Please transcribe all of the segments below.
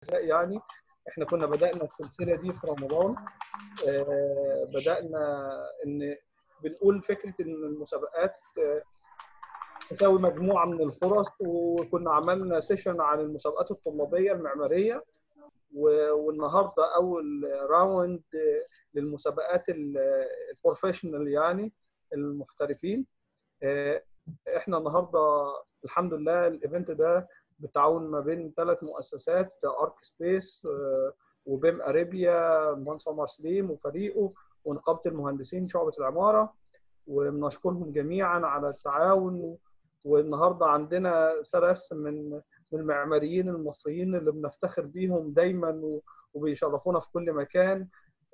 يعني احنا كنا بدأنا السلسلة دي في رمضان. بدأنا ان بنقول فكرة ان المسابقات تساوي مجموعة من الفرص، وكنا عملنا سيشن عن المسابقات الطلابية المعمارية، والنهارده اول راوند للمسابقات البروفيشنال يعني المحترفين. احنا النهارده الحمد لله الايفنت ده بالتعاون ما بين 3 مؤسسات، ارك سبيس وبيم اريبيا، المهندس عمر سليم وفريقه، ونقابه المهندسين شعبه العماره، وبنشكرهم جميعا على التعاون. والنهارده عندنا سلاسل من المعماريين المصريين اللي بنفتخر بيهم دايما وبيشرفونا في كل مكان،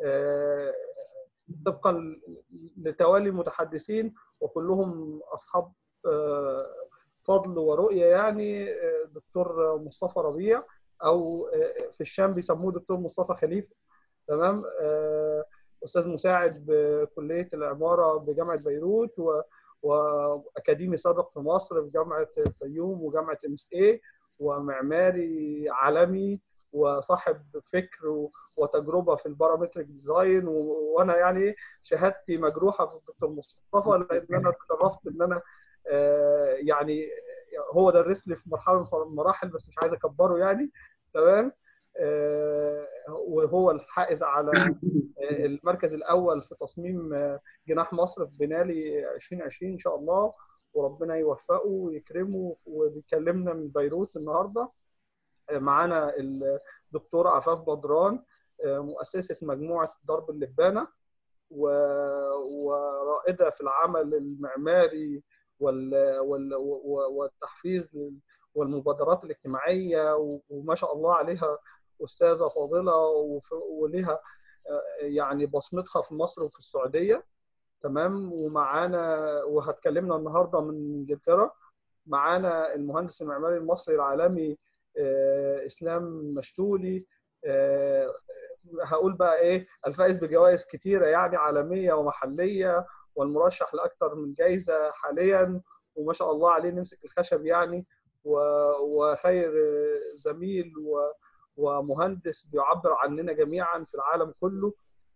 طبقا لتوالي المتحدثين، وكلهم اصحاب فضل ورؤيه يعني. دكتور مصطفى ربيع، او في الشام بيسموه دكتور مصطفى خليفه، تمام. استاذ مساعد بكليه العماره بجامعه بيروت، واكاديمي سابق في مصر في جامعه الفيوم وجامعه MSA، ومعماري عالمي وصاحب فكر وتجربه في البارامتريك ديزاين. وانا يعني شهادتي مجروحه في الدكتور مصطفى، لان انا اتشرفت ان انا يعني هو درس لي في مرحله من المراحل، بس مش عايز اكبره يعني، تمام. وهو الحائز على المركز الاول في تصميم جناح مصر في بنالي 2020 ان شاء الله، وربنا يوفقه ويكرمه. وبيكلمنا من بيروت النهارده. معانا الدكتور عفاف بدران، مؤسسه مجموعه درب اللبانه، ورائده في العمل المعماري والتحفيز والمبادرات الاجتماعيه، وما شاء الله عليها استاذه فاضله ولها يعني بصمتها في مصر وفي السعوديه، تمام. ومعانا وهتكلمنا النهارده من انجلترا، معانا المهندس المعماري المصري العالمي اسلام مشتولي. هقول بقى ايه، الفائز بجوائز كتيره يعني عالميه ومحليه، والمرشح لاكثر من جائزه حاليا، وما شاء الله عليه نمسك الخشب يعني، وخير زميل ومهندس بيعبر عننا جميعا في العالم كله.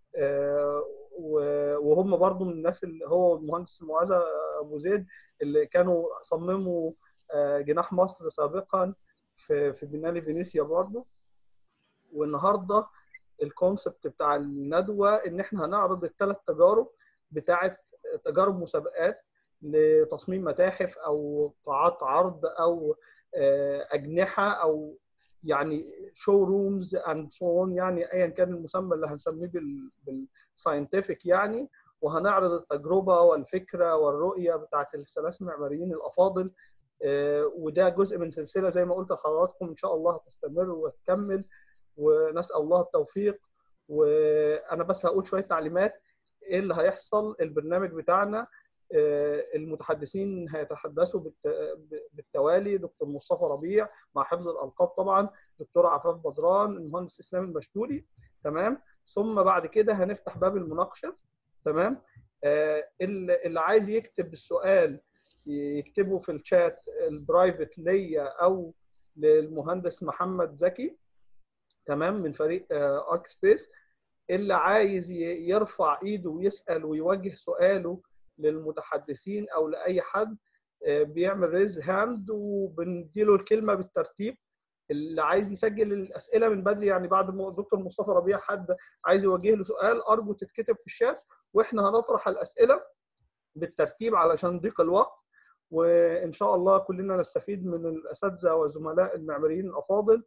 وهم برضو من الناس اللي هو المهندس معاذ ابو زيد اللي كانوا صمموا جناح مصر سابقا في بنالي فينيسيا برضو. والنهارده الكونسبت بتاع الندوه ان احنا هنعرض ال3 تجارب بتاعه تجارب مسابقات لتصميم متاحف او قاعات عرض او اجنحه او يعني شو رومز اند سو اون، يعني ايا كان المسمى اللي هنسميه بالساينتفك يعني. وهنعرض التجربه والفكره والرؤيه بتاعت ال3 معماريين الافاضل. وده جزء من سلسله زي ما قلت لحضراتكم ان شاء الله هتستمر وتكمل، ونسال الله التوفيق. وانا بس هقول شويه تعليمات ايه اللي هيحصل. البرنامج بتاعنا المتحدثين هيتحدثوا بالتوالي: دكتور مصطفى ربيع مع حفظ الالقاب طبعا، دكتور عفاف بدران، المهندس اسلام المشتولي، تمام. ثم بعد كده هنفتح باب المناقشه، تمام. اللي عايز يكتب السؤال يكتبه في الشات البرايفت ليا او للمهندس محمد زكي، تمام، من فريق ارك سبيس. اللي عايز يرفع ايده ويسال ويوجه سؤاله للمتحدثين او لاي حد بيعمل ريز هاند وبنديله الكلمه بالترتيب. اللي عايز يسجل الاسئله من بدري يعني بعد ما الدكتور مصطفى ربيع حد عايز يوجه له سؤال ارجو تتكتب في الشات، واحنا هنطرح الاسئله بالترتيب علشان ضيق الوقت. وان شاء الله كلنا نستفيد من الاساتذه والزملاء المعماريين الافاضل.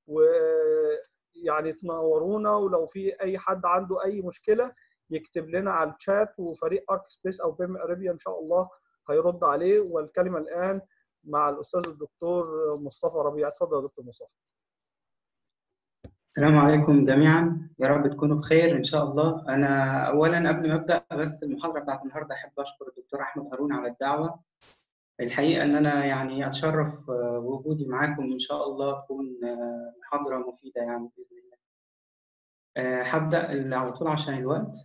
ويعني تنورونا، ولو في اي حد عنده اي مشكله يكتب لنا على الشات، وفريق ارك سبيس او بيم اريبيا ان شاء الله هيرد عليه. والكلمه الان مع الاستاذ الدكتور مصطفى ربيع. اتفضل يا دكتور مصطفى. السلام عليكم جميعا، يا رب تكونوا بخير ان شاء الله. انا اولا قبل ما ابدا بس المحاضره بتاعت النهارده احب اشكر الدكتور احمد هارون على الدعوه. الحقيقه ان انا يعني اتشرف بوجودي معاكم، ان شاء الله تكون محاضره مفيده يعني باذن الله. هبدا على طول عشان الوقت.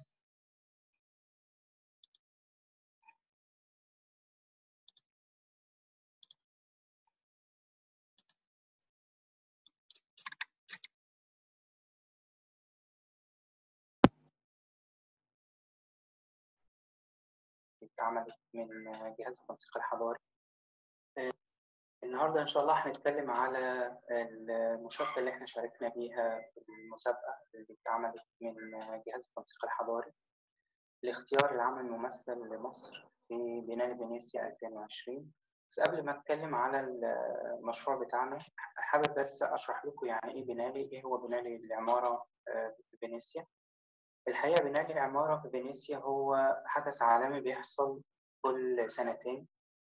اللي اتعملت من جهاز التنسيق الحضاري. النهارده إن شاء الله هنتكلم على المشاركة اللي احنا شاركنا بيها في المسابقة اللي اتعملت من جهاز التنسيق الحضاري لاختيار العمل الممثل لمصر في بينال فينيسيا 2020. بس قبل ما اتكلم على المشروع بتاعنا حابب بس اشرح لكم يعني ايه بينالي، ايه هو بينالي العمارة في فينيسيا. الحقيقة بينالي العمارة في فينيسيا هو حدث عالمي بيحصل كل سنتين.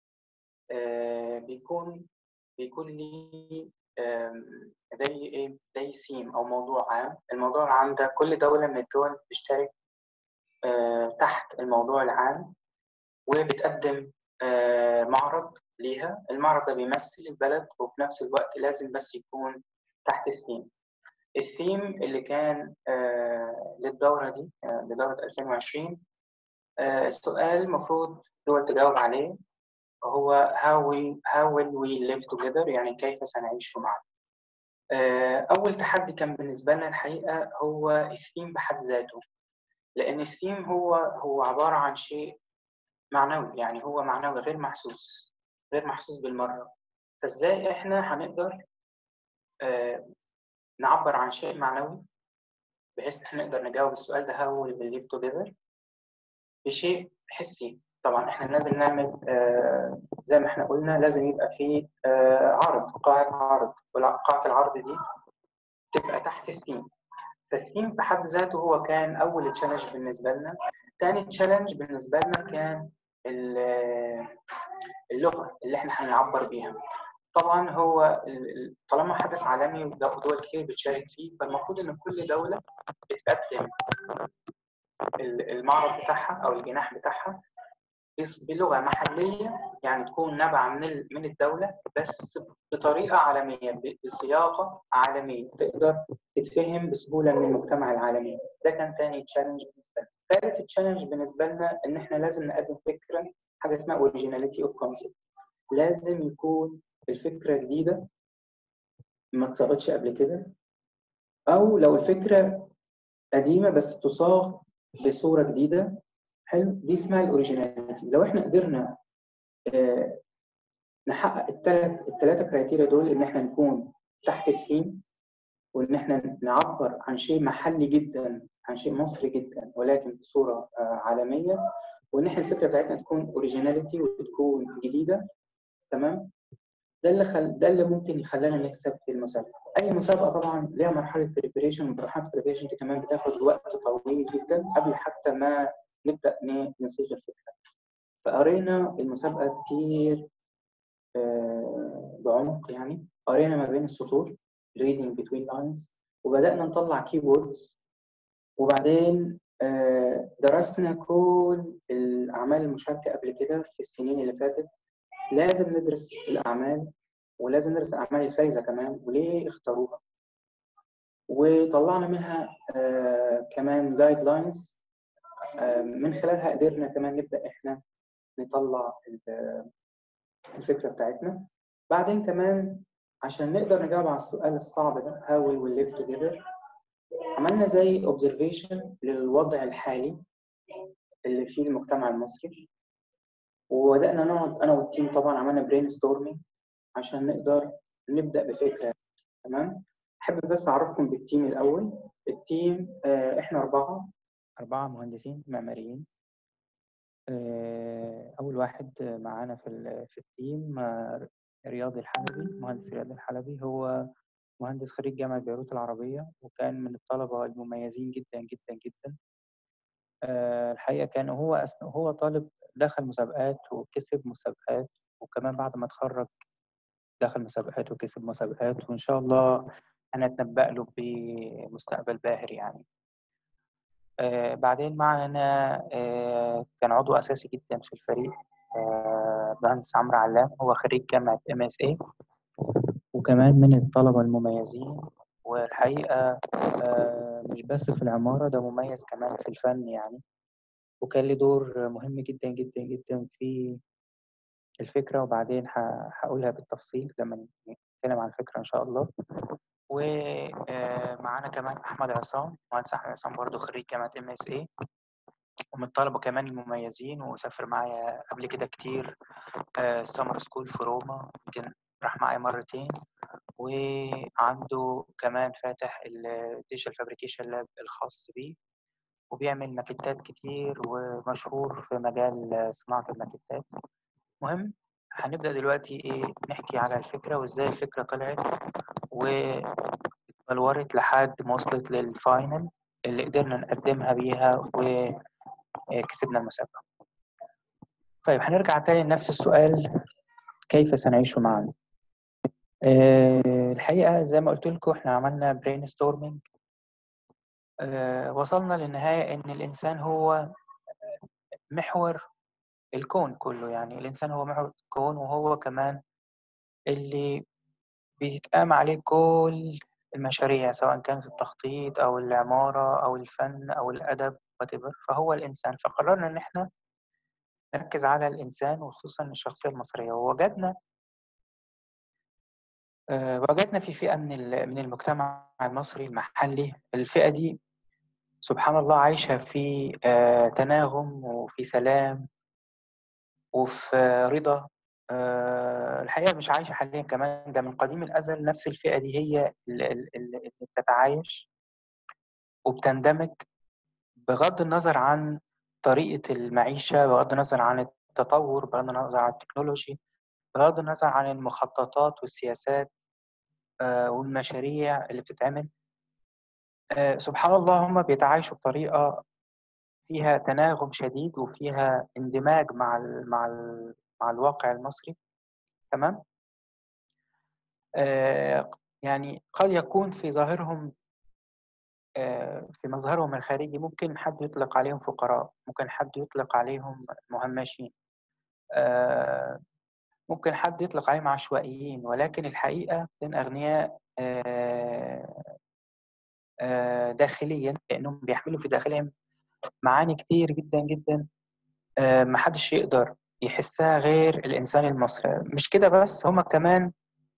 بيكون ليه زي ايه، زي سيم او موضوع عام. الموضوع العام ده كل دولة من الدول بتشترك تحت الموضوع العام وبتقدم معرض ليها. المعرض ده بيمثل البلد وفي نفس الوقت لازم بس يكون تحت الثيم اللي كان للدورة دي، لدورة 2020. السؤال المفروض دول تجاوب عليه هو how will we live together، يعني كيف سنعيش معا. أول تحدي كان بالنسبة لنا الحقيقة هو الثيم بحد ذاته، لأن الثيم هو عبارة عن شيء معنوي، يعني هو معنوي غير محسوس بالمرة. فإزاي إحنا هنقدر نعبر عن شيء معنوي بحيث إحنا نقدر نجاوب السؤال ده how will we live together بشيء حسي. طبعا إحنا لازم نعمل زي ما إحنا قلنا لازم يبقى فيه قاعة عرض، وقاعة العرض دي تبقى تحت الثيم. فالثيم بحد ذاته هو كان أول تشالنج بالنسبة لنا. تاني تشالنج بالنسبة لنا كان اللغة اللي احنا هنعبر بيها. طبعا هو طالما حدث عالمي ودول كتير بتشارك فيه، فالمفروض ان كل دولة بتقدم المعرض بتاعها او الجناح بتاعها بلغة محلية، يعني تكون نابعة من الدولة بس بطريقة عالمية، بصياغة عالمية تقدر تتفهم بسهولة من المجتمع العالمي. ده كان تاني تشالنج بالنسبة لنا. ثالث تشالنج بالنسبة لنا إن إحنا لازم نقدم فكرة، حاجة اسمها originality of concept. لازم يكون الفكرة جديدة ما اتصاغتش قبل كده، أو لو الفكرة قديمة بس تصاغ بصورة جديدة. حلو، دي اسمها الاوريجيناليتي. لو احنا قدرنا نحقق الثلاثه كرايتيريا دول، ان احنا نكون تحت الثيم، وان احنا نعبر عن شيء محلي جدا، عن شيء مصري جدا ولكن بصوره عالميه، وان احنا الفكره بتاعتنا تكون اوريجيناليتي وتكون جديده. تمام، ده اللي ممكن يخلينا نكسب في المسابقه. اي مسابقه طبعا ليها مرحله بريبريشن، ومرحله البريبريشن دي كمان بتاخد وقت طويل جدا قبل حتى ما نبدا نصيغ الفكره. فقرينا المسابقه كتير بعمق، يعني قرينا ما بين السطور reading between lines، وبدأنا نطلع keywords، وبعدين درسنا كل الأعمال المشاركة قبل كده في السنين اللي فاتت. لازم ندرس الأعمال ولازم ندرس الأعمال الفايزة كمان وليه اختاروها، وطلعنا منها كمان guidelines. من خلالها قدرنا كمان نبدأ إحنا نطلع الفكرة بتاعتنا. بعدين كمان عشان نقدر نجاوب على السؤال الصعب ده how we will live together، عملنا زي observation للوضع الحالي اللي فيه المجتمع المصري، وبدأنا نقعد أنا والتيم. طبعا عملنا brainstorming عشان نقدر نبدأ بفكرة. تمام، أحب بس أعرفكم بالتيم الأول. التيم إحنا أربعة مهندسين معماريين. أول واحد معانا في التيم رياض الحلبي. مهندس رياض الحلبي هو مهندس خريج جامعة بيروت العربية، وكان من الطلبة المميزين جدا جدا جدا. الحقيقة كان هو طالب دخل مسابقات وكسب مسابقات، وكمان بعد ما اتخرج دخل مسابقات وكسب مسابقات، وإن شاء الله هنتنبأ له بمستقبل باهر يعني. بعدين معنا كان عضو أساسي جدا في الفريق مهندس عمرو علام، هو خريج جامعة MSA وكمان من الطلبة المميزين. والحقيقة مش بس في العمارة، ده مميز كمان في الفن يعني، وكان له دور مهم جدا جدا جدا في الفكرة، وبعدين هقولها بالتفصيل لما نتكلم عن الفكرة إن شاء الله. ومعانا كمان أحمد عصام، مهندس أحمد عصام برضه خريج جامعة MSA، ومن الطلبة كمان المميزين، وسافر معايا قبل كده كتير السمر سكول في روما، يمكن راح معايا مرتين. وعنده كمان فاتح الديجيتال فابريكيشن لاب الخاص بيه، وبيعمل ماكيتات كتير ومشهور في مجال صناعة الماكيتات. مهم، هنبدأ دلوقتي نحكي على الفكرة وإزاي الفكرة طلعت واتبلورت لحد ما وصلت للفاينل اللي قدرنا نقدمها بيها وكسبنا المسابقة. طيب هنرجع تاني لنفس السؤال، كيف سنعيش معا؟ الحقيقة زي ما قلت لكم احنا عملنا برين ستورمينج، وصلنا للنهاية إن الإنسان هو محور الكون كله. يعني الإنسان هو محور الكون، وهو كمان اللي بيتقام عليه كل المشاريع، سواء كانت التخطيط أو العمارة أو الفن أو الأدب whatever. فهو الإنسان، فقررنا إن إحنا نركز على الإنسان وخصوصا الشخصية المصرية. وجدنا في فئة من المجتمع المصري المحلي. الفئة دي سبحان الله عايشة في تناغم وفي سلام وفي رضا. الحقيقة مش عايشة حاليا كمان، ده من قديم الأزل نفس الفئة دي هي اللي بتتعايش وبتندمج، بغض النظر عن طريقة المعيشة، بغض النظر عن التطور، بغض النظر عن التكنولوجي، بغض النظر عن المخططات والسياسات والمشاريع اللي بتتعمل. سبحان الله هم بيتعايشوا بطريقة فيها تناغم شديد وفيها اندماج مع الواقع المصري. تمام. يعني قد يكون في ظاهرهم في مظهرهم الخارجي ممكن حد يطلق عليهم فقراء، ممكن حد يطلق عليهم مهمشين، ممكن حد يطلق عليهم عشوائيين، ولكن الحقيقة من أغنياء داخليا، لأنهم بيحملوا في داخلهم معاني كتير جدا جدا محدش يقدر يحسها غير الإنسان المصري. مش كده بس، هما كمان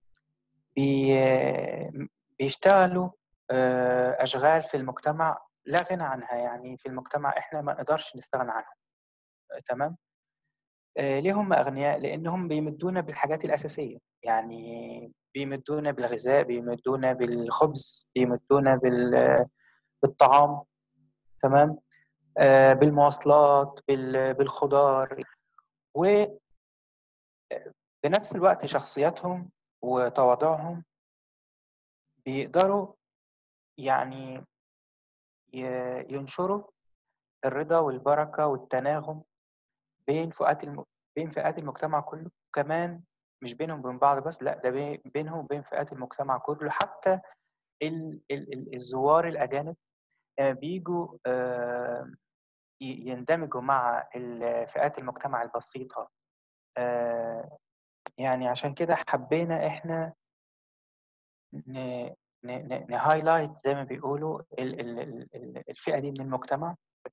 بيشتغلوا أشغال في المجتمع لا غنى عنها. يعني في المجتمع إحنا ما نقدرش نستغنى عنهم. تمام. ليه هم أغنياء؟ لأنهم بيمدونا بالحاجات الأساسية. يعني بيمدونا بالغذاء، بيمدونا بالخبز، بيمدونا بالطعام. تمام. بالمواصلات، بالخضار. وبنفس الوقت شخصياتهم وتواضعهم بيقدروا يعني ينشروا الرضا والبركة والتناغم بين فئات المجتمع كله. كمان مش بينهم وبين بعض بس، لا، ده بينهم وبين فئات المجتمع كله. حتى الزوار الأجانب بيجوا يندمجوا مع فئات المجتمع البسيطة. يعني عشان كده حبينا احنا نهايلايت زي ما بيقولوا الفئة دي من المجتمع،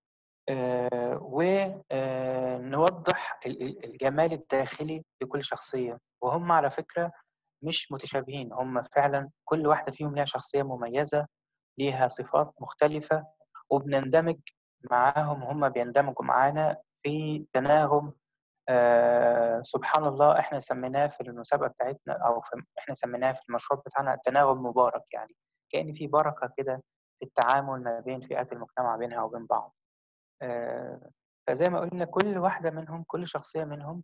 ونوضح الجمال الداخلي لكل شخصية. وهم على فكرة مش متشابهين، هم فعلا كل واحدة فيهم لها شخصية مميزة، ليها صفات مختلفة، وبنندمج معاهم، هم بيندمجوا معانا في تناغم. سبحان الله احنا سميناه في المسابقة بتاعتنا، أو احنا سميناه في المشروع بتاعنا التناغم مبارك. يعني كأن في بركة كده في التعامل ما بين فئات المجتمع بينها وبين بعض. فزي ما قلنا كل واحدة منهم، كل شخصية منهم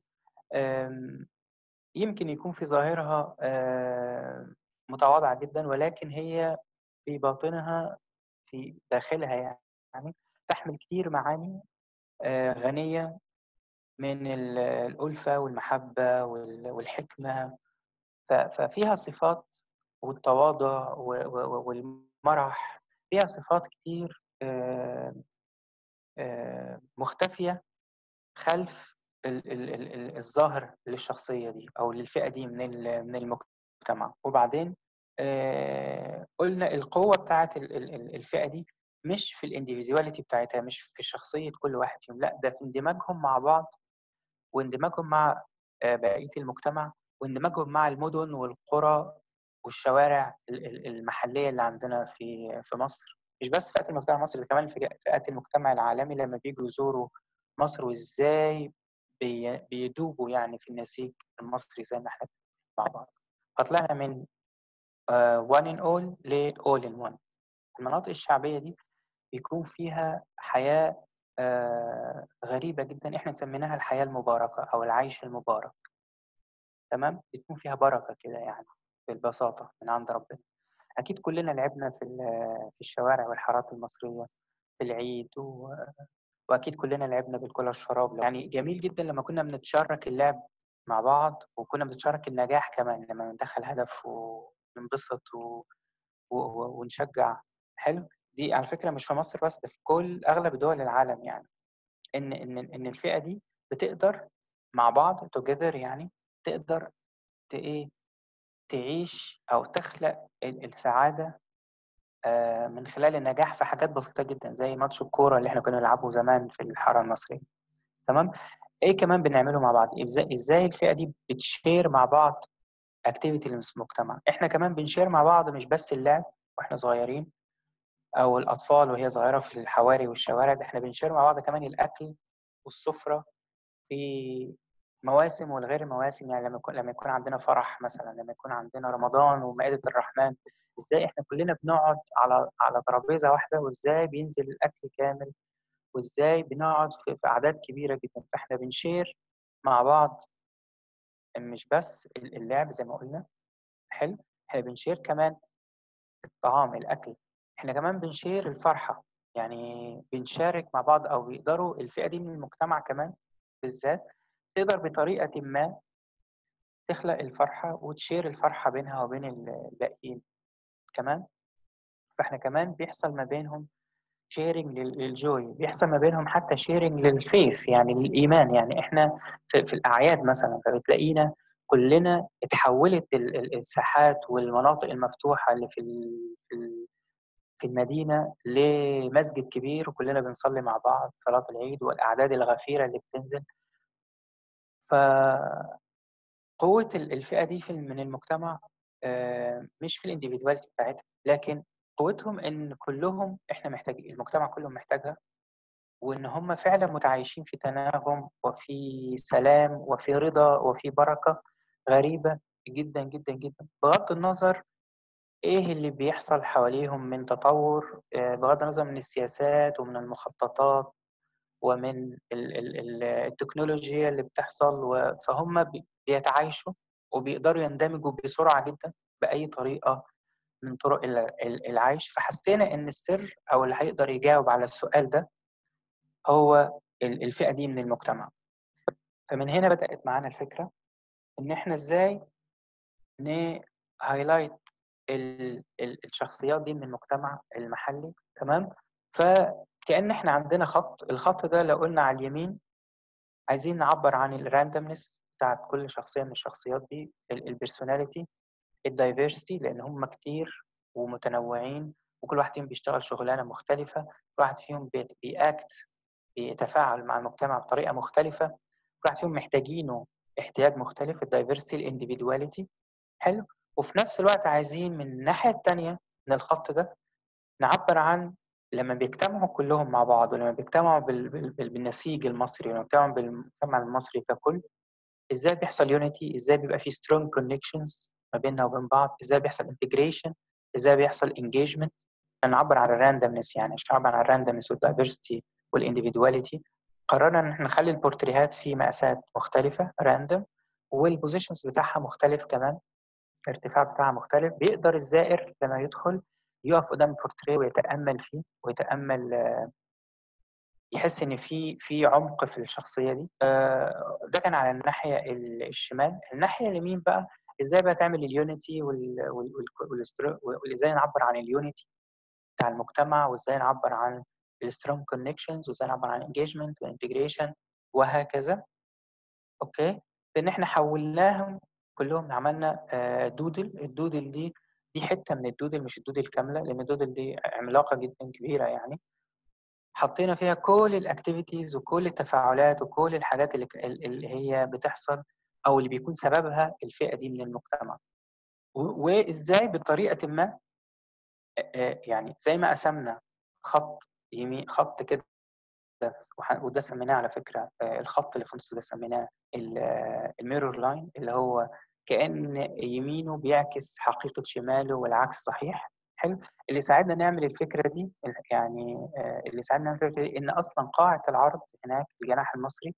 يمكن يكون في ظاهرها متواضعة جدا، ولكن هي في باطنها، في داخلها يعني تحمل كتير معاني غنية من الألفة والمحبة والحكمة. ففيها صفات، والتواضع والمرح، فيها صفات كتير مختفية خلف الظاهر للشخصية دي أو للفئة دي من المجتمع. وبعدين قلنا القوة بتاعت الفئة دي مش في الانديفيدواليتي بتاعتها، مش في شخصية كل واحد فيهم، لا، ده في اندماجهم مع بعض، واندماجهم مع بقية المجتمع، واندماجهم مع المدن والقرى والشوارع المحلية اللي عندنا في مصر. مش بس فئات المجتمع المصري، ده كمان فئات المجتمع العالمي لما بيجوا يزوروا مصر، وازاي بيدوبوا يعني في النسيج المصري زي ما احنا مع بعض. فطلعنا من one in all ل all in one. المناطق الشعبية دي بيكون فيها حياة غريبة جدا، احنا سميناها الحياة المباركة أو العيش المبارك. تمام، بتكون فيها بركة كده يعني بالبساطة من عند ربنا. أكيد كلنا لعبنا في الشوارع والحارات المصرية في العيد وأكيد كلنا لعبنا بالكرة الشراب. يعني جميل جدا لما كنا بنتشارك اللعب مع بعض، وكنا بنتشارك النجاح كمان لما ندخل هدف وننبسط ونشجع. حلو. دي على فكرة مش في مصر بس، ده في كل أغلب دول العالم، يعني إن الفئة دي بتقدر مع بعض together، يعني تقدر إيه تعيش أو تخلق السعادة من خلال النجاح في حاجات بسيطة جدا زي ماتش الكورة اللي احنا كنا نلعبه زمان في الحارة المصرية. تمام. ايه كمان بنعمله مع بعض؟ ازاي الفئة دي بتشير مع بعض اكتيفيتي للمجتمع. احنا كمان بنشير مع بعض مش بس اللعب واحنا صغيرين او الاطفال وهي صغيرة في الحواري والشوارع، ده احنا بنشير مع بعض كمان الاكل والسفرة في مواسم والغير مواسم. يعني لما يكون عندنا فرح مثلا، لما يكون عندنا رمضان ومائدة الرحمن، ازاي احنا كلنا بنقعد على ترابيزة واحدة، وازاي بينزل الاكل كامل، وازاي بنقعد في اعداد كبيرة جدا. فاحنا بنشير مع بعض مش بس اللعب زي ما قلنا. حلو. احنا بنشير كمان الطعام الاكل، احنا كمان بنشير الفرحة. يعني بنشارك مع بعض، او بيقدروا الفئة دي من المجتمع كمان بالذات تقدر بطريقة ما تخلق الفرحة وتشير الفرحة بينها وبين الباقيين كمان. فاحنا كمان بيحصل ما بينهم شيرنج للجوي، بيحصل ما بينهم حتى شيرنج للفيث يعني للإيمان. يعني احنا في الأعياد مثلا فبتلاقينا كلنا اتحولت الساحات والمناطق المفتوحة اللي في المدينة لمسجد كبير، وكلنا بنصلي مع بعض صلاة العيد والأعداد الغفيرة اللي بتنزل. فقوة الفئة دي من المجتمع مش في الانديفيدواليتي بتاعتها، لكن قوتهم إن كلهم إحنا محتاجين، المجتمع كله محتاجها، وإن هم فعلا متعايشين في تناغم وفي سلام وفي رضا وفي بركة غريبة جدا جدا جدا، بغض النظر إيه اللي بيحصل حواليهم من تطور، بغض النظر من السياسات ومن المخططات ومن التكنولوجيا اللي بتحصل. فهم بيتعايشوا وبيقدروا يندمجوا بسرعة جدا بأي طريقة من طرق العيش. فحسينا إن السر أو اللي هيقدر يجاوب على السؤال ده هو الفئة دي من المجتمع. فمن هنا بدأت معانا الفكرة إن إحنا إزاي نهايلايت الشخصيات دي من المجتمع المحلي. تمام. فكأن إحنا عندنا خط، الخط ده لو قلنا على اليمين عايزين نعبر عن الراندمنس بتاعت كل شخصية من الشخصيات دي، البيرسوناليتي، الدايفرسيتي، لأن هم كتير ومتنوعين وكل واحد فيهم بيشتغل شغلانة مختلفة، كل واحد فيهم بيأكت بيتفاعل مع المجتمع بطريقة مختلفة، كل واحد فيهم محتاجينه احتياج مختلف، الدايفرسيتي، الانديفيدواليتي. حلو. وفي نفس الوقت عايزين من الناحية التانية من الخط ده نعبر عن لما بيجتمعوا كلهم مع بعض، ولما بيجتمعوا بالنسيج المصري، ولما بيجتمعوا بالمجتمع المصري ككل، ازاي بيحصل يونيتي، ازاي بيبقى في سترونج كونكشنز ما بيننا وبين بعض، ازاي بيحصل انتجريشن، ازاي بيحصل انجيجمنت. نعبر عن الراندمنس، يعني مش نعبر عن الراندمنس والدايفرستي والانديفيدواليتي. قررنا ان احنا نخلي البورتريهات في مقاسات مختلفه راندم، والبوزيشنز بتاعها مختلف كمان، الارتفاع بتاعها مختلف. بيقدر الزائر لما يدخل يقف قدام البورتريه ويتامل فيه ويتامل، يحس ان في عمق في الشخصيه دي. ده كان على الناحيه الشمال. الناحيه اليمين بقى ازاي بقى تعمل اليونيتي وازاي نعبر عن اليونيتي بتاع المجتمع، وازاي نعبر عن السترونج كونكشنز، وازاي نعبر عن انجيجمنت وانتجريشن وهكذا. اوكي. لان احنا حولناهم كلهم، عملنا دودل. الدودل دي حته من الدودل، مش الدودل كامله، لان الدودل دي عملاقه جدا كبيره يعني. حطينا فيها كل الاكتيفيتيز وكل التفاعلات وكل الحاجات اللي هي بتحصل او اللي بيكون سببها الفئه دي من المجتمع، وازاي بطريقه ما يعني زي ما قسمنا خط يمين، خط كده، وده سميناه على فكرة الخط اللي في النص ده سميناه الميرور لاين، اللي هو كأن يمينه بيعكس حقيقة شماله والعكس صحيح. حلو. اللي ساعدنا نعمل الفكرة دي يعني اللي ساعدنا نعمل الفكرة دي إن أصلا قاعة العرض هناك في الجناح المصري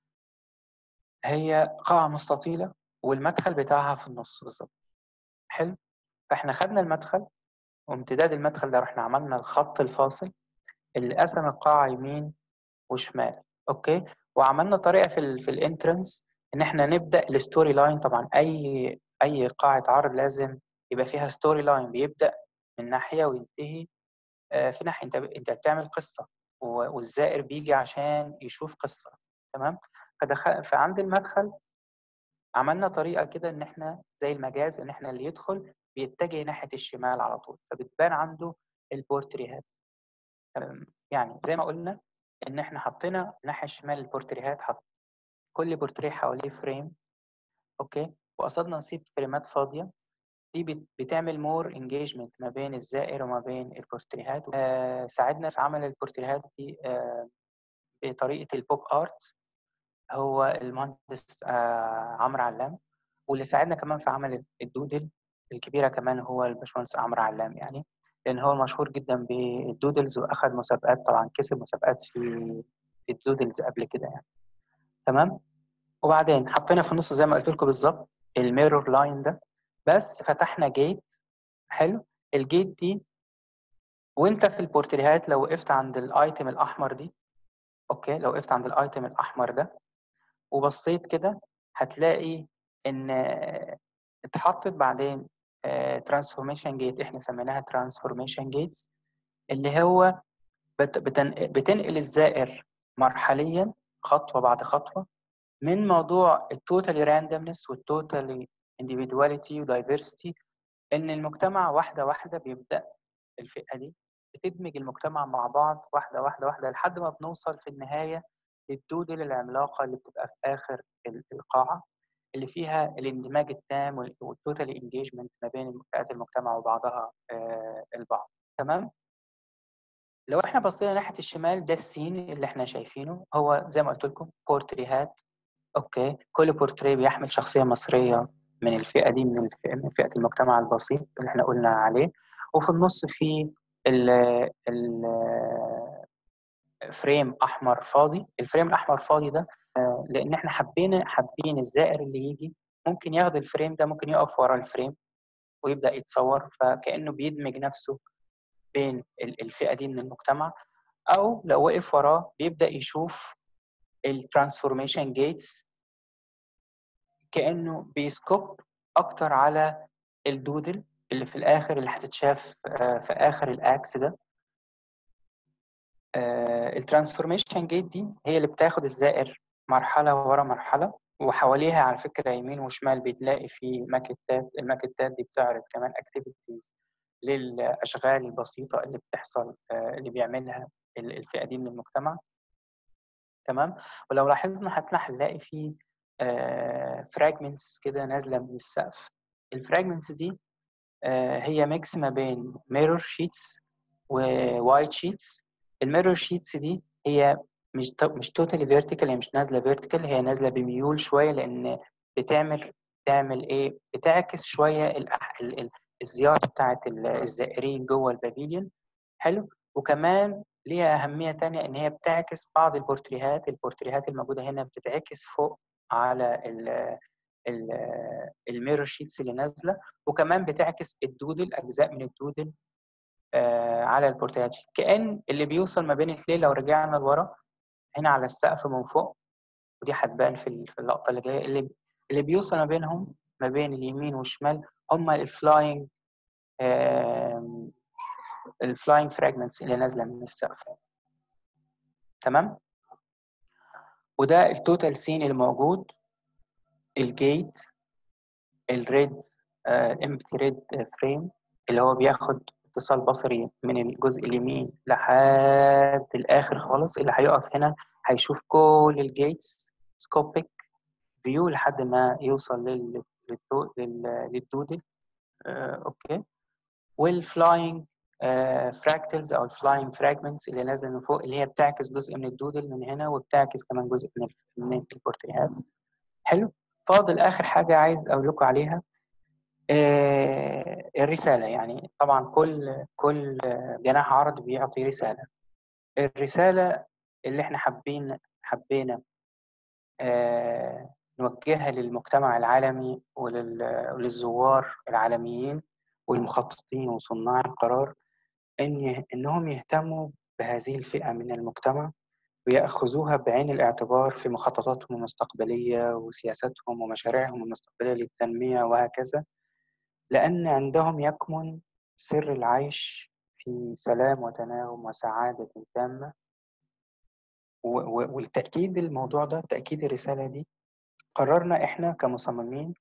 هي قاعة مستطيلة والمدخل بتاعها في النص بالظبط. حلو. فإحنا خدنا المدخل، وامتداد المدخل ده رحنا عملنا الخط الفاصل اللي قسم القاعة يمين وشمال. اوكي. وعملنا طريقه في الانترنس ان احنا نبدا الستوري لاين. طبعا اي قاعه عرض لازم يبقى فيها ستوري لاين بيبدا من ناحيه وينتهي في ناحيه. انت بتعمل قصه والزائر بيجي عشان يشوف قصه. تمام. فعند المدخل عملنا طريقه كده ان احنا زي المجاز، ان احنا اللي يدخل بيتجه ناحيه الشمال على طول، فبتبان عنده البورتريهات. يعني زي ما قلنا ان احنا حطينا الناحيه الشمال البورتريهات، كل بورتريه حواليه فريم. اوكي. وقصدنا نسيب فريمات فاضيه، دي بتعمل مور انجيجمنت ما بين الزائر وما بين البورتريهات. ساعدنا في عمل البورتريهات دي بطريقه البوب ارت هو المهندس عمرو علام، واللي ساعدنا كمان في عمل الدودل الكبيره كمان هو الباشمهندس عمرو علام، يعني لان هو مشهور جدا بالدودلز واخد مسابقات، طبعا كسب مسابقات في الدودلز قبل كده يعني. تمام. وبعدين حطينا في النص زي ما قلت لكم بالظبط الميرور لاين ده، بس فتحنا جيت. حلو. الجيت دي وانت في البورتريهات لو وقفت عند الايتم الاحمر دي، اوكي، لو وقفت عند الايتم الاحمر ده وبصيت كده هتلاقي ان اتحطت بعدين ترانسفورميشن جيت، احنا سميناها ترانسفورميشن جيتس، اللي هو بتنقل الزائر مرحليا خطوه بعد خطوه من موضوع التوتالي راندمنس والتوتالي individuality ودايفرستي، ان المجتمع واحده واحده بيبدا الفئه دي بتدمج المجتمع مع بعض واحده واحده واحده لحد ما بنوصل في النهايه للدودل العملاقه اللي بتبقى في اخر القاعه، اللي فيها الاندماج التام والتوتالي انجيجمنت ما بين فئات المجتمع وبعضها البعض. تمام. لو احنا بصينا ناحيه الشمال ده السين اللي احنا شايفينه، هو زي ما قلت لكم بورتريهات. اوكي. كل بورتريه بيحمل شخصيه مصريه من الفئه دي، من فئه المجتمع البسيط اللي احنا قلنا عليه. وفي النص في فريم احمر فاضي. الفريم الاحمر فاضي ده لان احنا حابين الزائر اللي يجي ممكن ياخد الفريم ده، ممكن يقف ورا الفريم ويبدا يتصور، فكانه بيدمج نفسه بين الفئه دي من المجتمع، او لو وقف وراه بيبدا يشوف الترانسفورميشن جيتس كأنه بيسكوب أكتر على الدودل اللي في الآخر اللي هتتشاف في آخر الأكس ده. الترانسفورميشن جيت دي هي اللي بتاخد الزائر مرحلة ورا مرحلة، وحواليها على فكرة يمين وشمال بتلاقي في ماكتات. الماكتات دي بتعرض كمان اكتيفيتيز للأشغال البسيطة اللي بتحصل اللي بيعملها الفئة دي من المجتمع. تمام. ولو لاحظنا هنلاقي فيه فراجمنتس كده نازله من السقف. الفراجمنتس دي هي ميكس ما بين ميرور شيتس ووايت شيتس. الميرور شيتس دي هي مش توتالي فيرتيكال، هي مش نازله فيرتيكال، هي نازله بميول شويه، لان بتعمل ايه، بتعكس شويه الزياره بتاعه الزائرين جوه البافيليون. حلو. وكمان ليها أهمية تانية إن هي بتعكس بعض البورتريهات الموجودة هنا بتتعكس فوق على الميرور شيتس اللي نازلة، وكمان بتعكس الدودل، أجزاء من الدودل على البورتريهات، كأن اللي بيوصل ما بين الاثنين. لو رجعنا لورا هنا على السقف من فوق، ودي هتبان في اللقطة اللي جاية، اللي بيوصل ما بينهم ما بين اليمين والشمال هما الفلاينج فراجمنتس اللي نازلة من السقف. تمام. وده التوتال سين اللي موجود. الجيت الريد امبتي ريد فريم اللي هو بياخد اتصال بصري من الجزء اليمين لحد الاخر خالص، اللي هيقف هنا هيشوف كل الجيتس سكوبيك فيو لحد ما يوصل للدودل. اوكي. والفلاينج فراكتلز او الفلاينج فراجمنتس اللي نازله من فوق، اللي هي بتعكس جزء من الدودل من هنا وبتعكس كمان جزء من البورتريهات. حلو. فاضل اخر حاجه عايز اقول لكم عليها، الرساله. يعني طبعا كل جناح عرض بيعطي رساله. الرساله اللي احنا حبينا نوجهها للمجتمع العالمي وللزوار العالميين والمخططين وصناع القرار، إنهم يهتموا بهذه الفئة من المجتمع ويأخذوها بعين الاعتبار في مخططاتهم المستقبلية وسياساتهم ومشاريعهم المستقبلية للتنمية وهكذا، لأن عندهم يكمن سر العيش في سلام وتناغم وسعادة تامة. والتأكيد الموضوع ده، تأكيد الرسالة دي، قررنا إحنا كمصممين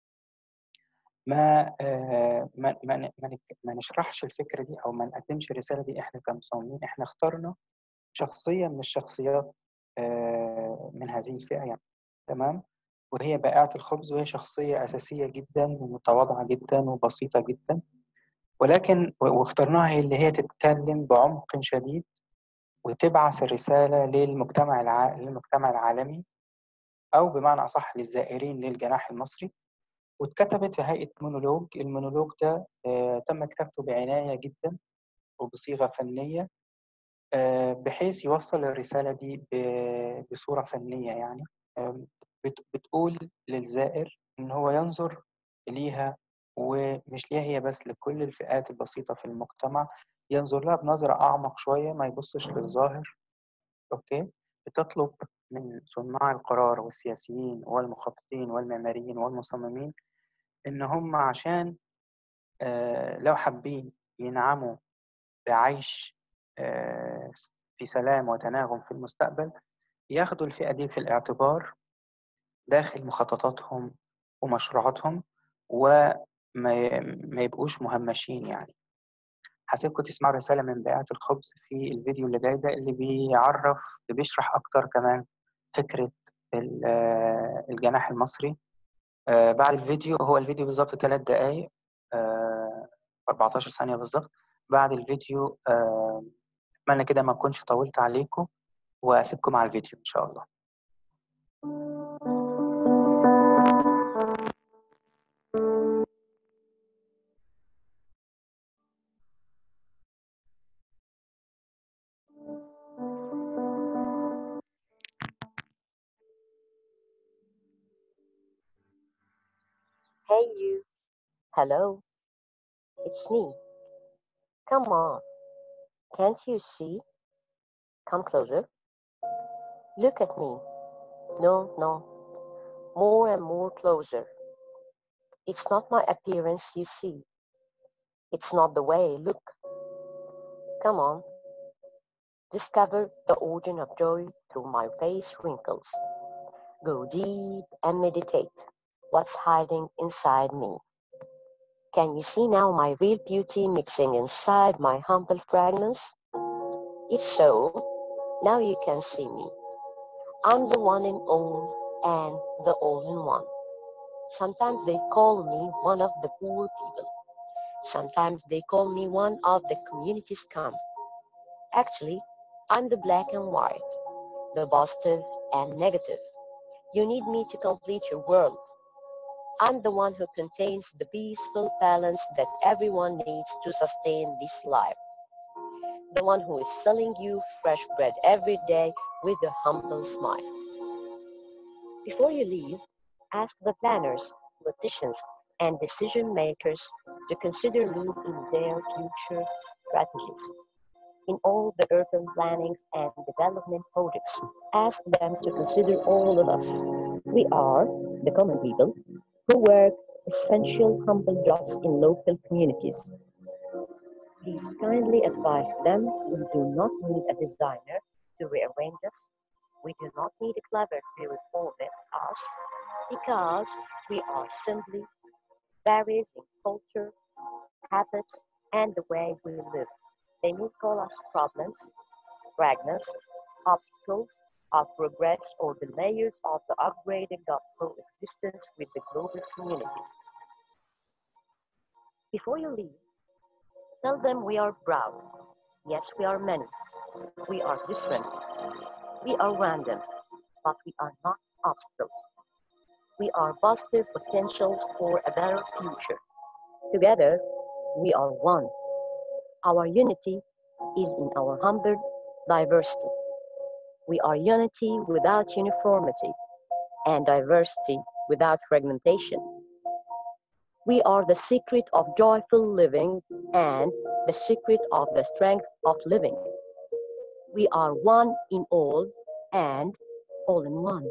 ما نشرحش الفكرة دي أو ما نقدمش الرسالة دي. إحنا كمصممين إحنا اخترنا شخصية من الشخصيات من هذه الفئة يعني، تمام، وهي بائعة الخبز، وهي شخصية أساسية جدا ومتواضعة جدا وبسيطة جدا، ولكن واخترناها اللي هي تتكلم بعمق شديد وتبعث الرسالة للمجتمع العالمي، أو بمعنى أصح للزائرين للجناح المصري. واتكتبت في هيئة مونولوج. المونولوج ده تم كتابته بعناية جدا وبصيغة فنية، بحيث يوصل الرسالة دي بصورة فنية يعني. بتقول للزائر إن هو ينظر ليها، ومش ليها هي بس، لكل الفئات البسيطة في المجتمع، ينظر لها بنظرة أعمق شوية، ما يبصش للظاهر. أوكي. بتطلب من صناع القرار والسياسيين والمخططين والمعماريين والمصممين إن هم عشان لو حابين ينعموا بعيش في سلام وتناغم في المستقبل، ياخدوا الفئة دي في الاعتبار داخل مخططاتهم ومشروعاتهم، وما يبقوش مهمشين يعني. هسيبكم تسمعوا رسالة من بائعة الخبز في الفيديو اللي جاي ده، اللي بيشرح أكتر كمان فكرة الجناح المصري. بعد الفيديو، هو الفيديو بالظبط 3 دقايق 14 ثانية بالظبط. بعد الفيديو أتمنى كده ما أكونش طولت عليكم، وأسيبكم على الفيديو إن شاء الله. Hey you, hello, it's me. Come on, can't you see? Come closer. Look at me. No, more and more closer. It's not my appearance you see. It's not the way I look. Come on. Discover the origin of joy through my face wrinkles. Go deep and meditate what's hiding inside me. Can you see now my real beauty mixing inside my humble fragments? If so, now you can see me. I'm the one in all and the all-in-one. Sometimes they call me one of the poor people. Sometimes they call me one of the community scum. Actually, I'm the black and white, the positive and negative. You need me to complete your world. I'm the one who contains the peaceful balance that everyone needs to sustain this life. The one who is selling you fresh bread every day with a humble smile. Before you leave, ask the planners, politicians, and decision makers to consider me in their future strategies. In all the urban plannings and development projects, ask them to consider all of us. We are the common people who work essential humble jobs in local communities. Please kindly advise them we do not need a designer to rearrange us. We do not need a clever to reform us, because we are simply varies in culture, habits, and the way we live. They may call us problems, fragments, obstacles of progress, or the layers of the upgraded of coexistence with the global communities. Before you leave, Tell them we are proud. Yes, we are many. We are different. We are random, but we are not obstacles. We are positive potentials for a better future. Together, we are one. Our unity is in our humble diversity. We are unity without uniformity and diversity without fragmentation. We are the secret of joyful living and the secret of the strength of living. We are one in all and all in one.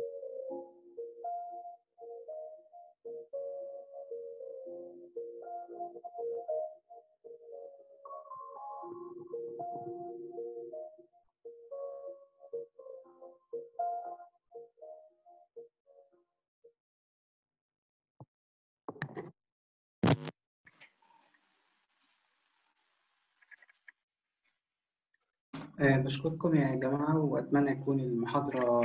بشكركم يا جماعة، وأتمنى يكون المحاضرة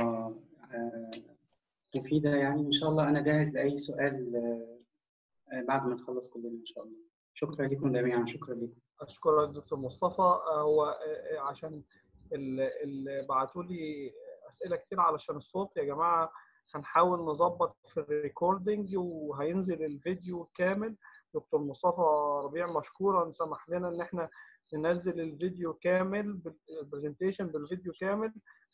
مفيدة يعني. إن شاء الله أنا جاهز لأي سؤال بعد ما نخلص كلنا إن شاء الله. شكرا لكم جميعا. شكرا لكم. أشكرك دكتور مصطفى. هو عشان اللي بعتوا لي أسئلة كتير علشان الصوت يا جماعة، هنحاول نظبط في الريكوردينج وهينزل الفيديو كامل. دكتور مصطفى ربيع مشكورا سمح لنا إن احنا ننزل الفيديو كامل، البرزنتيشن بالفيديو كامل.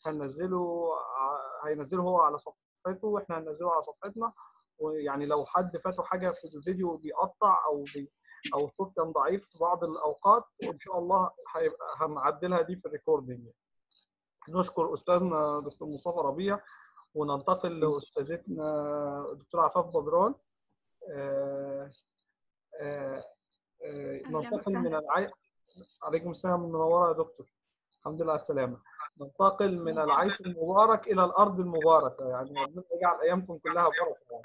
هينزله هو على صفحته واحنا هننزله على صفحتنا. ويعني لو حد فاته حاجة في الفيديو بيقطع او الصوت كان ضعيف في بعض الاوقات، ان شاء الله هنعدلها دي في الريكوردنج. نشكر استاذنا دكتور مصطفى ربيع، وننتقل لاستاذتنا دكتوره عفاف بدران. ننتقل من عليكم السلام، منوره يا دكتور. الحمد لله على السلامه. ننتقل من العيش المبارك الى الارض المباركه، يعني ربنا يجعل ايامكم كلها بركه.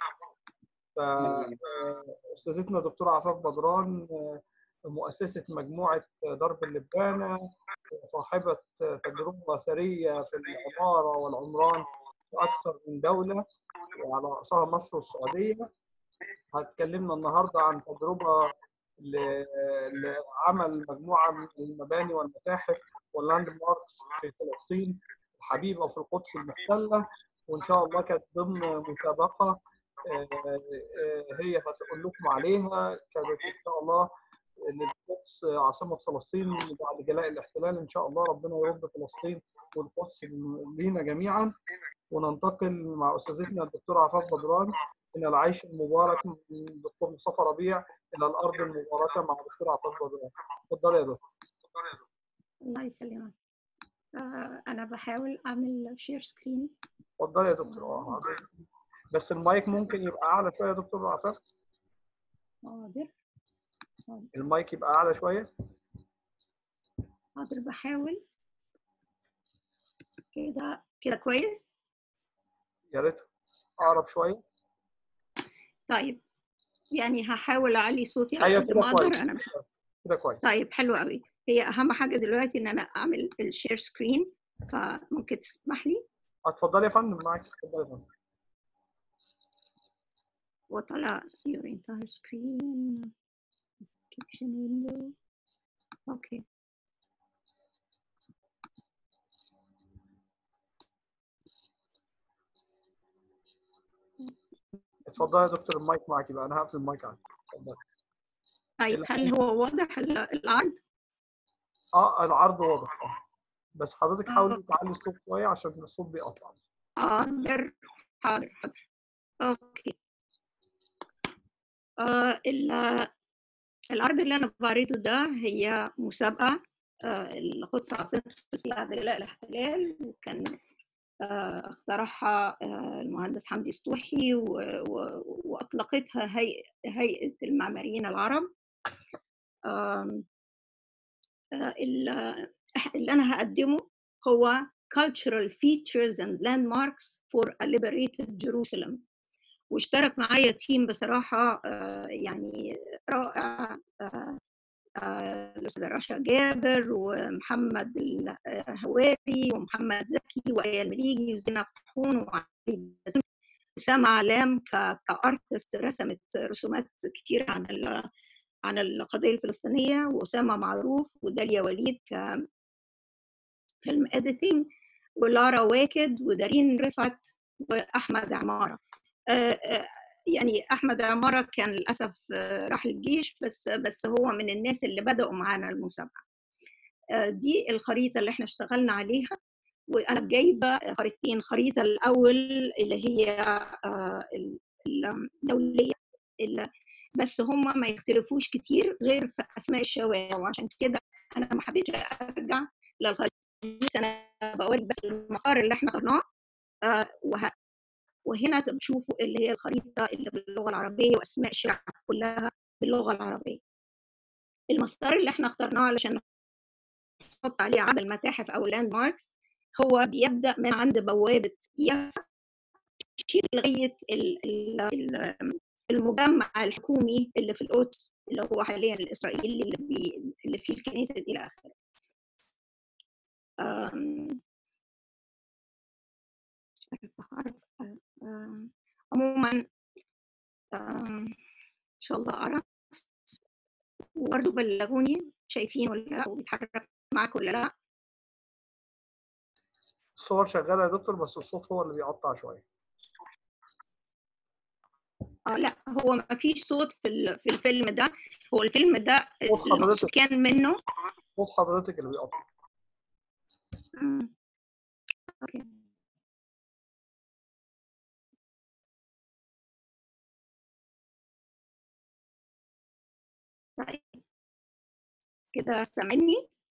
فأستاذتنا دكتورة عفاف بدران مؤسسة مجموعة درب اللبانة، صاحبة تجربة ثرية في العمارة والعمران في أكثر من دولة وعلى رأسها مصر والسعودية. هتكلمنا النهاردة عن تجربة لعمل مجموعة من المباني والمتاحف واللاند ماركس في فلسطين الحبيبة وفي القدس المحتلة، وإن شاء الله كانت ضمن مسابقة هي هتقول لكم عليها. كانت ان شاء الله للقدس عاصمه فلسطين بعد جلاء الاحتلال. ان شاء الله ربنا يرد فلسطين والقدس لينا جميعا. وننتقل مع استاذتنا الدكتوره عفاف بدران من العيش المبارك من الدكتور مصطفى ربيع الى الارض المباركه مع الدكتوره عفاف بدران. اتفضلي يا دكتور. الله يسلمك. انا بحاول اعمل شير سكرين. اتفضلي يا دكتور. بس المايك ممكن يبقى اعلى شويه يا دكتور عفاف. حاضر. المايك يبقى اعلى شويه. حاضر بحاول. كده كويس. يا ريت اقرب شويه. طيب يعني هحاول اعلي صوتي على قد ما اقدر. انا مش كده كويس. طيب حلو قوي. هي اهم حاجه دلوقتي ان انا اعمل الشير سكرين، فممكن تسمح لي؟ اتفضلي يا فندم، معاكي. اتفضلي يا فندم. وطلع your entire screen caption window. اوكي. اتفضلي يا دكتور، المايك معاكي بقى. انا هقفل المايك عندك. اتفضلي. طيب هل هو واضح العرض؟ العرض واضح. بس حضرتك حاولي تعلي الصوت شويه عشان الصوت بيقطع. حاضر. اوكي. العرض اللي انا بعرضه ده هي مسابقه القدس عاصمه فلسطين بعد جلاء الاحتلال، وكان اخترعها المهندس حمدي سطوحي واطلقتها هيئه المعماريين العرب. اللي انا هقدمه هو cultural features and landmarks for a liberated Jerusalem. واشترك معايا تيم بصراحة يعني رائع، الأستاذة رشا جابر ومحمد الهواري ومحمد زكي وآية المليجي وزينب طحون وعلي وسام علام كارتست رسمت رسومات كتير عن عن القضية الفلسطينية، وأسامة معروف وداليا وليد كفيلم إديتنج، ولارا واكد ودارين رفعت وأحمد عمارة. يعني أحمد عمارة كان للأسف راح الجيش، بس هو من الناس اللي بدأوا معانا المسابقة. دي الخريطة اللي احنا اشتغلنا عليها، وأنا جايبة خريطتين. خريطة الأول اللي هي الدولية، بس هم ما يختلفوش كتير غير في أسماء الشوارع، وعشان كده أنا ما حبيتش أرجع للخريطة دي. أنا بوري بس المسار اللي احنا اخترناه، وهنا تشوفوا اللي هي الخريطة اللي باللغة العربية وأسماء الشوارع كلها باللغة العربية. المسار اللي احنا اخترناه علشان نحط عليه عدد المتاحف أو لاند ماركس هو بيبدأ من عند بوابة يافا لغاية المجمع الحكومي اللي في القدس، اللي هو حاليا الإسرائيلي اللي فيه الكنيسة إلى آخره. مش عارفة عموما إن شاء الله أرى، وبرضه بلغوني شايفين ولا لا، وبيتحرك معاك ولا لا. الصور شغالة يا دكتور، بس الصوت هو اللي بيقطع شوية. لا، هو ما فيش صوت في الفيلم ده. هو الفيلم ده حضرتك كان منه صوت حضرتك اللي بيقطع. اوكي. طيب كده سامعني؟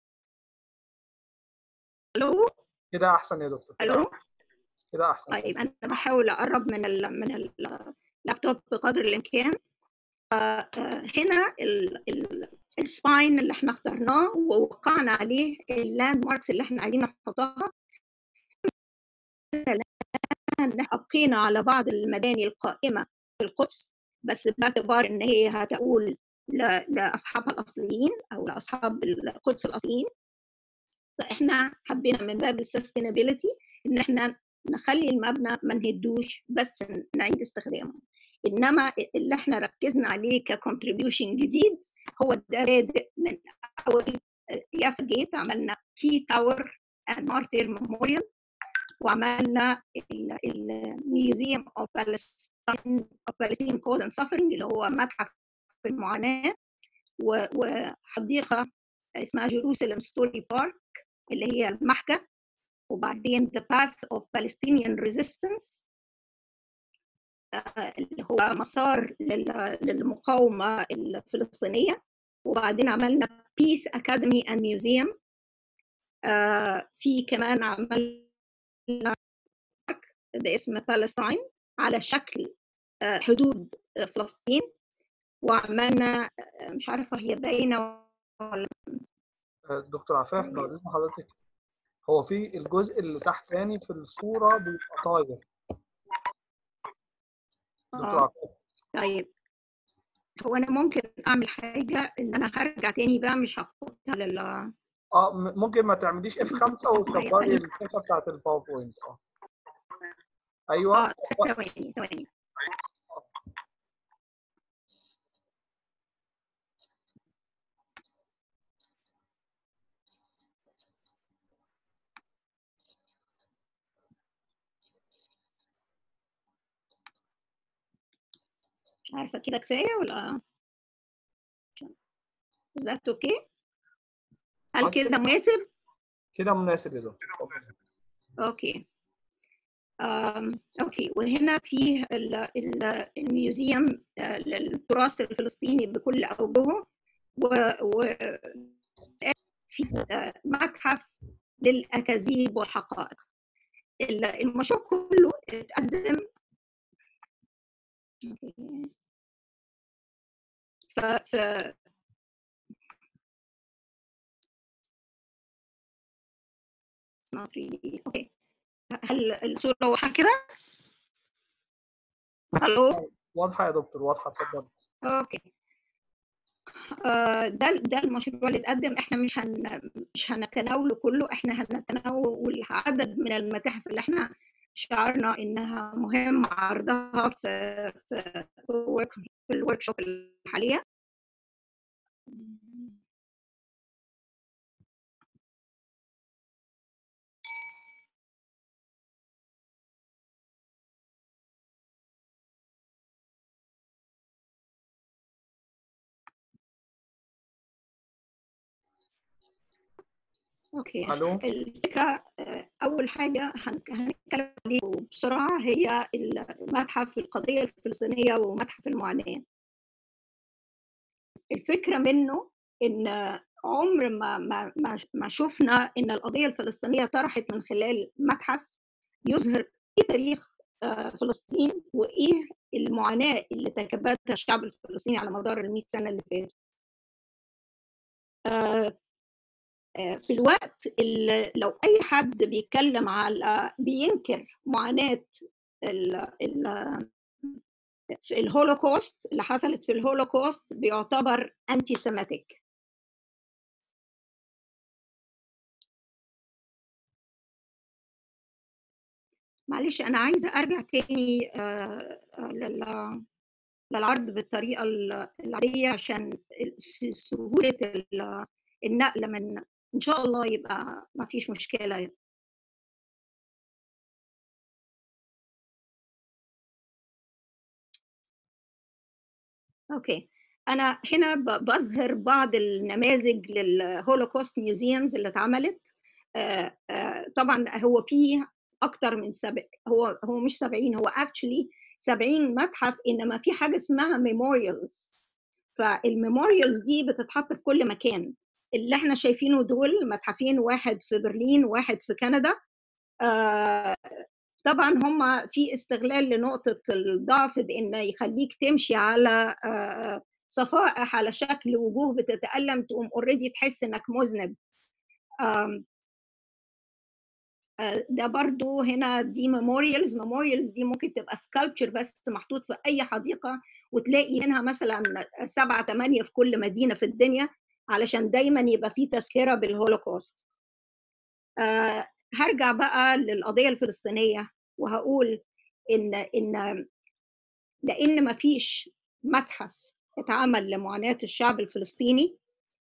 الو كده احسن يا دكتور. الو كده احسن. طيب انا بحاول اقرب من اللابتوب بقدر الامكان. هنا السباين اللي احنا اخترناه ووقعنا عليه اللاند ماركس اللي احنا عايزين نحطها. أبقينا على بعض المباني القائمة في القدس، بس باعتبار إن هي هتقول لأصحابها الأصليين أو لأصحاب القدس الأصليين، فإحنا حبينا من باب السستينابيلتي إن إحنا نخلي المبنى ما نهدوش، بس نعيد استخدامه. إنما اللي إحنا ركزنا عليه ككونتريبيوشن جديد هو ده بادئ من أول يافا جيت، عملنا كي تاور اند مارتير ميموريال، وعملنا الميوزيوم اوف Palestine Cause and Suffering اللي هو متحف المعاناة، وحديقة اسمها جيروسالم ستوري بارك اللي هي المحكى، وبعدين The Path of Palestinian Resistance اللي هو مسار للمقاومة الفلسطينية، وبعدين عملنا Peace Academy and Museum. في كمان عملنا باسم بالستاين على شكل حدود فلسطين، وعملنا مش عارفة هي باينة ولا. دكتور عفاف بعد اذن حضرتك، هو في الجزء اللي تحت تاني في الصورة بيبقى طاير. دكتور عفاف. طيب هو أنا ممكن أعمل حاجة إن أنا هرجع تاني بقى، مش هاخدها ممكن ما تعمليش F5 وتكبري الشاشة بتاعت الباوربوينت. ايوه. ثواني. مش عارفة كده كفاية ولا is that okay؟ هل كده مناسب؟ كده مناسب يا دكتور. اوكي. اوكي، وهنا فيه الميوزيوم للتراث الفلسطيني بكل اوجهه، وفي متحف للاكاذيب والحقائق. المشروع كله اتقدم اوكي. هل الصورة واضحة كده؟ الو؟ واضحة يا دكتور، واضحة، اتفضل. اوكي. ده المشروع اللي اتقدم. احنا مش هنتناوله كله، احنا هنتناول عدد من المتاحف اللي احنا شعرنا انها مهم عرضها في الورك شوب الحاليه. اوكي. الو. الفكره اول حاجه هنتكلم عليه بسرعه هي المتحف القضيه الفلسطينيه ومتحف المعاناه. الفكره منه ان عمر ما شفنا ان القضيه الفلسطينيه طرحت من خلال متحف يظهر ايه تاريخ فلسطين وايه المعاناه اللي تكبدها الشعب الفلسطيني على مدار ال 100 سنه اللي فاتت. في الوقت اللي لو اي حد بيتكلم على بينكر معاناه في الهولوكوست اللي حصلت في الهولوكوست بيعتبر انتي سيماتيك. معلش انا عايزه ارجع تاني للعرض بالطريقه العاديه عشان سهوله النقل من ان شاء الله يبقى ما فيش مشكله. اوكي. انا هنا بظهر بعض النماذج للهولوكوست ميوزيومز اللي اتعملت. طبعا هو فيه اكتر من هو مش 70، هو actually 70 متحف، انما في حاجه اسمها ميموريالز. فالميموريالز دي بتتحط في كل مكان. اللي احنا شايفينه دول متحفين، واحد في برلين وواحد في كندا. طبعا هم في استغلال لنقطة الضعف بأن يخليك تمشي على صفائح على شكل وجوه بتتألم، تقوم اوريدي تحس انك مذنب. ده برضو هنا دي ميموريالز دي ممكن تبقى سكالبتشر بس محطوط في أي حديقة، وتلاقي منها مثلا 7 8 في كل مدينة في الدنيا، علشان دايما يبقى في تذكرة بالهولوكوست. هرجع بقى للقضية الفلسطينية وهقول إن لأن ما فيش متحف اتعمل لمعاناة الشعب الفلسطيني،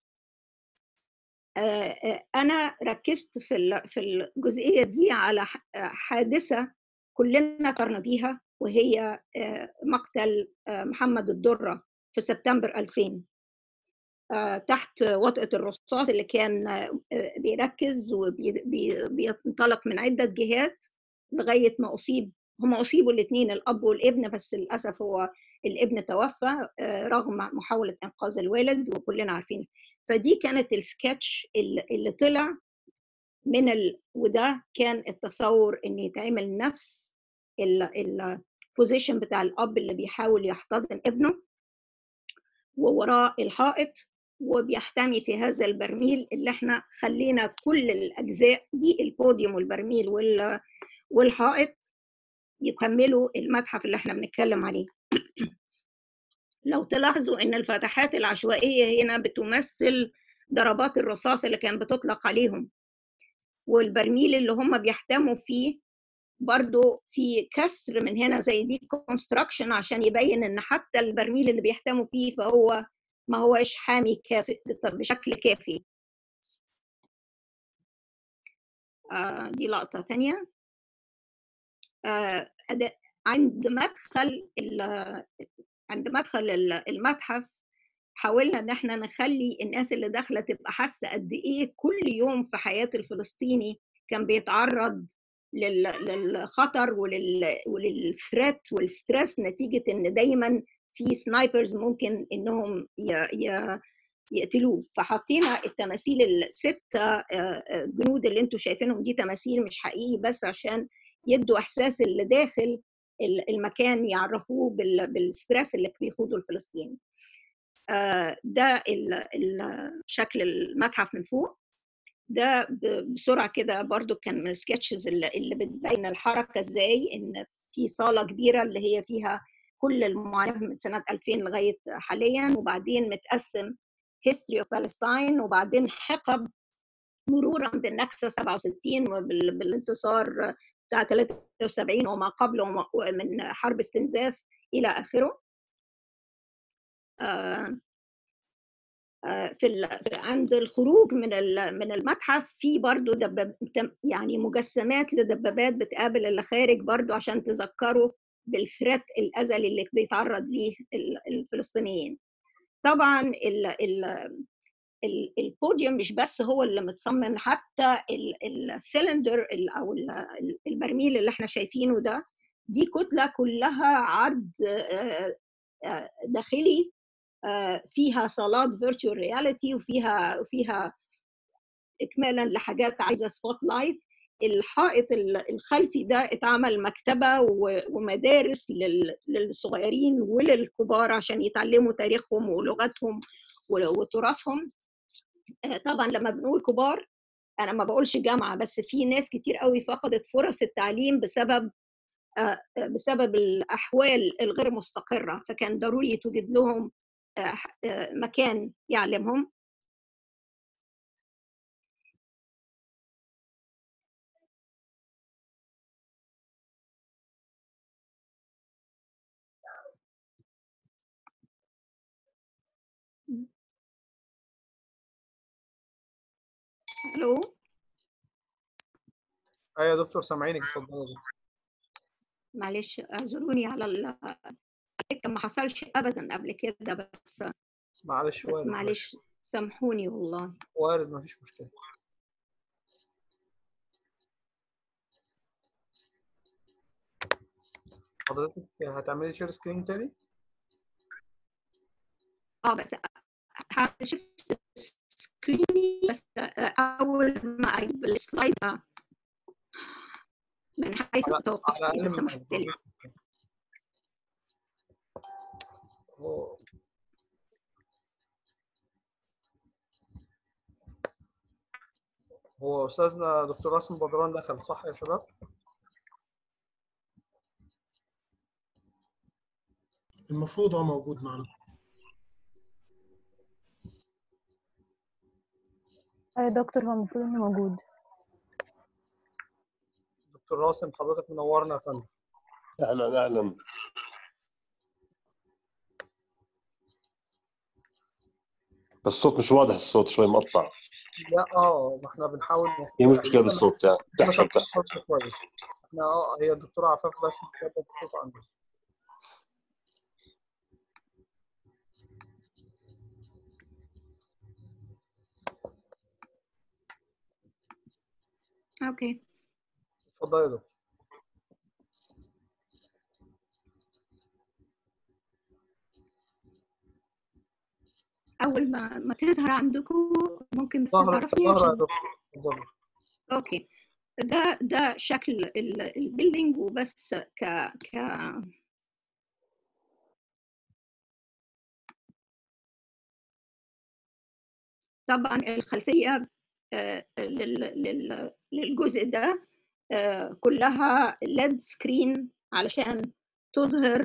أنا ركزت في الجزئية دي على حادثة كلنا قرنا بيها، وهي مقتل محمد الدرة في سبتمبر 2000 تحت وطأة الرصاص اللي كان بيركز وبينطلق من عدة جهات لغاية ما أصيب. هم أصيبوا الاثنين، الأب والابن، بس للأسف هو الابن توفى رغم محاولة إنقاذ الوالد وكلنا عارفين. فدي كانت السكتش اللي طلع من وده كان التصور إن يتعمل نفس البوزيشن بتاع الأب اللي بيحاول يحتضن ابنه ووراء الحائط وبيحتمي في هذا البرميل اللي احنا خلينا كل الأجزاء دي، البوديوم والبرميل والحائط، يكملوا المتحف اللي احنا بنتكلم عليه. لو تلاحظوا ان الفتحات العشوائية هنا بتمثل ضربات الرصاص اللي كان بتطلق عليهم، والبرميل اللي هم بيحتموا فيه برضو في كسر من هنا زي دي كونستراكشن عشان يبين ان حتى البرميل اللي بيحتموا فيه فهو ما هوش حامي كافي بشكل كافي. دي لقطة تانية. عند مدخل المتحف حاولنا ان احنا نخلي الناس اللي داخله تبقى حاسه قد ايه كل يوم في حياه الفلسطيني كان بيتعرض للخطر وللثريت والستريس، نتيجه ان دايما في سنايبرز ممكن انهم يقتلوه. فحطينا التماثيل الستة جنود اللي انتوا شايفينهم، دي تماثيل مش حقيقي بس عشان يدوا احساس اللي داخل المكان، يعرفوه بالستريس اللي بيخوضه الفلسطيني. ده شكل المتحف من فوق. ده بسرعه كده برضو كان من السكتشز اللي بتبين الحركه ازاي، ان في صاله كبيره اللي هي فيها كل المعاناه من سنه 2000 لغايه حاليا، وبعدين متقسم history of Palestine، وبعدين حقب مرورا بالنكسه 67 وبالانتصار بتاع 73 وما قبله من حرب استنزاف الى اخره. عند الخروج من المتحف في برضو يعني مجسمات لدبابات بتقابل اللي خارج برضو عشان تذكروا بالثريت الازلي اللي بيتعرض ليه الفلسطينيين. طبعا البوديوم مش بس هو اللي متصمم، حتى السلندر او البرميل اللي احنا شايفينه ده، دي كتله كلها عرض داخلي فيها صالات فيرتشوال رياليتي، وفيها اكمالا لحاجات عايزه سبوت لايت. الحائط الخلفي ده اتعمل مكتبه ومدارس للصغيرين وللكبار عشان يتعلموا تاريخهم ولغتهم وتراثهم. طبعا لما بنقول كبار انا ما بقولش جامعه بس، في ناس كتير قوي فقدت فرص التعليم بسبب الاحوال الغير مستقره، فكان ضروري توجد لهم مكان يعلمهم. الو، ايوه يا دكتور سامعينك، اتفضلي. معلش اعذروني على ما حصلش ابدا قبل كده، معلش بس وارد. معلش سامحوني والله. وارد، مفيش مشكله. حضرتك هتعملي شير سكرين تاني؟ بس شفت سكريني، بس اول ما اجيب السلايد من حيث توقفت اذا سمحت لي. هو استاذنا دكتور راسم بدران دخل صح يا شباب؟ المفروض هو موجود معنا. يا دكتور هو المفروض انه موجود. دكتور راسم حضرتك منورنا يا فندم. اهلا اهلا. بس الصوت مش واضح، الصوت شوي مقطع. لا ما احنا بنحاول هي مشكلة بالصوت يعني بتحصل كويس. احنا هي الدكتورة عفاف بس بتظبط الصوت عندنا. اوكي اتفضلي يا دكتور. اول ما تظهر عندكم ممكن بس تعرفني عشان اوكي. ده شكل البيلدينج وبس. طبعا الخلفيه للجزء ده كلها LED سكرين علشان تظهر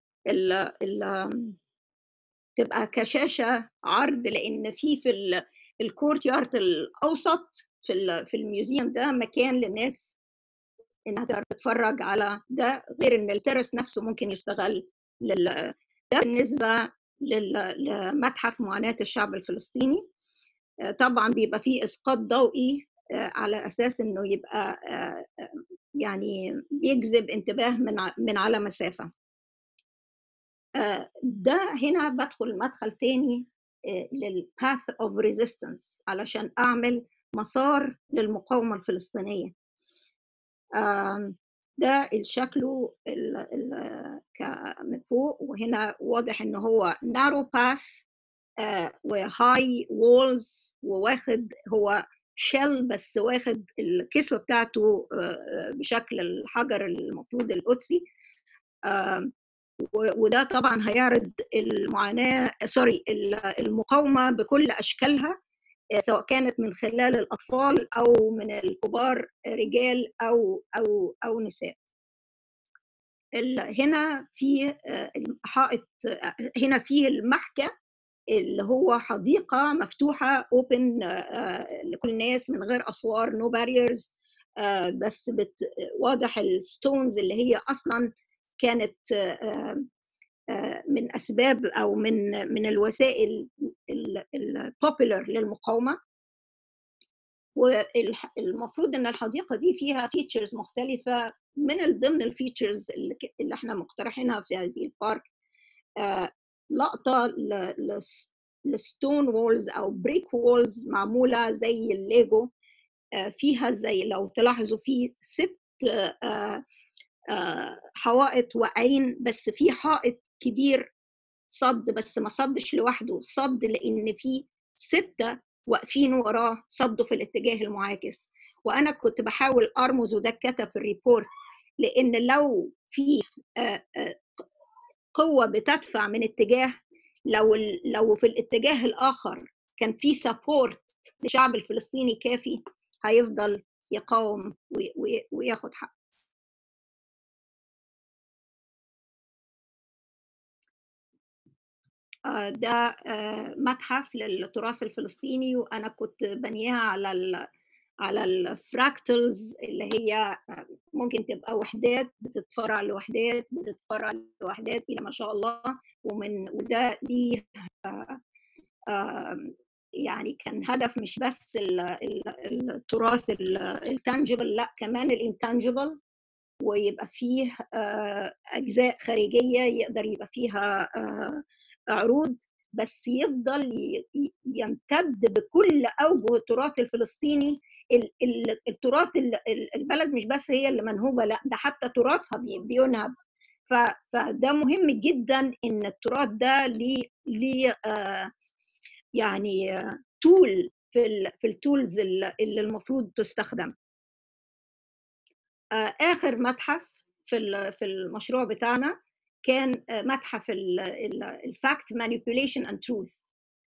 تبقى كشاشه عرض، لان في الكورت يارد الاوسط في الميوزيوم ده مكان للناس انها تقدر تتفرج على ده، غير ان الترس نفسه ممكن يستغل ده بالنسبه لمتحف معاناه الشعب الفلسطيني. طبعا بيبقى فيه اسقاط ضوئي على اساس انه يبقى يعني بيجذب انتباه من على مسافه. ده هنا بدخل مدخل تاني للباث اوف ريزيستنس علشان اعمل مسار للمقاومه الفلسطينيه. ده شكله من فوق، وهنا واضح ان هو نارو باث وهاي وولز، وواخد هو شل بس واخد الكسوه بتاعته بشكل الحجر المفروض القدسي. وده طبعا هيعرض المقاومه بكل اشكالها، سواء كانت من خلال الاطفال او من الكبار، رجال او نساء. هنا في حائط، هنا في المحكى اللي هو حديقه مفتوحه اوبن لكل الناس من غير اسوار، نو باريرز، بس واضح الستونز اللي هي اصلا كانت من اسباب او من الوسائل البوبولار للمقاومه. والمفروض ان الحديقه دي فيها فيتشرز مختلفه. من ضمن الفيتشرز اللي احنا مقترحينها في هذه البارك لقطه الستون وولز او بريك وولز معموله زي الليجو، فيها زي لو تلاحظوا في 6 حوائط واقعين، بس في حائط كبير صد، بس ما صدش لوحده، صد لان في 6 واقفين وراه صدوا في الاتجاه المعاكس. وانا كنت بحاول ارمز، وده اتكتب في الريبورت، لان لو في قوه بتدفع من اتجاه، لو في الاتجاه الاخر كان في سبورت للشعب الفلسطيني كافي، هيفضل يقاوم وياخد حقه. ده متحف للتراث الفلسطيني، وانا كنت بنيها على الفراكتلز، اللي هي ممكن تبقى وحدات بتتفرع لوحدات بتتفرع لوحدات الى ما شاء الله. وده ليه يعني كان هدف مش بس التراث التانجبل، لا كمان الانتانجبل، ويبقى فيه أجزاء خارجية يقدر يبقى فيها عروض، بس يفضل يمتد بكل أوجه التراث الفلسطيني. التراث البلد مش بس هي اللي منهوبة، لا ده حتى تراثها بينهب. فده مهم جدا إن التراث ده ليه يعني تول في التولز اللي المفروض تستخدم. آخر متحف في المشروع بتاعنا كان متحف الفاكت مانيبيوليشن اند تروث.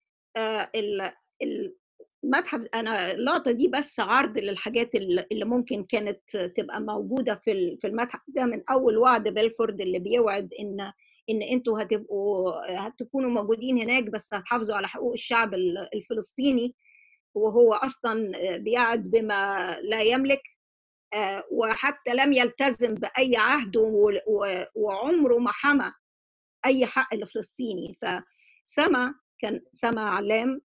المتحف، انا اللقطه دي بس عرض للحاجات اللي ممكن كانت تبقى موجوده في المتحف ده، من اول وعد بلفورد اللي بيوعد ان انتوا هتكونوا موجودين هناك، بس هتحافظوا على حقوق الشعب الفلسطيني، وهو اصلا بيعد بما لا يملك، وحتى لم يلتزم بأي عهد، وعمره ما حمى أي حق لفلسطيني. فسما كان سما علام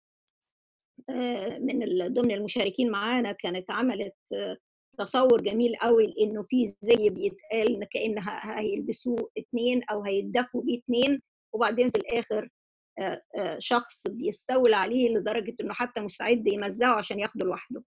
من ضمن المشاركين معانا، كانت عملت تصور جميل قوي، لأنه في زي بيتقال كأن هيلبسوه 2 أو هيتدفوا بيه 2، وبعدين في الآخر شخص بيستولى عليه لدرجة إنه حتى مستعد يمزعه عشان ياخده لوحده.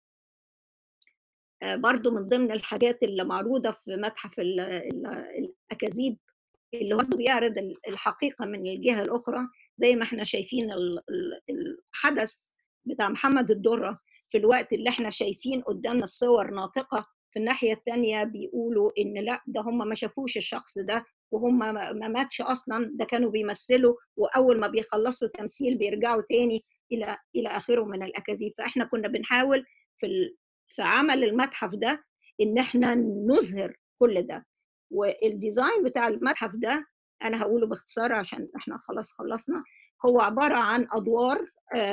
برضو من ضمن الحاجات اللي معروضة في متحف الأكاذيب، اللي هو بيعرض الحقيقة من الجهة الأخرى، زي ما احنا شايفين الحدث بتاع محمد الدرة، في الوقت اللي احنا شايفين قدامنا الصور ناطقة، في الناحية التانية بيقولوا إن لا، ده هم ما شافوش الشخص ده، وهم ما ماتش أصلا، ده كانوا بيمثلوا، وأول ما بيخلصوا تمثيل بيرجعوا تاني إلى آخره من الأكاذيب. فإحنا كنا بنحاول في عمل المتحف ده ان احنا نظهر كل ده. والديزاين بتاع المتحف ده انا هقوله باختصار عشان احنا خلاص خلصنا. هو عبارة عن ادوار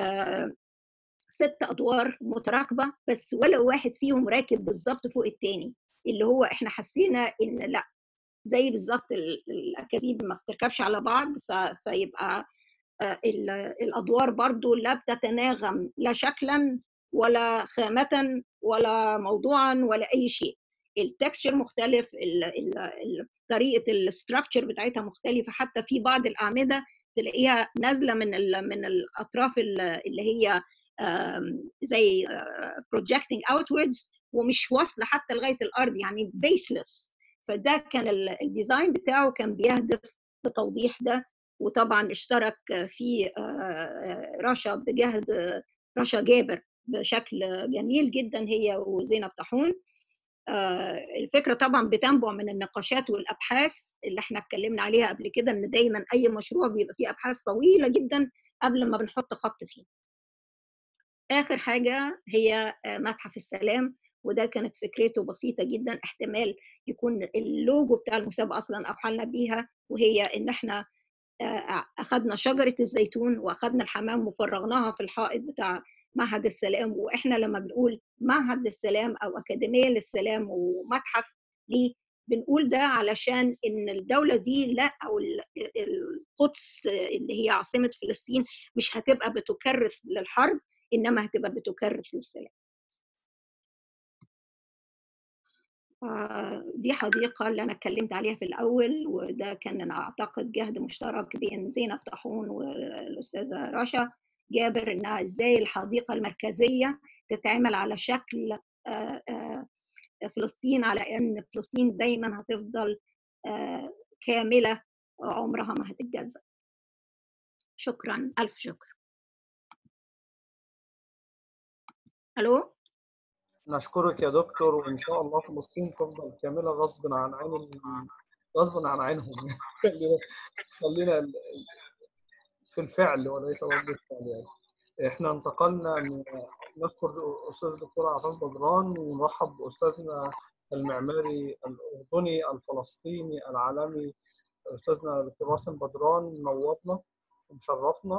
6 ادوار متراكبة، بس ولا واحد فيهم راكب بالظبط فوق التاني، اللي هو احنا حسينا ان لا، زي بالظبط الاكاذيب ما بتركبش على بعض، فيبقى الادوار برضو لا بتتناغم لا شكلا ولا خامة ولا موضوعا ولا أي شيء. التكستشر مختلف، طريقة الاستراكشر بتاعتها مختلفة، حتى في بعض الأعمدة تلاقيها نازلة من الأطراف اللي هي زي projecting outwards، ومش واصلة حتى لغاية الأرض، يعني baseless. فده كان الديزاين بتاعه كان بيهدف لتوضيح ده. وطبعا اشترك في رشا بجهد رشا جابر بشكل جميل جدا، هي وزينب طاحون. الفكرة طبعا بتنبع من النقاشات والأبحاث اللي احنا اتكلمنا عليها قبل كده، ان دايما أي مشروع بيبقى فيه أبحاث طويلة جدا قبل ما بنحط خط فيه. آخر حاجة هي متحف السلام، وده كانت فكرته بسيطة جدا، احتمال يكون اللوجو بتاع المسابقة أصلا أوحلنا بيها، وهي إن احنا أخذنا شجرة الزيتون وأخذنا الحمام وفرغناها في الحائط بتاع معهد السلام. وإحنا لما بنقول معهد للسلام أو أكاديمية للسلام ومتحف ليه، بنقول ده علشان إن الدولة دي لا، أو القدس اللي هي عاصمة فلسطين مش هتبقى بتكرس للحرب، إنما هتبقى بتكرس للسلام. دي حديقة اللي أنا اتكلمت عليها في الأول، وده كان أنا أعتقد جهد مشترك بين زينب طاحون والأستاذة رشا جابر، إنها إزاي الحديقة المركزية تتعمل على شكل فلسطين، على إن فلسطين دايما هتفضل كاملة عمرها ما هتتجزأ. شكرا، ألف شكر. ألو؟ نشكرك يا دكتور، وإن شاء الله فلسطين تفضل كاملة غصب عن عينهم. خلينا في الفعل وليس رد الفعل يعني. احنا انتقلنا من نشكر الاستاذ الدكتور عفاف بدران، ونرحب باستاذنا المعماري الاردني الفلسطيني العالمي استاذنا الدكتور راسم بدران، نورنا ومشرفنا،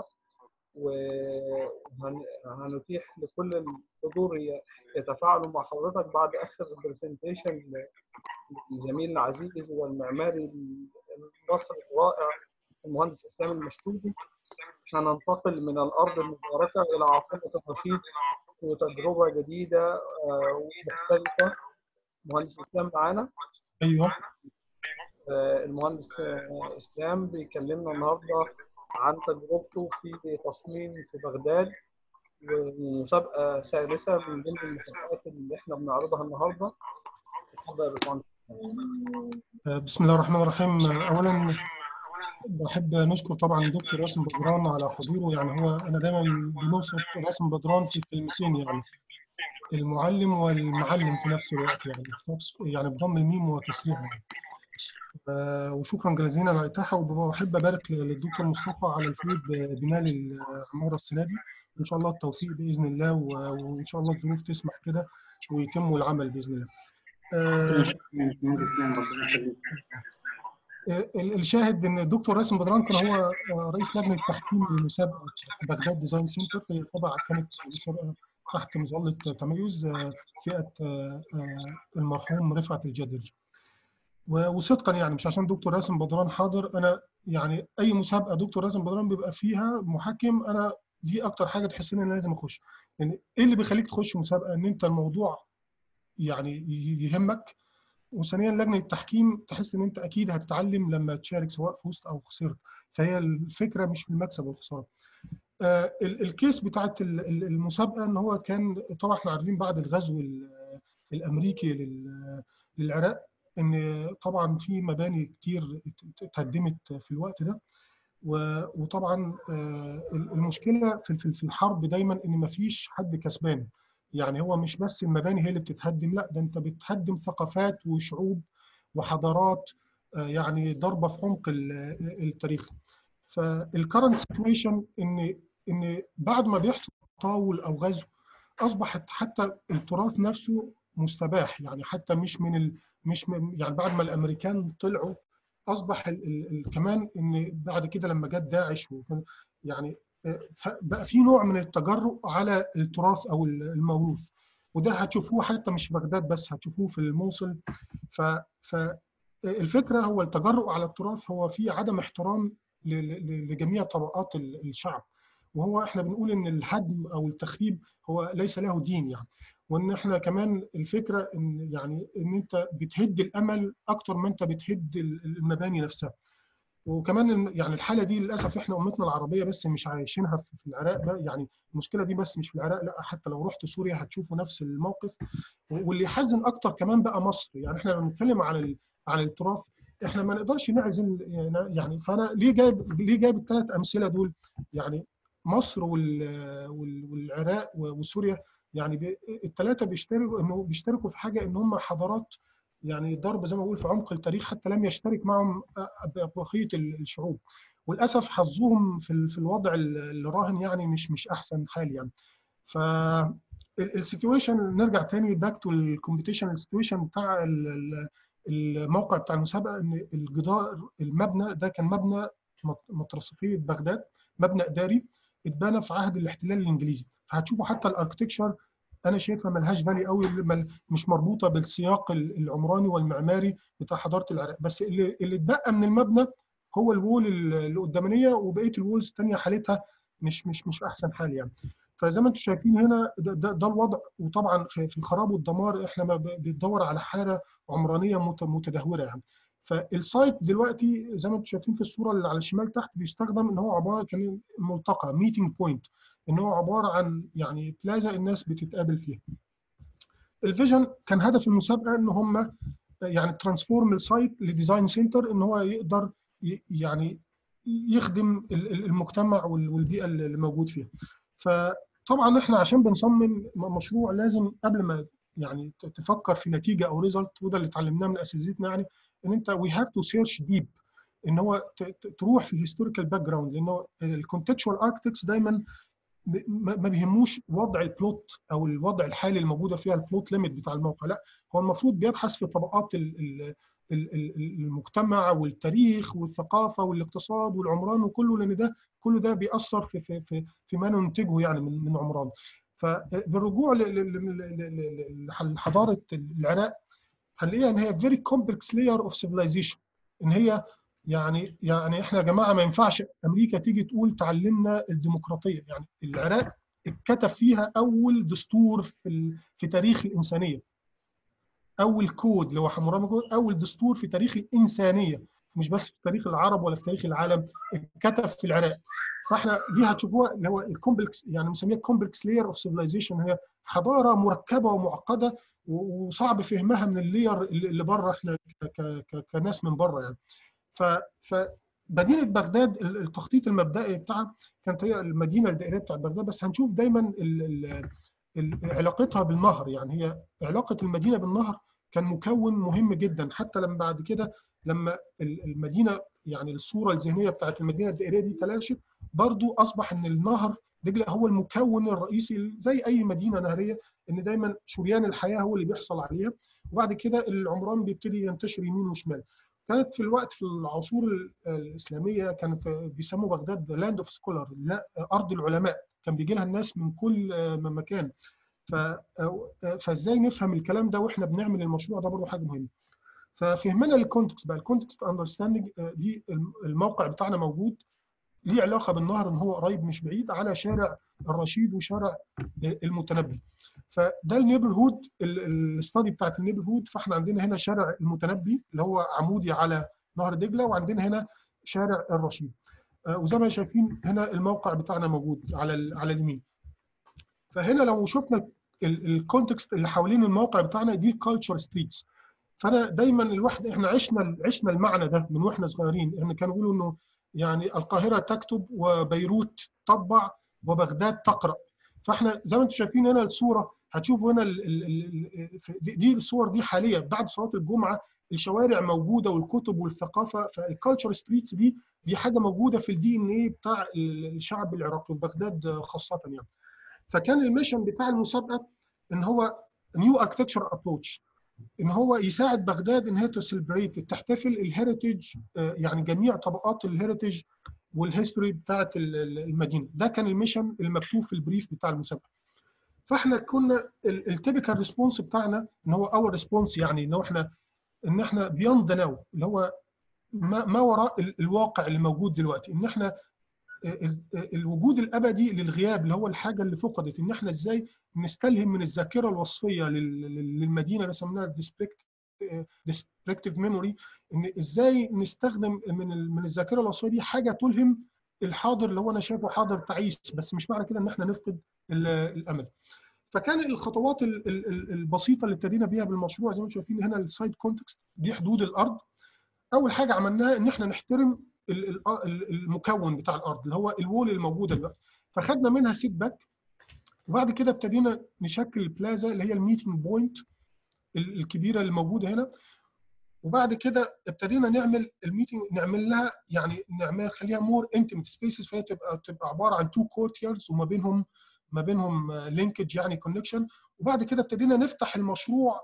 وهنتيح لكل الحضور يتفاعلوا مع حضرتك بعد اخر برزنتيشن للزميل العزيز والمعماري المصري الرائع المهندس اسلام المشتودي. هننتقل من الارض المباركه الى عاصمه الرشيد وتجربه جديده ومختلفه. مهندس اسلام معانا؟ ايوه. المهندس اسلام بيكلمنا النهارده عن تجربته في تصميم في بغداد، ومسابقه ثالثه من ضمن المسابقات اللي احنا بنعرضها النهارده. اتفضل يا باشمهندس. بسم الله الرحمن الرحيم. اولا بحب نشكر طبعا الدكتور راسم بدران على حضوره. يعني هو انا دايما بنوصف راسم بدران في كلمتين، يعني المعلم والمعلم في نفس الوقت، يعني بضم الميم وكسرها. وشكرا جزيلا على الاتاحه. وبحب ابارك للدكتور مصطفى على الفوز بنال العماره السنه دي. ان شاء الله التوفيق باذن الله، وان شاء الله الظروف تسمح كده ويتم العمل باذن الله. الشاهد ان الدكتور راسم بدران كان هو رئيس لجنه تحكيم لمسابقه بغداد ديزاين سنتر. هي طبعا كانت مسابقه تحت مظله تميز فئه المرحوم رفعت الجدري. وصدقا يعني مش عشان دكتور راسم بدران حاضر، انا يعني اي مسابقه دكتور راسم بدران بيبقى فيها محكم، انا دي اكتر حاجه تحس ان انا لازم اخش. يعني ايه اللي بيخليك تخش مسابقه؟ ان انت الموضوع يعني يهمك، وثانيا لجنه التحكيم تحس ان انت اكيد هتتعلم لما تشارك سواء فزت او خسرت. فهي الفكره مش في المكسب والخساره. الكيس بتاعت المسابقه ان هو كان طبعا احنا عارفين بعد الغزو الامريكي للعراق ان طبعا في مباني كتير اتهدمت في الوقت ده. وطبعا المشكله في الحرب دايما ان مفيش حد كسبان. يعني هو مش بس المباني هي اللي بتتهدم، لا ده انت بتهدم ثقافات وشعوب وحضارات، يعني ضربه في عمق التاريخ. فالكرنت سيتويشن ان بعد ما بيحصل تطاول او غزو اصبحت حتى التراث نفسه مستباح. يعني حتى مش يعني بعد ما الامريكان طلعوا اصبح كمان ان بعد كده لما جت داعش يعني بقى في نوع من التجرؤ على التراث او الموروث. وده هتشوفوه حتى مش في بغداد بس، هتشوفوه في الموصل. فالفكره هو التجرؤ على التراث، هو في عدم احترام لجميع طبقات الشعب. وهو احنا بنقول ان الهدم او التخريب هو ليس له دين يعني. وان احنا كمان الفكره ان يعني ان انت بتهد الامل اكتر ما انت بتهد المباني نفسها. وكمان يعني الحاله دي للاسف احنا امتنا العربيه بس مش عايشينها في العراق ده. يعني المشكله دي بس مش في العراق، لا حتى لو رحت سوريا هتشوفوا نفس الموقف. واللي يحزن اكتر كمان بقى مصر. يعني احنا لما بنتكلم عن التراث احنا ما نقدرش نعزل يعني. فانا ليه جايب الثلاث امثله دول؟ يعني مصر والعراق وسوريا، يعني الثلاثه بيشتركوا في حاجه، ان هم حضارات يعني ضرب زي ما بقول في عمق التاريخ، حتى لم يشترك معهم بقيه الشعوب. وللاسف حظهم في الوضع اللي راهن يعني مش احسن حال يعني. فالسيتويشن نرجع تاني باك تو الكومبيتيشن. السيتويشن بتاع الموقع بتاع المسابقه ان الجدار المبنى ده كان مبنى مترصفيه بغداد، مبنى اداري اتبنى في عهد الاحتلال الانجليزي. فهتشوفوا حتى الاركتكشر انا شايفها ملهاش فالي قوي، مش مربوطه بالسياق العمراني والمعماري بتاع حضاره العراق. بس اللي اتبقى من المبنى هو الوول اللي قدامانيه، وبقيه الوولز الثانيه حالتها مش في احسن حال يعني. فزي ما انتم شايفين هنا ده الوضع. وطبعا في الخراب والدمار احنا بندور على حاله عمرانيه متدهوره يعني. فالسايت دلوقتي زي ما انتم شايفين في الصوره اللي على الشمال تحت بيستخدم ان هو عباره عن ملتقى ميتنج بوينت، ان هو عباره عن يعني بلازا الناس بتتقابل فيها. الفيجن كان هدف المسابقه ان هم يعني ترانسفورم السايت لديزاين سنتر، ان هو يقدر يعني يخدم المجتمع والبيئه اللي موجود فيها. فطبعا احنا عشان بنصمم مشروع لازم قبل ما يعني تفكر في نتيجه او ريزلت، وده اللي اتعلمناه من اساتذتنا يعني، ان انت وي هاف تو سيرش ديب، ان هو تروح في الهيستوريكال باك جراوند، لانه الكونتكستوال اركتكتس دايما ما بيهموش وضع البلوت او الوضع الحالي الموجوده فيها البلوت ليميت بتاع الموقع، لا هو المفروض بيبحث في طبقات المجتمع والتاريخ والثقافه والاقتصاد والعمران وكله، لان كل ده بيأثر في ما ننتجه يعني من عمران. فبالرجوع لحضاره العراق هنلاقيها ان هي very complex layer of civilization، ان هي يعني احنا يا جماعه ما ينفعش امريكا تيجي تقول تعلمنا الديمقراطيه. يعني العراق اتكتب فيها اول دستور في تاريخ الانسانيه، اول كود اللي هو حمورابي كود، اول دستور في تاريخ الانسانيه، مش بس في تاريخ العرب ولا في تاريخ العالم، اتكتب في العراق. فاحنا دي هتشوفوها اللي هو الكومبلكس، يعني بنسميها كومبلكس لاير اوف سيفلايزيشن، هي حضاره مركبه ومعقده وصعب فهمها من اللاير اللي بره احنا كناس من بره يعني. فمدينه بغداد التخطيط المبدئي بتاعها كانت هي المدينه الدائريه بتاعت بغداد، بس هنشوف دايما علاقتها بالنهر. يعني هي علاقه المدينه بالنهر كان مكون مهم جدا، حتى لما بعد كده لما المدينه يعني الصوره الذهنيه بتاعت المدينه الدائريه دي تلاشت، برضو اصبح ان النهر دجله هو المكون الرئيسي زي اي مدينه نهريه، ان دايما شريان الحياه هو اللي بيحصل عليها، وبعد كده العمران بيبتدي ينتشر يمين وشمال. كانت في العصور الاسلاميه كانت بيسموا بغداد لاند اوف سكولر، ارض العلماء، كان بيجي لها الناس من كل مكان. فازاي نفهم الكلام ده واحنا بنعمل المشروع ده برضه حاجه مهمه. ففهمنا للكونتكست بقى، الكونتكست اندرستاندنج دي الموقع بتاعنا موجود ليه علاقه بالنهر، ان هو قريب مش بعيد على شارع الرشيد وشارع المتنبي. فده النيبرهود، الاستادي بتاعت النيبرهود. فاحنا عندنا هنا شارع المتنبي اللي هو عمودي على نهر دجله، وعندنا هنا شارع الرشيد. وزي ما شايفين هنا الموقع بتاعنا موجود على اليمين. فهنا لو شفنا الكونتكست اللي حوالين الموقع بتاعنا دي الكالتشر ستريتس. فانا دايما الواحد احنا عشنا المعنى ده من واحنا صغيرين، ان كانوا يقولوا انه يعني القاهره تكتب وبيروت تطبع وبغداد تقرا. فاحنا زي ما انتم شايفين هنا الصوره، هتشوفوا هنا دي الصور دي حاليا بعد صلاه الجمعه، الشوارع موجوده والكتب والثقافه. فالكالتشر ستريتس دي حاجه موجوده في الدي ان ايه بتاع الشعب العراقي وبغداد خاصه يعني. فكان الميشن بتاع المسابقه ان هو نيو اركتكتشر ابروتش، ان هو يساعد بغداد ان هي تسليبريت تحتفل الهيريتج، يعني جميع طبقات الهيريتج والهيستوري بتاعه المدينه. ده كان الميشن المكتوب في البريف بتاع المسابقه. فاحنا كنا التيبيكال ريسبونس بتاعنا ان هو اور ريسبونس، يعني ان احنا بيوند ناو، اللي هو ما وراء الواقع اللي موجود دلوقتي، ان احنا الوجود الابدي للغياب اللي هو الحاجه اللي فقدت، ان احنا ازاي نستلهم من الذاكره الوصفيه للمدينه اللي سميناها ديسبريكتيف ميموري، ان ازاي نستخدم من الذاكره الوصفيه دي حاجه تلهم الحاضر اللي هو انا شايفه حاضر تعيس، بس مش معنى كده ان احنا نفقد الامل. فكان الخطوات البسيطه اللي ابتدينا بيها بالمشروع زي ما انتم شايفين هنا السايد كونتكست دي حدود الارض. اول حاجه عملناها ان احنا نحترم المكون بتاع الارض اللي هو الوول الموجوده دلوقتي، فخدنا منها سيت باك. وبعد كده ابتدينا نشكل البلازا اللي هي الميتنج بوينت الكبيره اللي موجوده هنا. وبعد كده ابتدينا نعمل الميتنج، نعمل لها يعني نخليها مور انتيميت سبيسز، فهي تبقى عباره عن تو كورتيرز وما بينهم لينكج يعني كونكشن. وبعد كده ابتدينا نفتح المشروع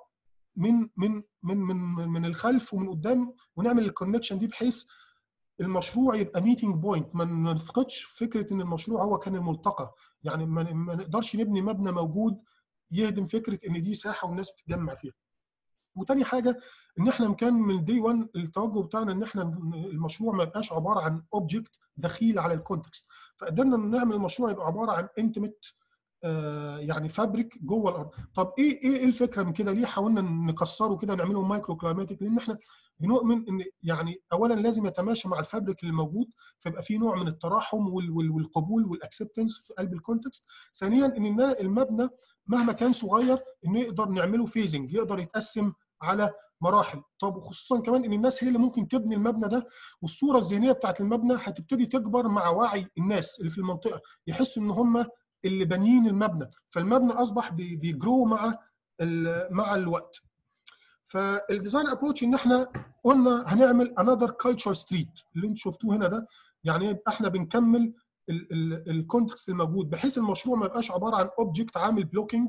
من الخلف ومن قدام، ونعمل الكونكشن دي بحيث المشروع يبقى ميتنج بوينت، ما نفقدش فكره ان المشروع هو كان الملتقى. يعني ما نقدرش نبني مبنى موجود يهدم فكره ان دي ساحه والناس بتتجمع فيها. وتاني حاجه ان احنا كان من دي 1 التوجه بتاعنا ان احنا المشروع ما يبقاش عباره عن اوبجكت دخيل على الكونتكست، فقدرنا نعمل المشروع يبقى عباره عن انتيميت يعني فابريك جوه الارض. طب ايه الفكره من كده؟ ليه حاولنا نكسره كده ونعمله مايكرو كلايماتيك؟ لان احنا بنؤمن ان يعني اولا لازم يتماشى مع الفابريك اللي موجود، فيبقى في نوع من التراحم والقبول والاكسبتنس في قلب الكونتكست. ثانيا ان المبنى مهما كان صغير انه يقدر نعمله فيزنج، يقدر يتقسم على مراحل. طب وخصوصا كمان ان الناس هي اللي ممكن تبني المبنى ده، والصوره الذهنيه بتاعت المبنى هتبتدي تكبر مع وعي الناس اللي في المنطقه، يحسوا ان هم اللي بانيين المبنى، فالمبنى اصبح بيجرو مع الوقت. فالديزاين ابروتش ان احنا قلنا هنعمل انذر كلتشر ستريت اللي انتم شفتوه هنا ده، يعني يبقى احنا بنكمل الكونتكست الموجود، بحيث المشروع ما يبقاش عباره عن اوبجكت عامل بلوكينج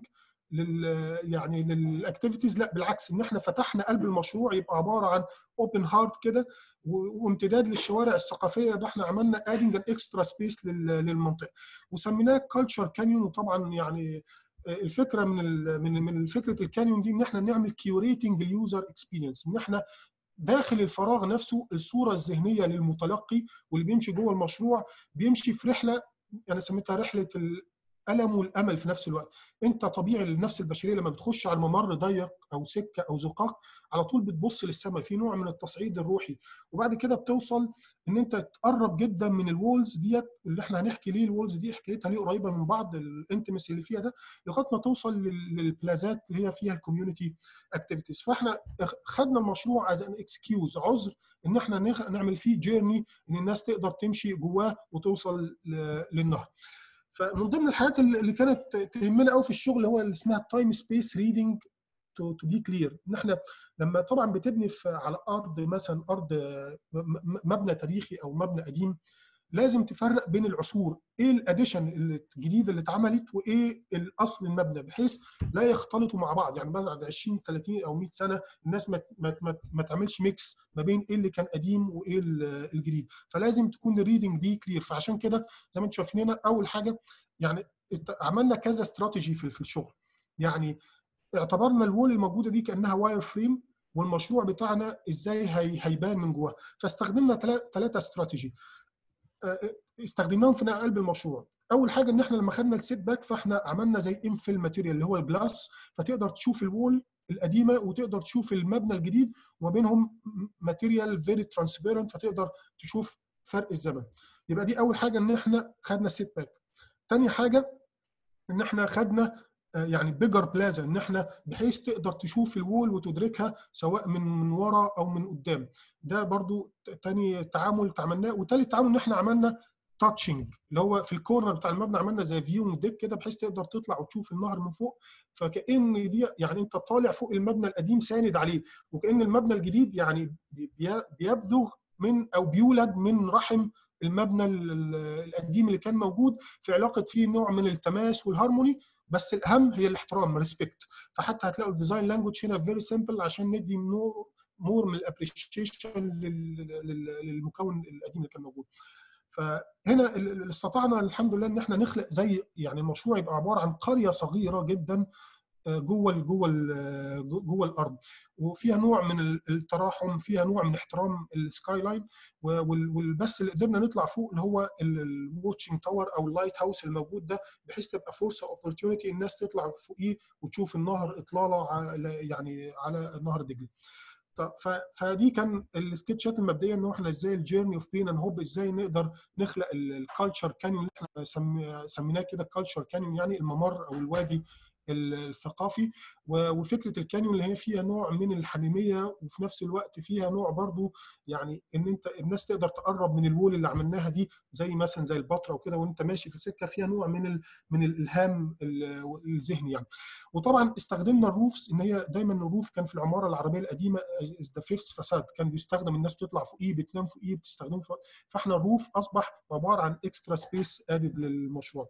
يعني للاكتيفيتيز، لا بالعكس، ان احنا فتحنا قلب المشروع يبقى عباره عن اوبن هارت كده وامتداد للشوارع الثقافيه. ده احنا عملنا ادنج ان اكسترا سبيس للمنطقه وسميناه كلتشر كانيون. وطبعا يعني الفكره من فكره الكانيون دي ان احنا نعمل كيوريتنج اليوزر اكسبيرينس، ان احنا داخل الفراغ نفسه الصوره الذهنيه للمتلقي واللي بيمشي جوه المشروع بيمشي في رحله انا سميتها رحله الالم والامل في نفس الوقت. انت طبيعي النفس البشريه لما بتخش على ممر ضيق او سكه او زقاق على طول بتبص للسماء، في نوع من التصعيد الروحي، وبعد كده بتوصل ان انت تقرب جدا من الوولز ديت اللي احنا هنحكي ليه الوولز دي حكايتها ليه قريبه من بعض، الانتمسي اللي فيها ده، لغايه ما توصل للبلازات اللي هي فيها الكوميونتي اكتيفيتيز. فاحنا خدنا المشروع از ان اكسكيوز، عذر ان احنا نعمل فيه جيرني ان الناس تقدر تمشي جواه وتوصل للنهر. فمن ضمن الحاجات اللي كانت تهمنا قوي في الشغل هو اللي اسمها تايم سبيس ريدنج تو بي كلير. ان احنا لما طبعا بتبني على ارض مثلا ارض مبنى تاريخي او مبنى قديم، لازم تفرق بين العصور، ايه الاديشن الجديده اللي اتعملت وايه الاصل المبنى، بحيث لا يختلطوا مع بعض. يعني بعد 20 30 او 100 سنه الناس ما تعملش ميكس ما بين ايه اللي كان قديم وايه الجديد، فلازم تكون الريدنج دي كلير. فعشان كده زي ما انتم شايفين هنا اول حاجه يعني عملنا كذا استراتيجي في الشغل. يعني اعتبرنا الوول الموجوده دي كانها واير فريم، والمشروع بتاعنا ازاي هيبان من جوه. فاستخدمنا 3 استراتيجي استخدمناهم في قلب المشروع. اول حاجه ان احنا لما خدنا السيت باك فاحنا عملنا زي انفيل ماتيريال اللي هو الجلاس، فتقدر تشوف الوول القديمه وتقدر تشوف المبنى الجديد وما بينهم ماتيريال فيري ترانسبيرنت، فتقدر تشوف فرق الزمن. يبقى دي اول حاجه ان احنا خدنا سيت باك. تاني حاجه ان احنا خدنا يعني بيجر بلازا، ان احنا بحيث تقدر تشوف الوول وتدركها سواء من ورا او من قدام. ده برضو تاني تعامل عملناه. وتالت تعامل ان احنا عملنا تاتشنج اللي هو في الكورنر بتاع المبنى، عملنا زي فيو ديك كده بحيث تقدر تطلع وتشوف النهر من فوق، فكأن دي يعني انت طالع فوق المبنى القديم ساند عليه، وكأن المبنى الجديد يعني بيبذغ من او بيولد من رحم المبنى القديم اللي كان موجود، في علاقه فيه نوع من التماس والهارموني. بس الاهم هي الاحترام، ريسبكت. فحتى هتلاقوا الديزاين لانجوج هنا فيري سمبل عشان ندي مور من الابريشيشن للمكون القديم اللي كان موجود. فهنا استطعنا الحمد لله ان احنا نخلق زي يعني المشروع يبقى عباره عن قريه صغيره جدا جوه الارض، وفيها نوع من التراحم، فيها نوع من احترام السكاي لاين. والبس اللي قدرنا نطلع فوق اللي هو الواتشنج تاور او اللايت هاوس الموجود ده، بحيث تبقى فرصه اوبورتيونيتي الناس تطلع فوقيه وتشوف النهر اطلاله يعني على نهر دجله. فدي كان السكتشات المبدئيه ان احنا ازاي الجيرني اوف بين اند هوب، ازاي نقدر نخلق الكالتشر كانيون اللي احنا سميناه كده الكالتشر كانيون، يعني الممر او الوادي الثقافي. وفكره الكانيون اللي هي فيها نوع من الحميميه وفي نفس الوقت فيها نوع برضو يعني ان انت الناس تقدر تقرب من الوول اللي عملناها دي، زي مثلا زي البتراء وكده، وانت ماشي في السكه فيها نوع من الالهام الذهني يعني. وطبعا استخدمنا الروفس، ان هي دايما الروف كان في العماره العربيه القديمه ذا فيفث فساد، كان بيستخدم الناس تطلع فوقيه بتنام فوقيه بتستخدمه فاحنا الروف اصبح عباره عن اكسترا سبيس ادد للمشروع.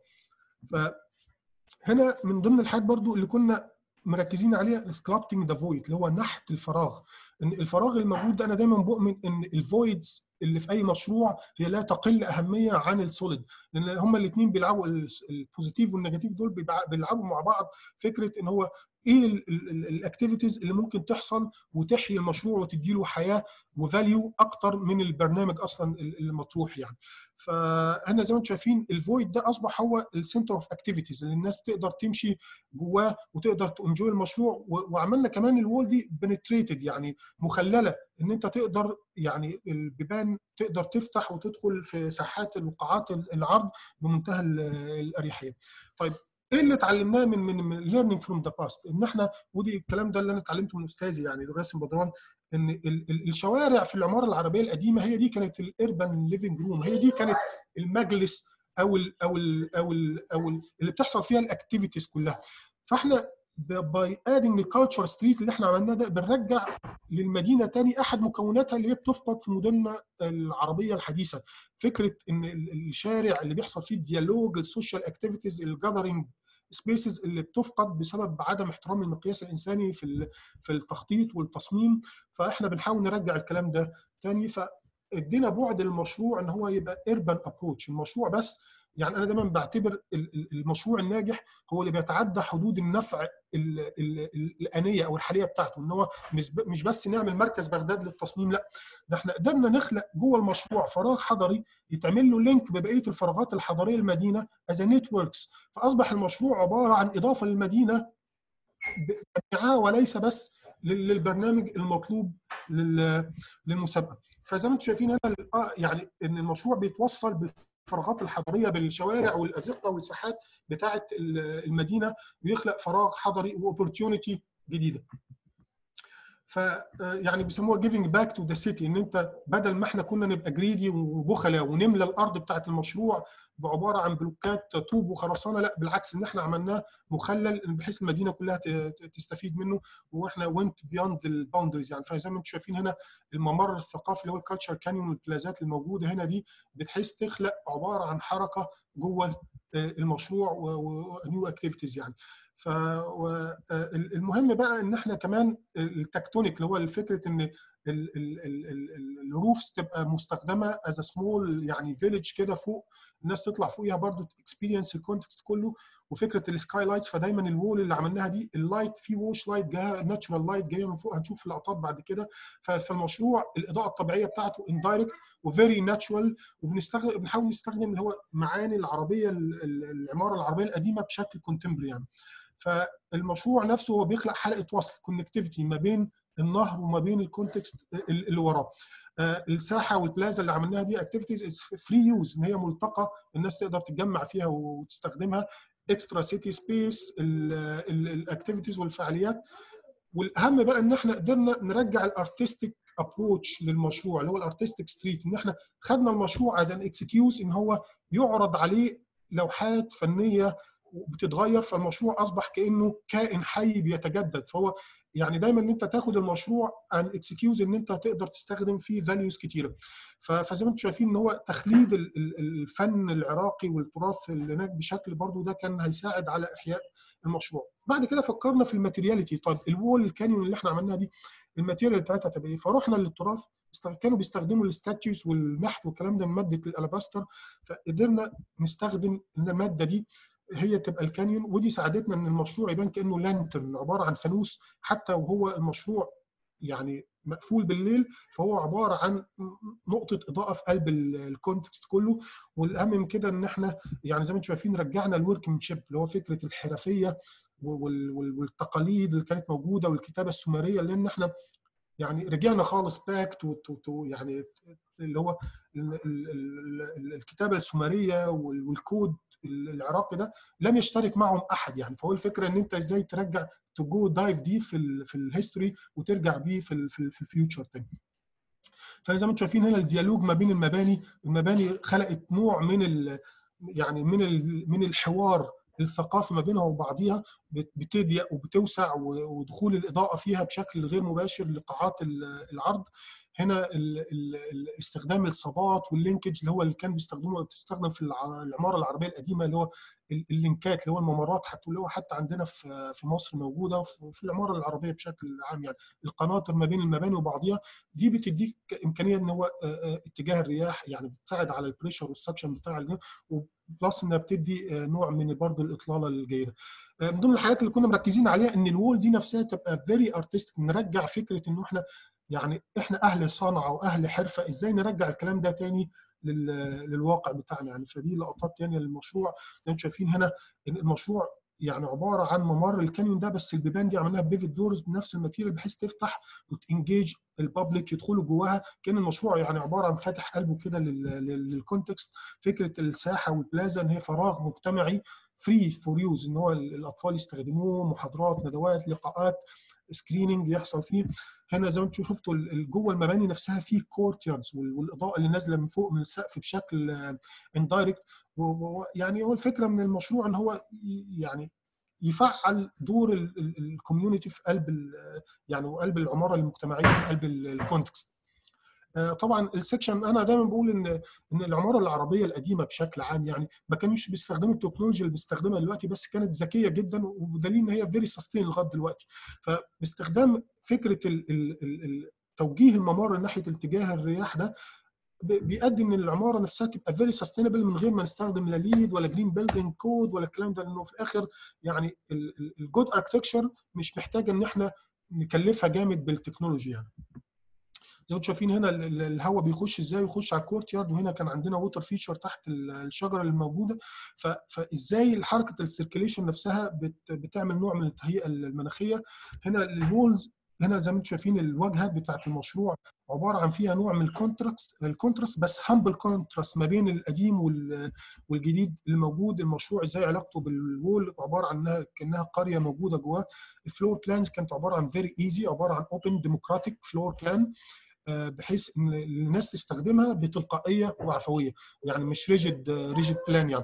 فهنا من ضمن الحاجات برضو اللي كنا مركزين عليها سكلابتنج ذا فويد، اللي هو نحت الفراغ. ان الفراغ الموجود ده انا دايما بؤمن ان الفويدز اللي في اي مشروع هي لا تقل اهميه عن السوليد، لان هما الاثنين بيلعبوا البوزيتيف والنيجاتيف دول بيلعبوا مع بعض. فكره ان هو ايه الاكتيفيتيز اللي ممكن تحصل وتحيي المشروع وتدي له حياه وفاليو اكتر من البرنامج اصلا المطروح يعني. فاحنا زي ما انتم شايفين الفويد ده اصبح هو السنتر اوف اكتيفيتيز اللي الناس تقدر تمشي جواه وتقدر تنجوي المشروع. وعملنا كمان الوول دي بنتريتد، يعني مخلله، ان انت تقدر يعني البيبان تقدر تفتح وتدخل في ساحات القاعات العرض بمنتهى الاريحيه. طيب ايه اللي اتعلمناه من ليرنينج فروم ذا باست؟ ان احنا، ودي الكلام ده اللي انا اتعلمته من استاذي يعني راسم بدران، ان الشوارع في العماره العربيه القديمه هي دي كانت الاربن ليفنج روم، هي دي كانت المجلس او اللي بتحصل فيها الاكتيفيتيز كلها. فاحنا باي ادنج الكالتشر ستريت اللي احنا عملناه ده بنرجع للمدينه تاني احد مكوناتها اللي هي بتفقد في مدننا العربيه الحديثه، فكره ان الشارع اللي بيحصل فيه الديالوج، السوشيال اكتيفيتيز، الجاذرينج سبيسز اللي بتفقد بسبب عدم احترام المقياس الانساني في التخطيط والتصميم. فاحنا بنحاول نرجع الكلام ده تاني. فادينا بعد المشروع ان هو يبقى اربن ابروتش المشروع. بس يعني انا دايما بعتبر المشروع الناجح هو اللي بيتعدى حدود النفع الانيه او الحاليه بتاعته، ان هو مش بس نعمل مركز بغداد للتصميم، لا ده احنا قدرنا نخلق جوه المشروع فراغ حضري يتعمل له لينك ببقيه الفراغات الحضريه المدينه از نتوركس. فاصبح المشروع عباره عن اضافه للمدينه جميعها وليس بس للبرنامج المطلوب للمسابقه. فزي ما انتم شايفين هنا يعني ان المشروع بيتوصل بالفراغات الحضريه بالشوارع والازقه والساحات بتاعه المدينه، ويخلق فراغ حضري واوبورتيونيتي جديده. ف يعني بيسموها جيفنج باك تو ذا سيتي، ان انت بدل ما احنا كنا نبقى جريدي وبخله ونملى الارض بتاعه المشروع بعباره عن بلوكات طوب وخرسانه، لا بالعكس ان احنا عملناه مخلل بحيث المدينه كلها تستفيد منه، واحنا وينت بيوند الباوندريز يعني. فزي ما انتم شايفين هنا الممر الثقافي اللي هو الكالتشر كانيون والبلازات الموجوده هنا دي بتحيث تخلق عباره عن حركه جوه المشروع ونيو اكتيفيتيز يعني. فالمهم بقى ان احنا كمان التكتونيك اللي هو الفكره ان الروفز تبقى مستخدمه از سمول يعني فيليج كده فوق، الناس تطلع فوقيها برضو اكسبيرينس الكونتكست كله. وفكره السكاي لايتس، فدايما الوول اللي عملناها دي اللايت في ووش لايت جايه ناتشورال لايت جايه من فوق، هنشوف في اللقطات بعد كده. فالمشروع الاضاءه الطبيعيه بتاعته اندايركت وفيري ناتشورال، بنحاول نستخدم اللي هو معاني العربيه العماره العربيه القديمه بشكل كونتمبري يعني. فالمشروع نفسه هو بيخلق حلقه وصل كونكتيفيتي ما بين النهر وما بين الكونتكست اللي وراه. الساحه والبلازا اللي عملناها دي اكتيفيتيز فري يوز، ان هي ملتقى الناس تقدر تتجمع فيها وتستخدمها، اكسترا سيتي سبيس، الاكتيفيتيز والفعاليات. والاهم بقى ان احنا قدرنا نرجع الارتستيك ابروتش للمشروع اللي هو الارتستيك ستريت، ان احنا خدنا المشروع از ان اكسكيوز ان هو يعرض عليه لوحات فنيه بتتغير، فالمشروع اصبح كانه كائن حي بيتجدد. فهو يعني دايما ان انت تاخد المشروع ان اكسكيوز ان انت تقدر تستخدم فيه فاليوز كتيره. فزي ما انتم شايفين ان هو تخليد الفن العراقي والتراث اللي هناك بشكل برضو ده كان هيساعد على احياء المشروع. بعد كده فكرنا في الماتيرياليتي. طيب الوول الكانيون اللي احنا عملناها دي الماتيريال بتاعتها تبقى ايه؟ فروحنا للتراث، كانوا بيستخدموا الستاتيوز والنحت والكلام ده من ماده الالاباستر، فقدرنا نستخدم الماده دي هي تبقى الكانيون. ودي ساعدتنا ان المشروع يبان كانه لانترن عباره عن فانوس، حتى وهو المشروع يعني مقفول بالليل فهو عباره عن نقطه اضاءه في قلب الكونتكست كله. والاهم من كده ان احنا يعني زي ما انتم شايفين رجعنا الوركمنشيب اللي هو فكره الحرفيه والتقاليد اللي كانت موجوده والكتابه السومريه، لان احنا يعني رجعنا خالص باك تو يعني اللي هو الكتابه السومريه والكود العراقي ده لم يشترك معهم احد يعني. فهو الفكره ان انت ازاي ترجع تو دايف دي في الهيستوري وترجع بيه في الفيوتشر تاني. فزي ما انتم شايفين هنا الديالوج ما بين المباني خلقت نوع من يعني من الحوار الثقافي ما بينها وبعضيها، بتضيق وبتوسع ودخول الاضاءه فيها بشكل غير مباشر لقاعات العرض. هنا استخدام الصبات واللينكج اللي هو اللي كان بتستخدم في العماره العربيه القديمه، اللي هو اللينكات اللي هو الممرات، حتى اللي هو حتى عندنا في مصر موجوده وفي العماره العربيه بشكل عام يعني. القناطر ما بين المباني وبعضها دي بتديك امكانيه ان هو اتجاه الرياح يعني بتساعد على البريشر والسكشن بتاع بلس انها بتدي نوع من برضه الاطلاله الجيده. من ضمن الحاجات اللي كنا مركزين عليها ان الوول دي نفسها تبقى فيري ارتستيك، نرجع فكره انه احنا يعني احنا اهل صنعه واهل حرفه، ازاي نرجع الكلام ده تاني للواقع بتاعنا يعني. فدي لقطات ثانيه للمشروع. انتم شايفين هنا ان المشروع يعني عباره عن ممر الكانيون ده، بس البيبان دي عملناها بيفت دورز بنفس الماتيريال بحيث تفتح وتنجيج البابليك يدخلوا جواها. كان المشروع يعني عباره عن فاتح قلبه كده للكونتكست. فكره الساحه والبلازا ان هي فراغ مجتمعي فري فور يوز، ان هو الاطفال يستخدموه، محاضرات، ندوات، لقاءات، سكريننج يحصل فيه. هنا زي ما انتم شفتوا جوه المباني نفسها في كورتياردز، والاضاءه اللي نازله من فوق من السقف بشكل اندايركت. يعني هو الفكره من المشروع ان هو يعني يفعل دور الكوميونتي في قلب يعني وقلب العماره المجتمعيه في قلب الكونتكست. طبعا السكشن انا دايما بقول ان العماره العربيه القديمه بشكل عام يعني ما كانوش بيستخدموا التكنولوجيا اللي بيستخدمها دلوقتي، بس كانت ذكيه جدا، وبدليل ان هي فيري سستين لغايه دلوقتي. فباستخدام فكره توجيه الممر ناحيه الاتجاه الرياح ده بيؤدي ان العماره نفسها تبقى فيري سستينبل من غير ما نستخدم لا ليد ولا جرين بيلدينج كود ولا الكلام ده، لانه في الاخر يعني الجود اركتكتشر مش محتاجه ان احنا نكلفها جامد بالتكنولوجيا يعني. زي ما انتم شايفين هنا الهواء بيخش ازاي، ويخش على الكورت يارد، وهنا كان عندنا ووتر فيتشر تحت الشجره اللي موجوده. فازاي حركه السيركيليشن نفسها بتعمل نوع من التهيئه المناخيه. هنا الوولز، هنا زي ما انتم شايفين الواجهه بتاعه المشروع عباره عن فيها نوع من الكونتراست بس هامبل كونتراست ما بين القديم والجديد الموجود. المشروع ازاي علاقته بالوول عباره عن كانها قريه موجوده جواه. الفلور بلانز كانت عباره عن فيري ايزي، عباره عن اوبن ديموكراتيك فلور بلان، بحيث ان الناس تستخدمها بتلقائيه وعفويه، يعني مش ريجيد بلان يعني.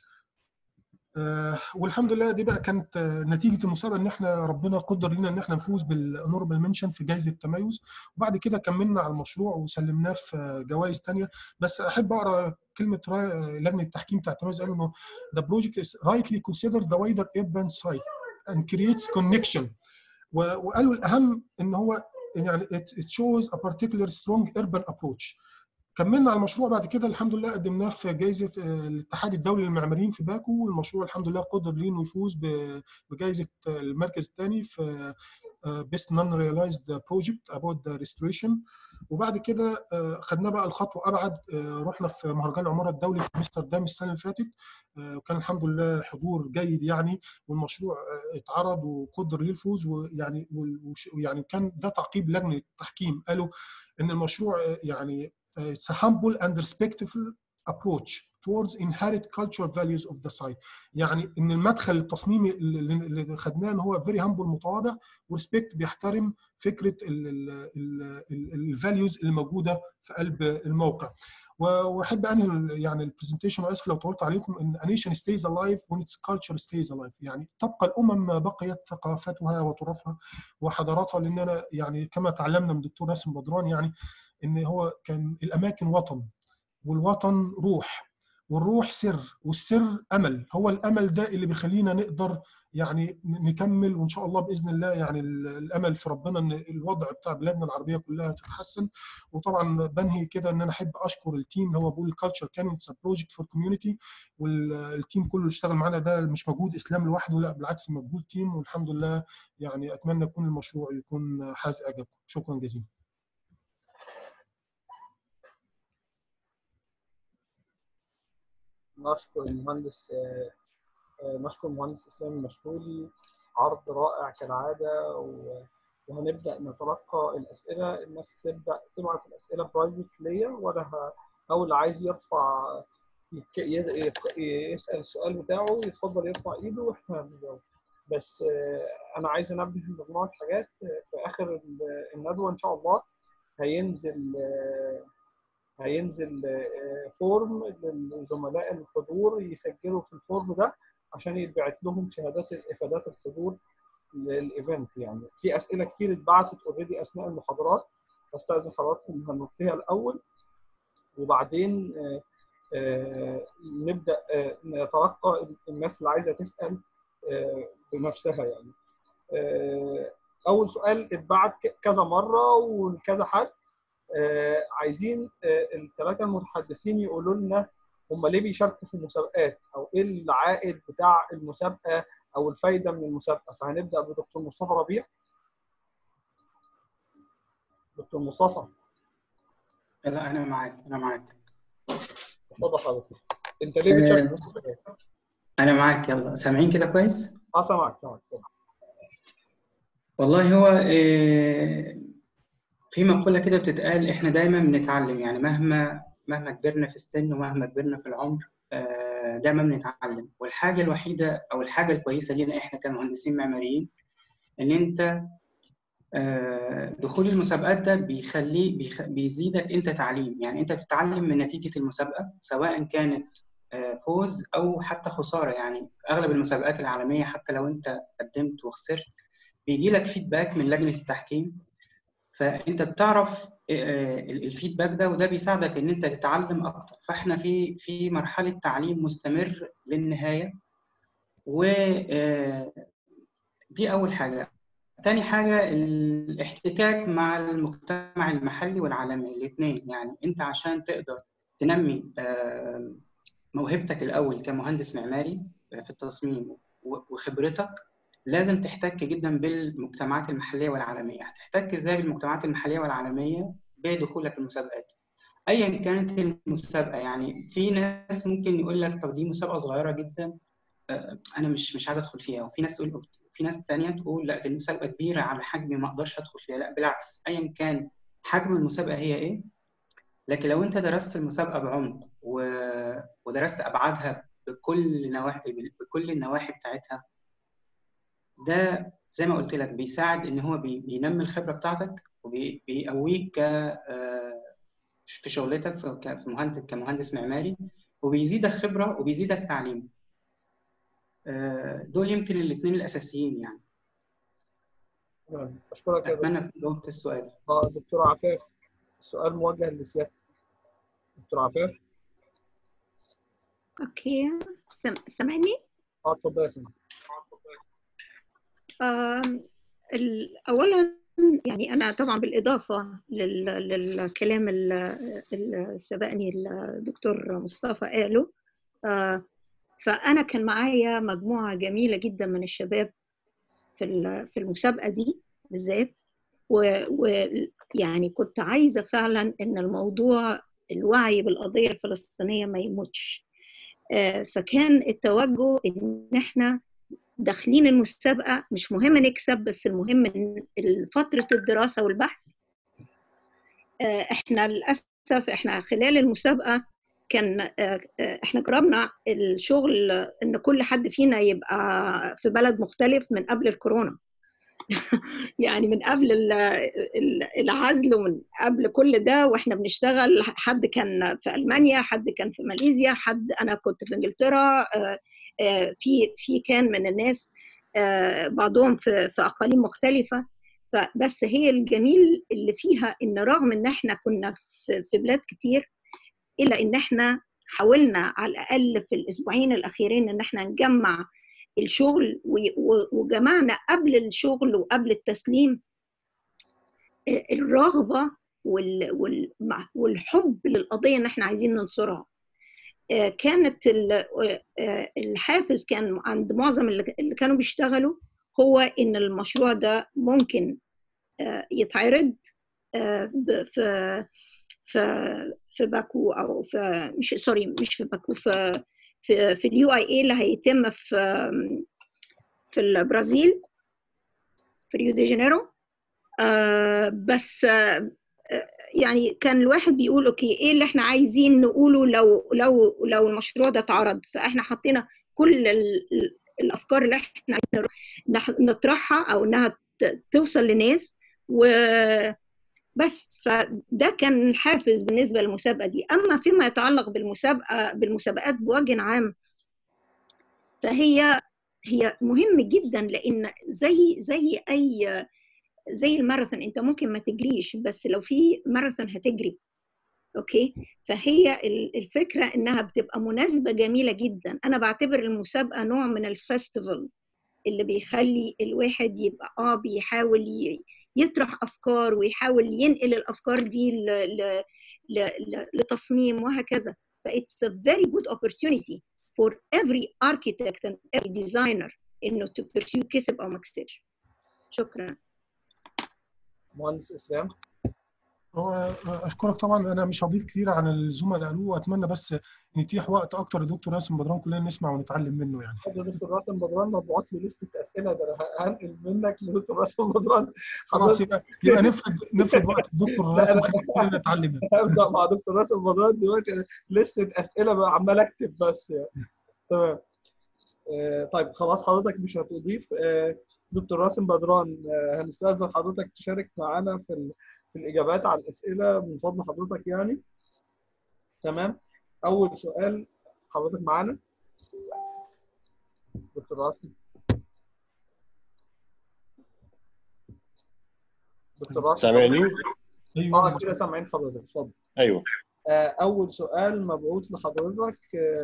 والحمد لله دي بقى كانت نتيجه المسابقه ان احنا ربنا قدر لنا ان احنا نفوز بالانوربل منشن في جائزه التميز، وبعد كده كملنا على المشروع وسلمناه في جوائز ثانيه. بس احب اقرا كلمه لجنه التحكيم بتاع التميز، قالوا انه the project is rightly considered the wider urban site and creates connection. وقالوا الاهم ان هو يعني it shows a particular strong urban approach. كملنا على المشروع بعد كده الحمد لله، قدمناه في جائزه الاتحاد الدولي للمعماريين في باكو، والمشروع الحمد لله قدر ليه انه يفوز بجائزه المركز الثاني في Best Non-Realized Project About the Restoration. وبعد كده خدنا بقى الخطوه ابعد، رحنا في مهرجان العماره الدولي في امستردام السنه اللي فاتت، وكان الحمد لله حضور جيد يعني، والمشروع اتعرض وقدر ليه الفوز. ويعني كان ده تعقيب لجنه التحكيم، قالوا ان المشروع يعني it's a humble and respectful approach towards inherent cultural values of the site. يعني ان المدخل التصميمي اللي خدناه ان هو very humble متواضع، وريسبكت بيحترم فكره الفاليوز اللي موجوده في قلب الموقع. واحب انهي يعني البرزنتيشن، واسف لو طولت عليكم، ان a nation stays alive when its culture stays alive. يعني تبقى الامم ما بقيت ثقافتها وتراثها وحضاراتها، لاننا يعني كما تعلمنا من الدكتور راسم بدران يعني ان هو كان الاماكن وطن، والوطن روح، والروح سر، والسر امل. هو الامل ده اللي بيخلينا نقدر يعني نكمل، وان شاء الله باذن الله يعني الامل في ربنا ان الوضع بتاع بلادنا العربيه كلها تتحسن. وطبعا بنهي كده ان انا احب اشكر التيم اللي هو بقول كلتشر كانون بروجكت فور كوميونتي، والتيم كله اللي اشتغل معانا ده مش مجهود اسلام لوحده، لا بالعكس مجهود تيم، والحمد لله يعني اتمنى يكون المشروع يكون حاز اعجابكم. شكرا جزيلا. نشكر المهندس اسلام المشهولي، عرض رائع كالعاده. وهنبدا نتلقى الاسئله. الناس تبدا تبعت الاسئله برايفت ليا، وانا او اللي عايز يرفع يسال السؤال بتاعه يتفضل يرفع ايده واحنا هنجاوب. بس انا عايز انبه لمجموعه حاجات. في اخر الندوه ان شاء الله هينزل فورم للزملاء الحضور يسجلوا في الفورم ده عشان يتبعت لهم افادات الحضور للايفنت. يعني في اسئله كتير اتبعتت اوريدي اثناء المحاضرات، استاذن حضراتكم هننطيها الاول وبعدين نبدا نتلقى الناس اللي عايزه تسال بنفسها. يعني اول سؤال اتبعت كذا مره ولكذا حد، عايزين الثلاثه المتحدثين يقولوا لنا هم ليه بيشاركوا في المسابقات، او ايه العائد بتاع المسابقه او الفايده من المسابقه. فهنبدا بدكتور مصطفى ربيع. دكتور مصطفى. لا انا معاك. اتفضل حضرتك. انت ليه بتشارك؟ انا معاك. يلا سامعين كده كويس؟ سامعك. والله هو في مقولة كده بتتقال، احنا دايما بنتعلم، يعني مهما كبرنا في السن ومهما كبرنا في العمر دايما بنتعلم. والحاجة الوحيدة او الحاجة الكويسة لينا احنا كمهندسين معماريين ان انت دخول المسابقات ده بيزيدك انت تعليم. يعني انت بتتعلم من نتيجة المسابقة، سواء كانت فوز او حتى خسارة. يعني اغلب المسابقات العالمية حتى لو انت قدمت وخسرت بيجي لك فيدباك من لجنة التحكيم، فانت بتعرف الفيدباك ده، وده بيساعدك ان انت تتعلم اكتر. فاحنا في مرحلة تعليم مستمر للنهاية، ودي اول حاجة. تاني حاجة الاحتكاك مع المجتمع المحلي والعالمي الاثنين. يعني انت عشان تقدر تنمي موهبتك الاول كمهندس معماري في التصميم وخبرتك، لازم تحتك جدا بالمجتمعات المحلية والعالمية. هتحتك ازاي بالمجتمعات المحلية والعالمية؟ بدخولك المسابقات ايا كانت المسابقة. يعني في ناس ممكن يقول لك طب دي مسابقة صغيرة جدا انا مش عايز ادخل فيها، وفي ناس تقول، في ناس تانية تقول لا دي المسابقة كبيرة على حجمي ما اقدرش ادخل فيها. لا بالعكس، ايا كان حجم المسابقة هي ايه، لكن لو انت درست المسابقة بعمق ودرست ابعادها بكل النواحي بتاعتها، ده زي ما قلت لك بيساعد ان هو بينمي الخبرة بتاعتك وبيقويك في شغلتك كمهندس معماري، وبيزيدك خبرة وبيزيدك تعليم. دول يمكن الاثنين الاساسيين يعني. اشكرك يا اتمنى اكون جاوبت السؤال. دكتور عفاف، السؤال موجه لسيادتك. دكتور عفاف. اوكي، سامعني؟ اتفضل يا فندم. اولا يعني انا طبعا بالاضافه للكلام اللي سبقني الدكتور مصطفى قاله، فانا كان معايا مجموعه جميله جدا من الشباب في المسابقه دي بالذات، ويعني كنت عايزه فعلا ان الموضوع الوعي بالقضيه الفلسطينيه ما يموتش. فكان التوجه ان احنا داخلين المسابقه مش مهم نكسب، بس المهم ان فتره الدراسه والبحث. احنا للاسف احنا خلال المسابقه كان احنا جربنا الشغل ان كل حد فينا يبقى في بلد مختلف من قبل الكورونا. يعني من قبل العزل ومن قبل كل ده واحنا بنشتغل، حد كان في المانيا، حد كان في ماليزيا، انا كنت في انجلترا، في كان من الناس بعضهم في اقاليم مختلفه. فبس هي الجميل اللي فيها ان رغم ان احنا كنا في بلاد كتير، الا ان احنا حاولنا على الاقل في الاسبوعين الاخيرين ان احنا نجمع الشغل، وجمعنا قبل الشغل وقبل التسليم الرغبة والحب للقضية ان احنا عايزين ننصرها. كانت الحافز كان عند معظم اللي كانوا بيشتغلوا هو ان المشروع ده ممكن يتعرض في باكو، او مش في باكو، في اليو اي اي اللي هيتم في البرازيل في ريو دي جانيرو. بس يعني كان الواحد بيقول اوكي ايه اللي احنا عايزين نقوله لو المشروع ده اتعرض. فاحنا حطينا كل الافكار اللي احنا عايزين نطرحها او انها توصل لناس وبس. فده كان الحافز بالنسبه للمسابقه دي. اما فيما يتعلق بالمسابقات بوجه عام، فهي مهم جدا، لان زي الماراثون انت ممكن ما تجريش، بس لو في ماراثون هتجري. اوكي، فهي الفكره انها بتبقى مناسبه جميله جدا. انا بعتبر المسابقه نوع من الفestival اللي بيخلي الواحد يبقى بيحاول يطرح افكار ويحاول ينقل الافكار دي لتصميم وهكذا. فit's a very good opportunity for every architect and every designer انه to pursue كسب او ما كسبش. شكرا. مهندس اسلام. اشكرك طبعا. انا مش هضيف كتير عن الزملاء اللي قالوه، واتمنى بس نتيح وقت اكتر لدكتور راسم بدران كلنا نسمع ونتعلم منه يعني. دكتور راسم بدران مبعوت لي لسته اسئله، ده انا هنقل منك لدكتور راسم بدران. خلاص يبقى نفرض وقت الدكتور لا راسم انا كلنا نتعلم منه. هبدا مع دكتور راسم بدران دلوقتي لسته اسئله بقى عمال اكتب بس يعني. تمام. طيب خلاص حضرتك مش هتضيف. دكتور راسم بدران، هنستأذن حضرتك تشارك معانا في الإجابات على الأسئلة من فضل حضرتك يعني. تمام. أول سؤال حضرتك معانا دكتور راسم. دكتور راسم سامعني؟ ايوه كده سامعين حضرتك، اتفضل. ايوه. أول سؤال مبعوث لحضرتك،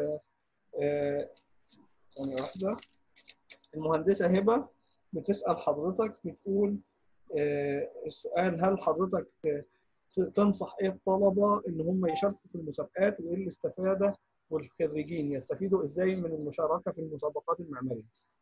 ثانية واحدة. المهندسة هبة بتسأل حضرتك، بتقول السؤال: هل حضرتك تنصح ايه الطلبه ان هم يشاركوا في المسابقات، وايه الاستفاده، والخريجين يستفيدوا ازاي من المشاركه في المسابقات المعماريه؟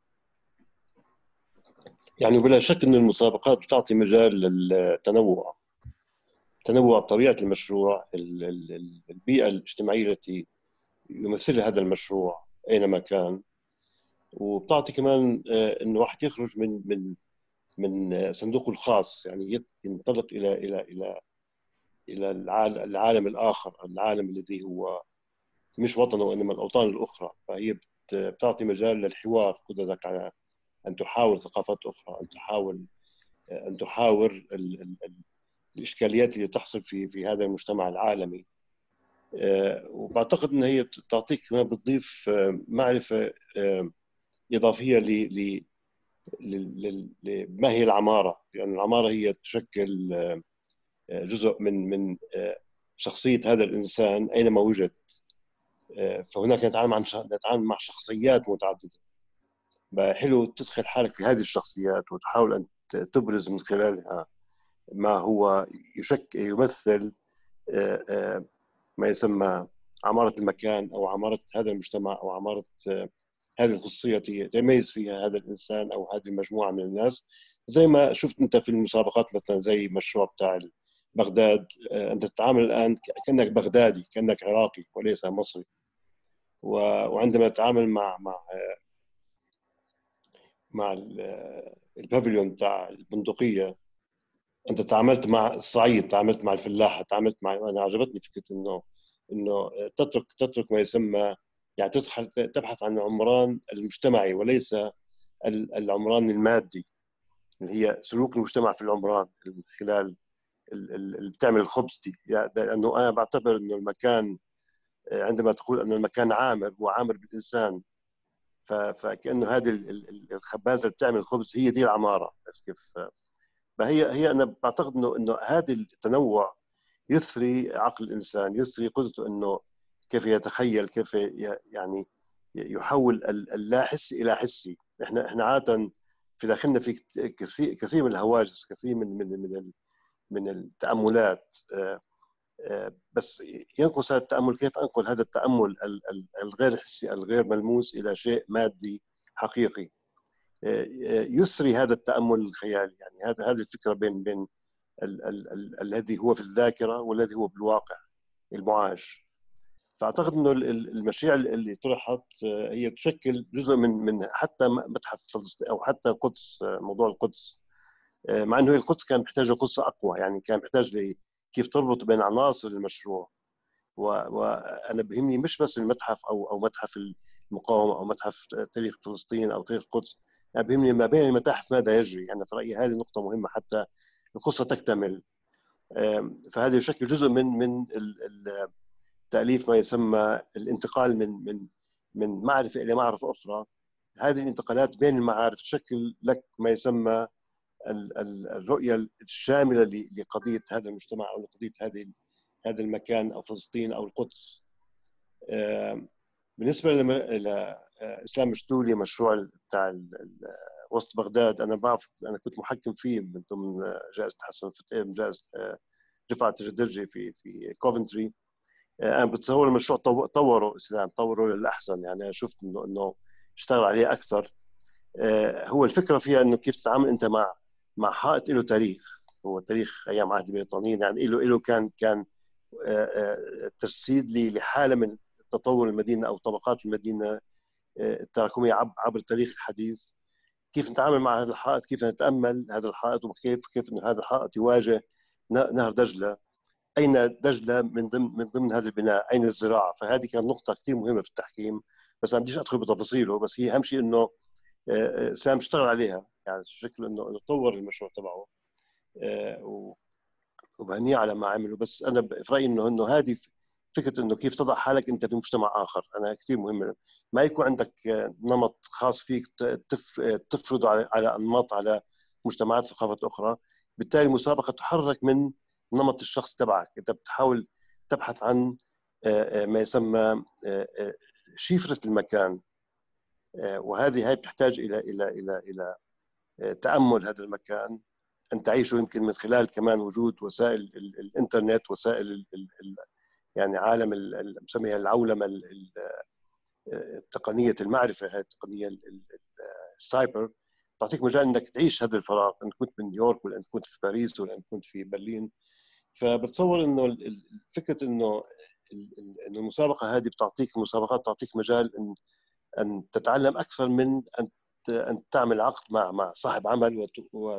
يعني بلا شك ان المسابقات بتعطي مجال للتنوع، تنوع طبيعه المشروع، البيئه الاجتماعيه التي يمثلها هذا المشروع اينما كان، وبتعطي كمان انه واحد يخرج من صندوقه الخاص، يعني ينطلق الى العالم الاخر، العالم الذي هو مش وطنه وانما الاوطان الاخرى. فهي بتعطي مجال للحوار، قدرتك على ان تحاور ثقافات اخرى، ان تحاور الاشكاليات اللي تحصل في هذا المجتمع العالمي. وبعتقد ان هي تعطيك كمان، بتضيف معرفه اضافيه ما هي العماره، لان العماره هي تشكل جزء من شخصيه هذا الانسان اينما وجد. فهناك نتعامل مع شخصيات متعدده. حلو تدخل حالك في هذه الشخصيات وتحاول ان تبرز من خلالها ما هو يمثل ما يسمى عمارة المكان أو عمارة هذا المجتمع أو عمارة هذه الخصوصية التي يتميز فيها هذا الإنسان أو هذه المجموعة من الناس. زي ما شفت أنت في المسابقات، مثلا زي مشروع بتاع بغداد، أنت تتعامل الآن كأنك بغدادي، كأنك عراقي وليس مصري. وعندما تتعامل مع البافليون بتاع البندقية، انت تعاملت مع الصعيد، تعاملت مع الفلاح، تعاملت مع، انا عجبتني فكره انه تترك ما يسمى، يعني تبحث عن العمران المجتمعي وليس العمران المادي، اللي هي سلوك المجتمع في العمران من خلال اللي بتعمل الخبز دي. يعني لانه انا بعتبر انه المكان، عندما تقول ان المكان عامر، هو عامر بالانسان. فكانه هذه الخبازه اللي بتعمل الخبز هي دي العماره. كيف؟ فهي انا بعتقد انه هذا التنوع يثري عقل الانسان، يثري قدرته انه كيف يتخيل، كيف يعني يحول اللا حسي الى حسي. احنا عاده في داخلنا في كثير من الهواجس، كثير من التاملات، بس ينقص هذا التامل. كيف انقل هذا التامل الغير حسي الغير ملموس الى شيء مادي حقيقي يسري هذا التامل الخيالي؟ يعني هذه الفكره بين الذي هو في الذاكره والذي هو بالواقع المعاش. فاعتقد انه المشاريع اللي طرحت هي تشكل جزء من حتى متحف فلسطين او حتى القدس، موضوع القدس، مع انه القدس كان محتاجه قصه اقوى، يعني كان محتاج كيف تربط بين عناصر المشروع. وانا بهمني مش بس المتحف او متحف المقاومه او متحف تاريخ فلسطين او تاريخ القدس، انا بهمني ما بين المتاحف ماذا يجري. انا يعني في رايي هذه نقطه مهمه حتى القصه تكتمل. فهذا يشكل جزء من تاليف ما يسمى الانتقال من معرفه الى معرفه اخرى. هذه الانتقالات بين المعارف تشكل لك ما يسمى الرؤيه الشامله لقضيه هذا المجتمع او لقضيه هذا المكان او فلسطين او القدس. بالنسبه لاسلام مشتولي، مشروع بتاع وسط بغداد، انا بعرف، انا كنت محكم فيه من ضمن جائزه حسن فتحي، جائزه رفعت الجدرجي في كوفنتري. انا بتصور المشروع طوروا اسلام، طوروا للاحسن، يعني انا شفت انه اشتغل عليه اكثر. هو الفكره فيها انه كيف تتعامل انت مع حائط له تاريخ، هو تاريخ ايام عهد البريطانيين، يعني له كان ترصيد لحاله من تطور المدينه او طبقات المدينه التراكميه عبر التاريخ الحديث. كيف نتعامل مع هذا الحائط، كيف نتامل هذا الحائط، وكيف انه هذا الحائط يواجه نهر دجله. اين دجله من ضمن هذا البناء؟ اين الزراعه؟ فهذه كانت نقطه كثير مهمه في التحكيم، بس ما بديش ادخل بتفاصيله. بس هي اهم شيء انه سام اشتغل عليها، يعني الشكل انه طور المشروع تبعه وبهنيه على ما عمله. بس انا في رايي انه هذه فكره انه كيف تضع حالك انت في مجتمع اخر، انا كثير مهمه. ما يكون عندك نمط خاص فيك تفرضه على انماط، على مجتمعات ثقافات اخرى. بالتالي المسابقه تحرك من نمط الشخص تبعك. انت بتحاول تبحث عن ما يسمى شفره المكان، وهذه بتحتاج الى تامل هذا المكان، أن تعيشه يمكن من خلال كمان وجود وسائل الإنترنت، وسائل يعني عالم بسميها العولمة التقنية المعرفة، هذه التقنية السايبر، تعطيك مجال أنك تعيش هذا الفراغ، أن كنت من نيويورك ولا أن كنت في باريس ولا أن كنت في برلين. فبتصور أنه فكرة أنه المسابقة هذه المسابقات بتعطيك مجال أن تتعلم أكثر من أن تعمل عقد مع صاحب عمل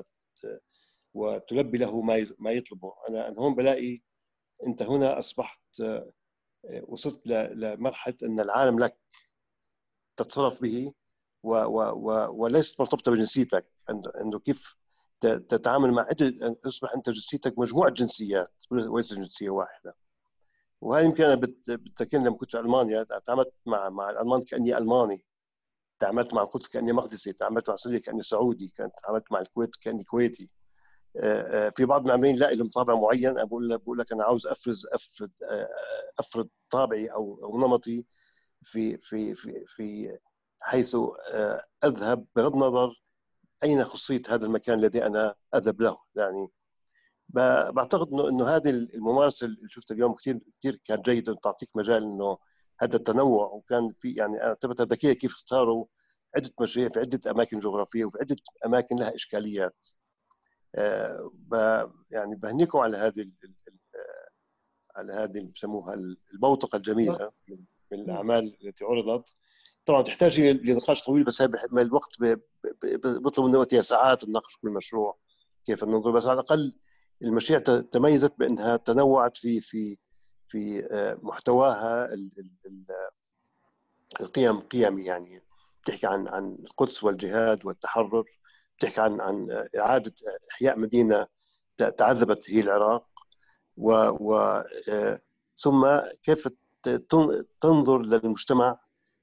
وتلبي له ما يطلبه. أنا هون بلاقي أنت هنا أصبحت وصلت لمرحلة أن العالم لك تتصرف به وليست مرتبطة بجنسيتك. أنه كيف تتعامل مع عدة، أصبح أنت جنسيتك مجموعة جنسيات وليس جنسية واحدة. وهذا يمكن أنا بتذكرني لما كنت في ألمانيا تعاملت مع الألمان كأني ألماني، تعاملت مع القدس كأني مقدسي، تعاملت مع سوريا كأني سعودي، تعاملت مع الكويت كأني كويتي. في بعض المعماريين لا لهم طابع معين، بقول لك انا عاوز افرض طابعي او نمطي في حيث اذهب بغض النظر اين خصيه هذا المكان الذي انا اذهب له. يعني بعتقد انه هذه الممارسه اللي شفتها اليوم كثير كانت جيده، تعطيك مجال انه هذا التنوع. وكان في يعني اعتبرتها ذكيه كيف اختاروا عده مشاريع في عده اماكن جغرافيه وفي عده اماكن لها اشكاليات. يعني بهنيكم على هذه بسموها البوتقه الجميله من الاعمال التي عرضت. طبعا تحتاج لنقاش طويل، بس الوقت بيطلب منا وقت ساعات نناقش كل مشروع كيف ننظر. بس على الاقل المشاريع تميزت بانها تنوعت في محتواها قيمي. يعني بتحكي عن القدس والجهاد والتحرر، بتحكي عن إعادة إحياء مدينة تعذبت هي العراق، ثم كيف تنظر للمجتمع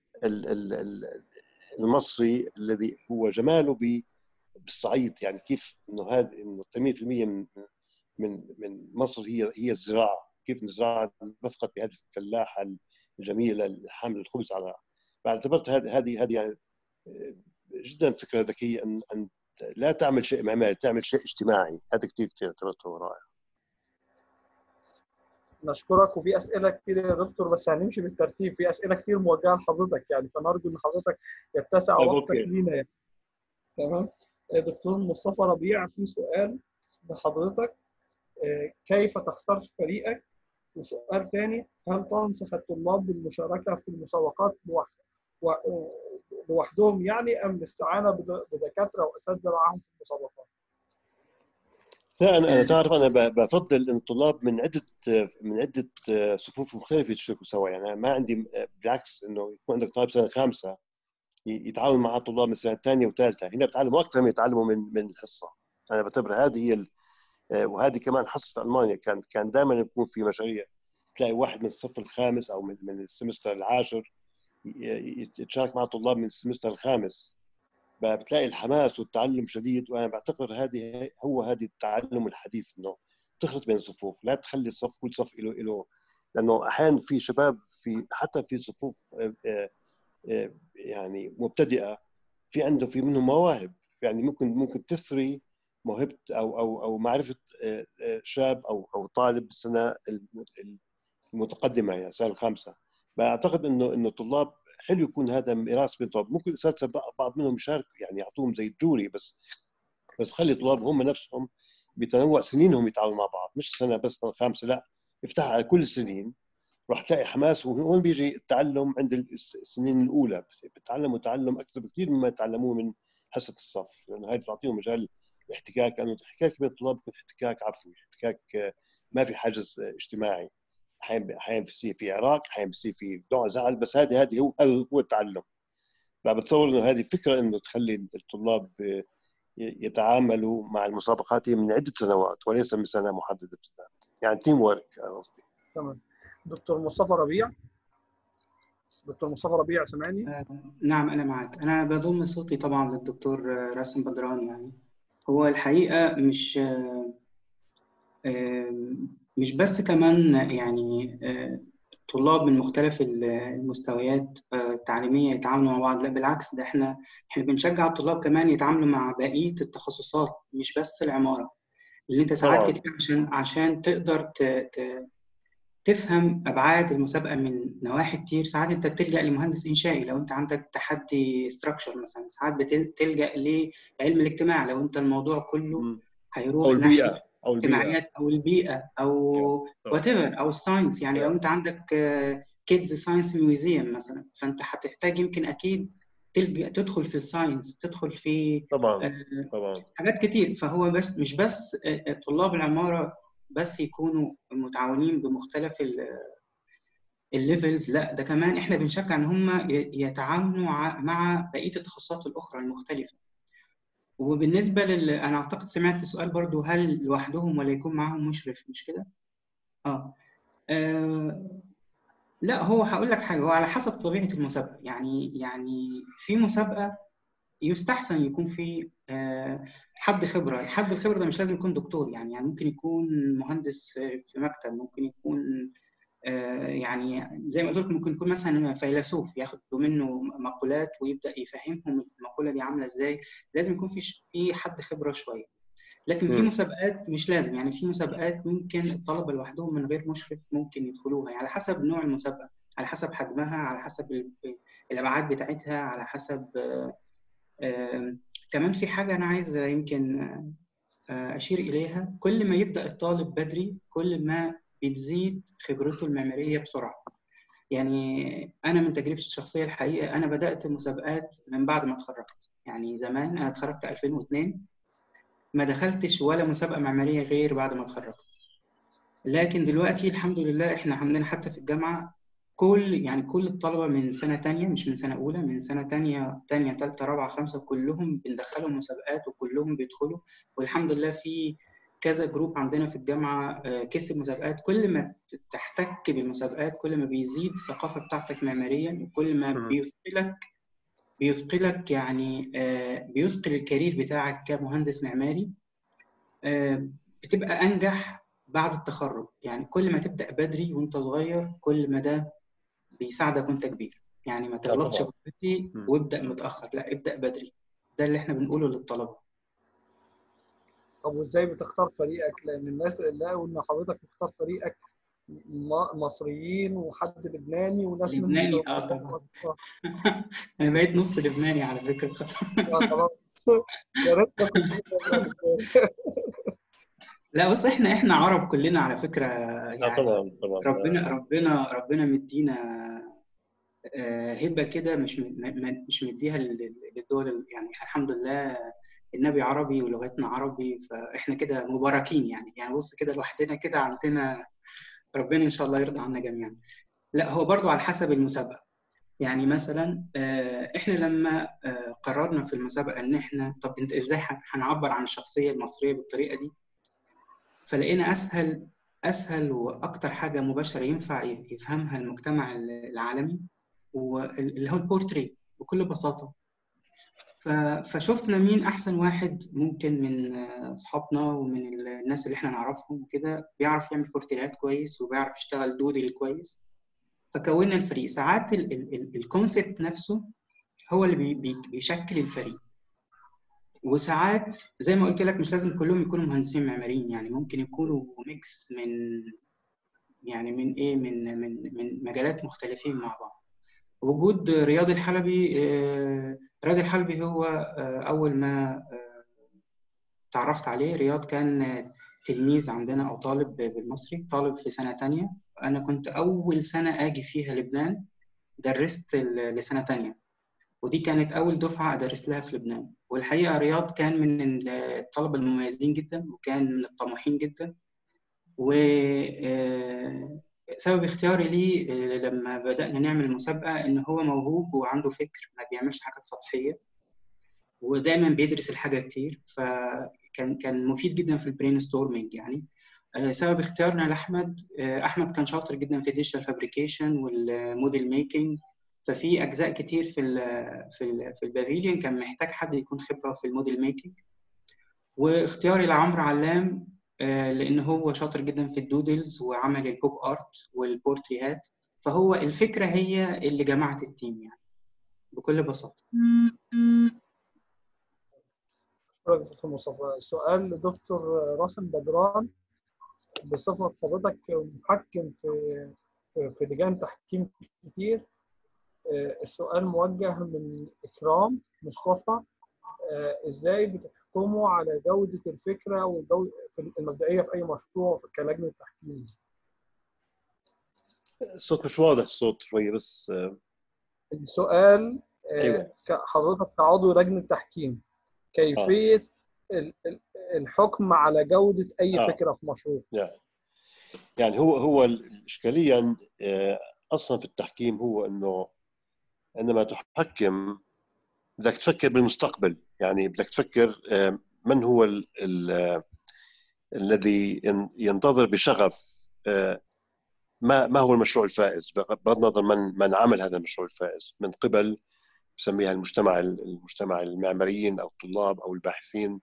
المصري الذي هو جماله بالصعيد. يعني كيف انه 80% من مصر هي الزراعه، كيف الزراعه مسقط بهذه الفلاحه الجميله الحامل الخبز على. فاعتبرت هذه يعني جدا فكره ذكيه ان لا تعمل شيء معماري، تعمل شيء اجتماعي. هذا كثير اعتبرته رائع. نشكرك. وفي اسئله كتير يا دكتور، بس هنمشي بالترتيب. في اسئله كتير موجهه لحضرتك يعني، فنرجو ان حضرتك يتسع وقتك لينا يعني. تمام. دكتور مصطفى ربيع، في سؤال لحضرتك: كيف تختار فريقك؟ وسؤال ثاني: هل تنصح الطلاب بالمشاركه في المسابقات لوحدهم يعني، ام الاستعانه بدكاتره واساتذه معهم في المسابقات؟ لا انا تعرف انا بفضل ان الطلاب من عده صفوف مختلفه يشتركوا سوا. يعني ما عندي، بالعكس انه يكون عندك طالب سنه خامسه يتعاون مع طلاب من سنه ثانيه وثالثه، هنا بتعلموا اكثر من يتعلموا من الحصه. انا بعتبر هذه هي وهذه كمان حصه في المانيا كان دائما يكون في مشاريع تلاقي واحد من الصف الخامس او من السمستر العاشر يتشارك مع طلاب من السمستر الخامس، بتلاقي الحماس والتعلم شديد. وانا بعتقد هذه التعلم الحديث، انه تخلط بين الصفوف، لا تخلي الصف كل صف له لانه احيانا في شباب حتى في صفوف يعني مبتدئه في منهم مواهب، يعني ممكن تثري موهبه او معرفه شاب او طالب السنه المتقدمه، يعني السنه الخامسه. بعتقد انه الطلاب حلو يكون هذا ميراث بين طلاب. ممكن الاساتذه بعض منهم يشاركوا، يعني يعطوهم زي الجوري، بس خلي الطلاب هم نفسهم بتنوع سنينهم يتعاونوا مع بعض، مش سنه بس سنه خامسه، لا افتحها على كل السنين، راح تلاقي حماس. وهون بيجي التعلم عند السنين الاولى، بتعلموا تعلم اكثر بكثير مما يتعلموه من حصه الصف، لانه هاي بتعطيهم مجال الاحتكاك، لانه الاحتكاك بين الطلاب بيكون احتكاك عفوي، احتكاك ما في حاجز اجتماعي. احيانا بيصير في عراق، احيانا بيصير في نوع زعل، بس هذه هو التعلم. فبتصور انه هذه فكره انه تخلي الطلاب يتعاملوا مع المسابقات من عده سنوات وليس من سنه محدده بالذات، يعني تيم ورك قصدي. تمام. دكتور مصطفى ربيع. دكتور مصطفى ربيع سامعني؟ نعم أنا معك. أنا بضم صوتي طبعا للدكتور راسم بدران. يعني هو الحقيقة مش بس كمان يعني طلاب من مختلف المستويات التعليمية يتعاملوا مع بعض، لا بالعكس، ده احنا بنشجع الطلاب كمان يتعاملوا مع بقية التخصصات، مش بس العمارة، اللي انت ساعات كتير عشان تقدر تفهم ابعاد المسابقه من نواحي كتير. ساعات انت بتلجا لمهندس انشائي لو انت عندك تحدي ستراكشر مثلا، ساعات بتلجا لعلم الاجتماع لو انت الموضوع كله هيروح او ناحيه البيئه الاجتماعيات او البيئه او وات ايفر، او الساينس. يعني لو انت عندك كيدز ساينس ميوزيوم مثلا، فانت هتحتاج يمكن اكيد تدخل في الساينس، تدخل في طبعا حاجات كتير. فهو بس مش بس طلاب العماره بس يكونوا متعاونين بمختلف الليفلز، لا ده كمان احنا بنشجع ان هم يتعاونوا مع بقيه التخصصات الاخرى المختلفه. وبالنسبه انا اعتقد سمعت سؤال برضو، هل لوحدهم ولا يكون معاهم مشرف، مش كده؟ لا، هو هقول لك حاجه، هو على حسب طبيعه المسابقه. يعني في مسابقه يستحسن يكون في حد خبره. الحد الخبره ده مش لازم يكون دكتور، يعني ممكن يكون مهندس في مكتب، ممكن يكون يعني زي ما قلت لكم ممكن يكون مثلا فيلسوف ياخدوا منه مقولات ويبدا يفهمهم المقوله دي عامله ازاي. لازم يكون في حد خبره شويه. لكن في مسابقات مش لازم، يعني في مسابقات ممكن الطلبه لوحدهم من غير مشرف ممكن يدخلوها، يعني على حسب نوع المسابقه، على حسب حجمها، على حسب الابعاد بتاعتها، على حسب كمان في حاجه انا عايز يمكن اشير اليها. كل ما يبدا الطالب بدري كل ما بتزيد خبرته المعماريه بسرعه. يعني انا من تجربتي الشخصيه الحقيقه، انا بدات المسابقات من بعد ما اتخرجت. يعني زمان انا اتخرجت 2002، ما دخلتش ولا مسابقه معماريه غير بعد ما اتخرجت. لكن دلوقتي الحمد لله احنا عندنا حتى في الجامعه كل الطلبه من سنه تانية، مش من سنه اولى، من سنه تانية ثالثه رابعه خمسه، كلهم بندخلهم مسابقات وكلهم بيدخلوا. والحمد لله في كذا جروب عندنا في الجامعه كسب مسابقات. كل ما تحتك بالمسابقات كل ما بيزيد الثقافه بتاعتك معماريا، وكل ما بيثقلك يعني بيثقل الكارير بتاعك كمهندس معماري. بتبقى انجح بعد التخرج. يعني كل ما تبدا بدري وانت صغير كل ما ده بيساعدك وانت كبير. يعني ما تغلطش بدري وابدا متاخر، لا ابدا بدري. ده اللي احنا بنقوله للطلبه. طب وازاي بتختار فريقك؟ لان الناس لقوا ان حضرتك بتختار فريقك مصريين وحد لبناني وناس لبناني. طبعا انا بقيت نص لبناني على فكره. خلاص يا ريت لا بص، احنا عرب كلنا على فكره. يعني طبعا ربنا مدينا هبه كده، مش مديها للدول. يعني الحمد لله النبي عربي ولغتنا عربي، فاحنا كده مباركين. يعني بص كده لوحدنا كده عندنا، ربنا ان شاء الله يرضى عنا جميعا. لا هو برضو على حسب المسابقه. يعني مثلا احنا لما قررنا في المسابقه ان احنا طب انت ازاي هنعبر عن الشخصيه المصريه بالطريقه دي، فلقينا اسهل واكتر حاجه مباشره ينفع يفهمها المجتمع العالمي واللي هو البورتري بكل بساطه. فشفنا مين احسن واحد ممكن من اصحابنا ومن الناس اللي احنا نعرفهم وكده بيعرف يعمل بورتريهات كويس وبيعرف يشتغل دودل كويس. فكونا الفريق. ساعات الكونسيبت نفسه هو اللي بيشكل الفريق. وساعات زي ما قلت لك مش لازم كلهم يكونوا مهندسين معماريين، يعني ممكن يكونوا ميكس من مجالات مختلفين مع بعض. وجود رياض الحلبي. رياض الحلبي هو أول ما تعرفت عليه. رياض كان تلميذ عندنا أو طالب بالمصري، طالب في سنة تانية. أنا كنت أول سنة آجي فيها لبنان، درست لسنة تانية، ودي كانت أول دفعة أدرس لها في لبنان. والحقيقة رياض كان من الطلبة المميزين جدا، وكان من الطموحين جدا. وسبب اختياري ليه لما بدأنا نعمل المسابقة إن هو موهوب وعنده فكر، ما بيعملش حاجات سطحية، ودايما بيدرس الحاجة كتير، فكان مفيد جدا في البرين ستورمينج يعني. سبب اختيارنا لأحمد، أحمد كان شاطر جدا في الديجيتال فابريكيشن والموديل ميكينج، ففي أجزاء كتير في البافيليون كان محتاج حد يكون خبرة في الموديل ميكينج. واختياري لعمرو علام لأن هو شاطر جدا في الدودلز وعمل البوب آرت والبورتريهات، فهو الفكرة هي اللي جمعت التيم يعني بكل بساطة. شكرا دكتور مصطفى. سؤال لدكتور راسم بدران، بصفة حضرتك محكم في لجان تحكيم كتير، السؤال موجه من إكرام مصطفى، إزاي بتحكموا على جودة الفكرة والجودة المبدئية في أي مشروع كلجنة تحكيم؟ الصوت مش واضح، الصوت شوية بس. السؤال أيوة. حضرتك كعضو لجنة تحكيم، كيفية الحكم على جودة أي فكرة في مشروع؟ يعني هو الإشكالية أصلا في التحكيم هو إنه عندما تحكم بدك تفكر بالمستقبل، يعني بدك تفكر من هو الذي ينتظر بشغف ما هو المشروع الفائز، بغض النظر من عمل هذا المشروع الفائز من قبل بسميها المجتمع المعماريين او الطلاب او الباحثين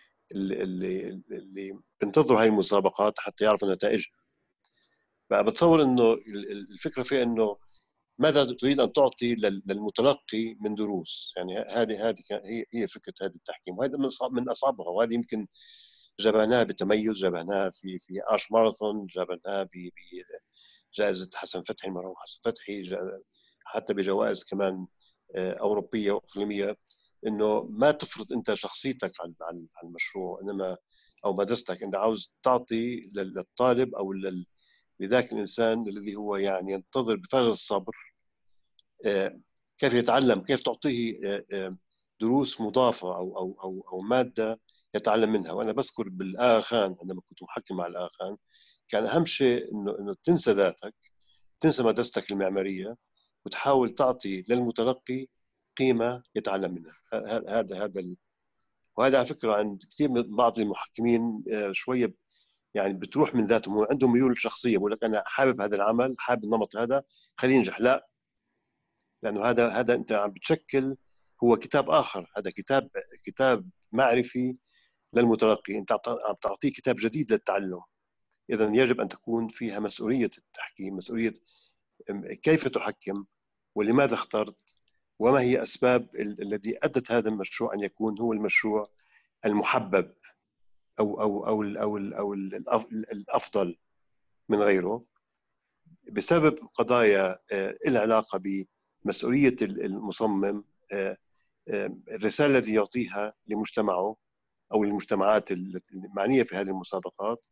اللي بينتظروا هاي المسابقات حتى يعرفوا نتائجها. فبتصور انه الفكره في انه ماذا تريد ان تعطي للمتلقي من دروس، يعني هذه هي فكره هذا التحكيم، وهذا من اصعبها، وهذه يمكن جبناها بتميز، جبناها في آش ماراثون، جبناها بجائزه حسن فتحي، المرحوم حسن فتحي، حتى بجوائز كمان اوروبيه واقليميه، انه ما تفرض انت شخصيتك على المشروع، انما او مدرستك، انت عاوز تعطي للطالب او لذاك الانسان الذي هو يعني ينتظر بفارغ الصبر كيف يتعلم، كيف تعطيه دروس مضافه او ماده يتعلم منها. وانا بذكر بالاغا خان عندما كنت محكم مع الاغا خان، كان اهم شيء انه تنسى ذاتك، تنسى مدرستك المعماريه، وتحاول تعطي للمتلقي قيمه يتعلم منها. وهذا على فكره عند كثير من بعض المحكمين شويه يعني بتروح من ذاتهم، عندهم ميول شخصيه، بقول لك انا حابب هذا العمل، حابب النمط هذا، خليه ينجح. لا، لانه هذا انت عم بتشكل، هو كتاب اخر، هذا كتاب معرفي للمتلقي، انت عم تعطيه كتاب جديد للتعلم. اذا يجب ان تكون فيها مسؤوليه التحكيم، مسؤوليه كيف تحكم ولماذا اخترت، وما هي اسباب الذي ادت هذا المشروع ان يكون هو المشروع المحبب او الافضل من غيره، بسبب قضايا العلاقه بمسؤوليه المصمم، الرساله التي يعطيها لمجتمعه او المجتمعات المعنيه في هذه المسابقات.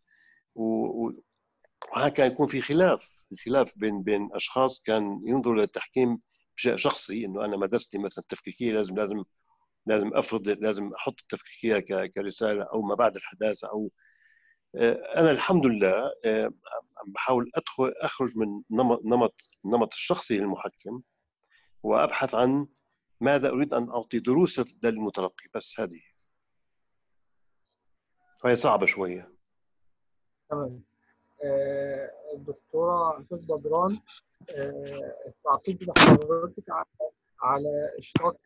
وهكذا يكون في خلاف بين اشخاص كان ينظروا للتحكيم بشيء شخصي، انه انا مدرستي مثلا تفكيكيه، لازم افرض، لازم احط التفكيكيه كرساله او ما بعد الحداثه. او انا الحمد لله عم بحاول اخرج من النمط الشخصي للمحكم، وابحث عن ماذا اريد ان اعطي دروس للمتلقي، بس هذه وهي صعبه شويه. تمام. الدكتوره عفيف بدران، تعقيب لحضرتك على اشتراك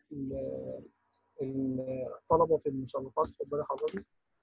الطلبه في المسابقات، اتفضلي حضرتك.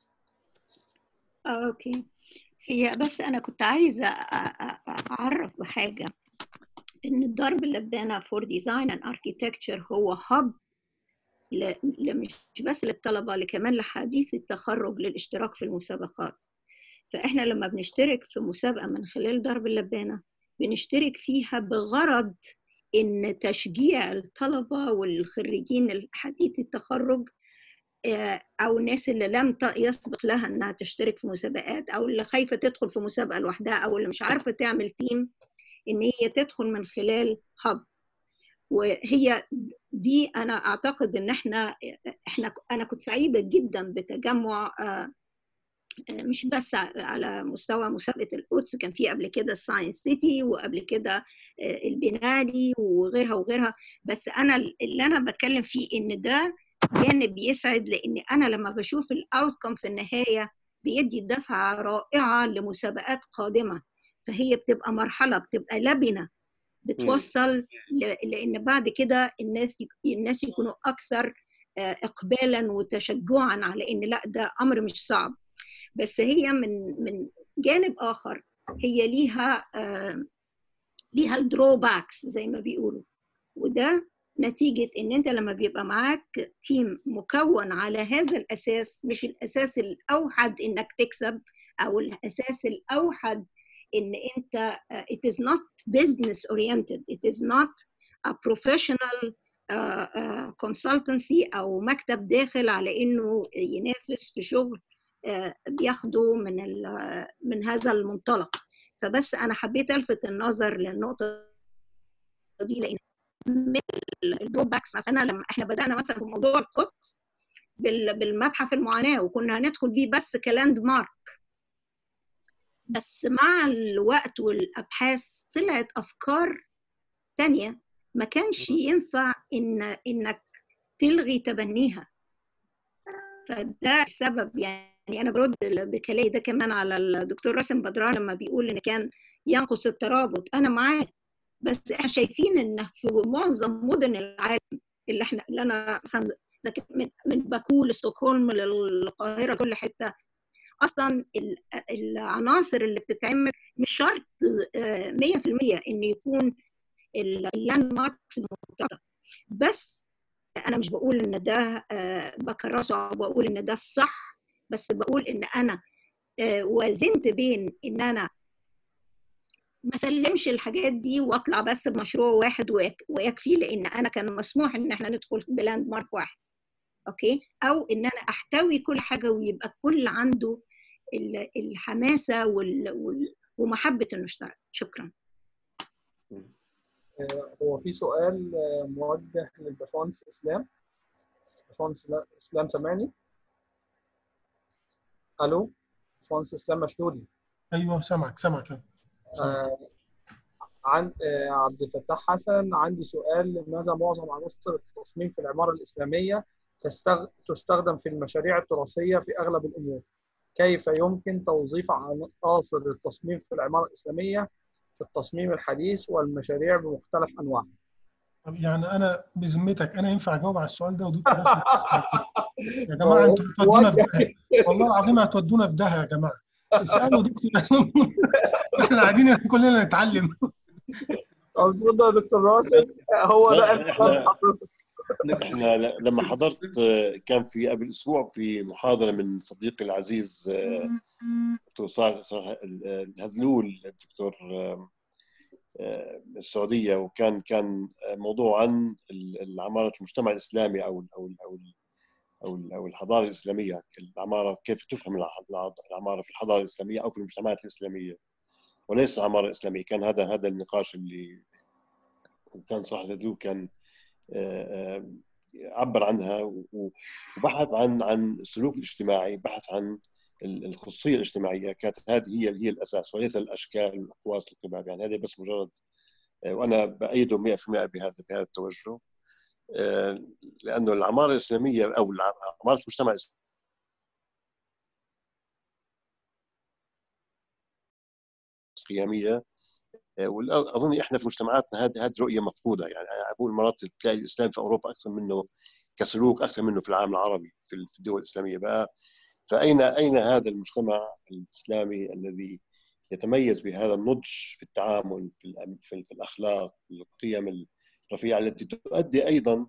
اوكي، هي بس انا كنت عايزه اعرف بحاجه، ان الدار اللبانه فور ديزاين اند اركيتكتشر هو هاب مش بس للطلبه، كمان لحديث التخرج للاشتراك في المسابقات. فاحنا لما بنشترك في مسابقه من خلال دار اللبانه بنشترك فيها بغرض ان تشجيع الطلبه والخريجين حديث التخرج او الناس اللي لم يسبق لها انها تشترك في مسابقات، او اللي خايفه تدخل في مسابقه لوحدها، او اللي مش عارفه تعمل تيم، ان هي تدخل من خلال هاب. وهي دي انا اعتقد ان انا كنت سعيده جدا بتجمع، مش بس على مستوى مسابقه القدس، كان في قبل كده الساينس سيتي، وقبل كده البنالي وغيرها وغيرها. بس انا اللي انا بتكلم فيه ان ده جانب يسعد، لان انا لما بشوف الاوتكم في النهايه بيدي دفعه رائعه لمسابقات قادمه. فهي بتبقى مرحله، بتبقى لبنه بتوصل لان بعد كده الناس يكونوا اكثر اقبالا وتشجعا على ان لا، ده امر مش صعب. بس هي من جانب اخر هي ليها الدروباكس زي ما بيقولوا، وده نتيجة ان انت لما بيبقى معاك تيم مكون على هذا الاساس، مش الاساس الاوحد انك تكسب، او الاساس الاوحد ان انت it is not business oriented, it is not a professional consultancy او مكتب داخل على انه ينافس في شغل بياخدوا من هذا المنطلق. فبس انا حبيت الفت النظر للنقطه دي، لان من الدروباكس مثلا لما احنا بدانا مثلا بموضوع القدس بالمتحف المعاناه، وكنا هندخل بيه بس كلاند مارك، بس مع الوقت والابحاث طلعت افكار تانية ما كانش ينفع انك تلغي تبنيها. فده السبب. يعني انا برد بكلامي ده كمان على الدكتور راسم بدران لما بيقول ان كان ينقص الترابط. انا معاه، بس احنا شايفين ان في معظم مدن العالم اللي انا مثلا من باكو لستوكهولم للقاهره كل حته، اصلا العناصر اللي بتتعمل مش شرط 100% ان يكون اللاند ماركس مرتبطه. بس انا مش بقول ان ده بكرسه او بقول ان ده الصح، بس بقول ان انا وازنت بين ان انا ما سلمش الحاجات دي واطلع بس بمشروع واحد ويكفي، لان انا كان مسموح ان احنا ندخل بلاند مارك واحد، اوكي، او ان انا احتوي كل حاجه ويبقى الكل عنده الحماسه ومحبه انه يشتغل. شكرا. هو في سؤال موجه للباشمهندس اسلام. باشمهندس اسلام سامعني؟ الو باشمهندس اسلام مشتولي. ايوه سامعك عن عبد الفتاح حسن، عندي سؤال: لماذا معظم عناصر التصميم في العمارة الإسلامية تستخدم في المشاريع التراثية في أغلب الأمور؟ كيف يمكن توظيف عناصر التصميم في العمارة الإسلامية في التصميم الحديث والمشاريع بمختلف أنواعها؟ طب يعني أنا بذمتك أنا ينفع أجاوب على السؤال ده ودكتور راسم؟ يا جماعة أنتوا هتودونا في داهية، والله العظيم هتودونا في داهية يا جماعة. اسألوا دكتور راسم. إحنا قاعدين كلنا نتعلم. اتفضل يا دكتور راسم. هو ده حضرتك. احنا لما حضرت كان في قبل اسبوع في محاضره من صديقي العزيز دكتور صالح الهذلول، الدكتور السعوديه، وكان موضوع عن العماره المجتمع الاسلامي او الحضاره الاسلاميه، العماره كيف تفهم العماره في الحضاره الاسلاميه او في المجتمعات الاسلاميه، وليس العماره الاسلاميه. كان هذا النقاش اللي كان صالح الهذلول كان عبر عنها وبحث عن السلوك الاجتماعي، بحث عن الخصوصيه الاجتماعيه. كانت هذه هي الاساس وليس الاشكال والاقواس والقباب. يعني هذه بس مجرد، وانا بايده 100% بهذا التوجه، لانه العماره الاسلاميه او عماره المجتمع القيميه، واظن احنا في مجتمعاتنا هذه رؤيه مفقوده. يعني انا اقول مرات تلاقي الاسلام في اوروبا اكثر منه كسلوك، اكثر منه في العالم العربي في الدول الاسلاميه بقى. فاين هذا المجتمع الاسلامي الذي يتميز بهذا النضج في التعامل، في الاخلاق، في القيم الرفيعه التي تؤدي ايضا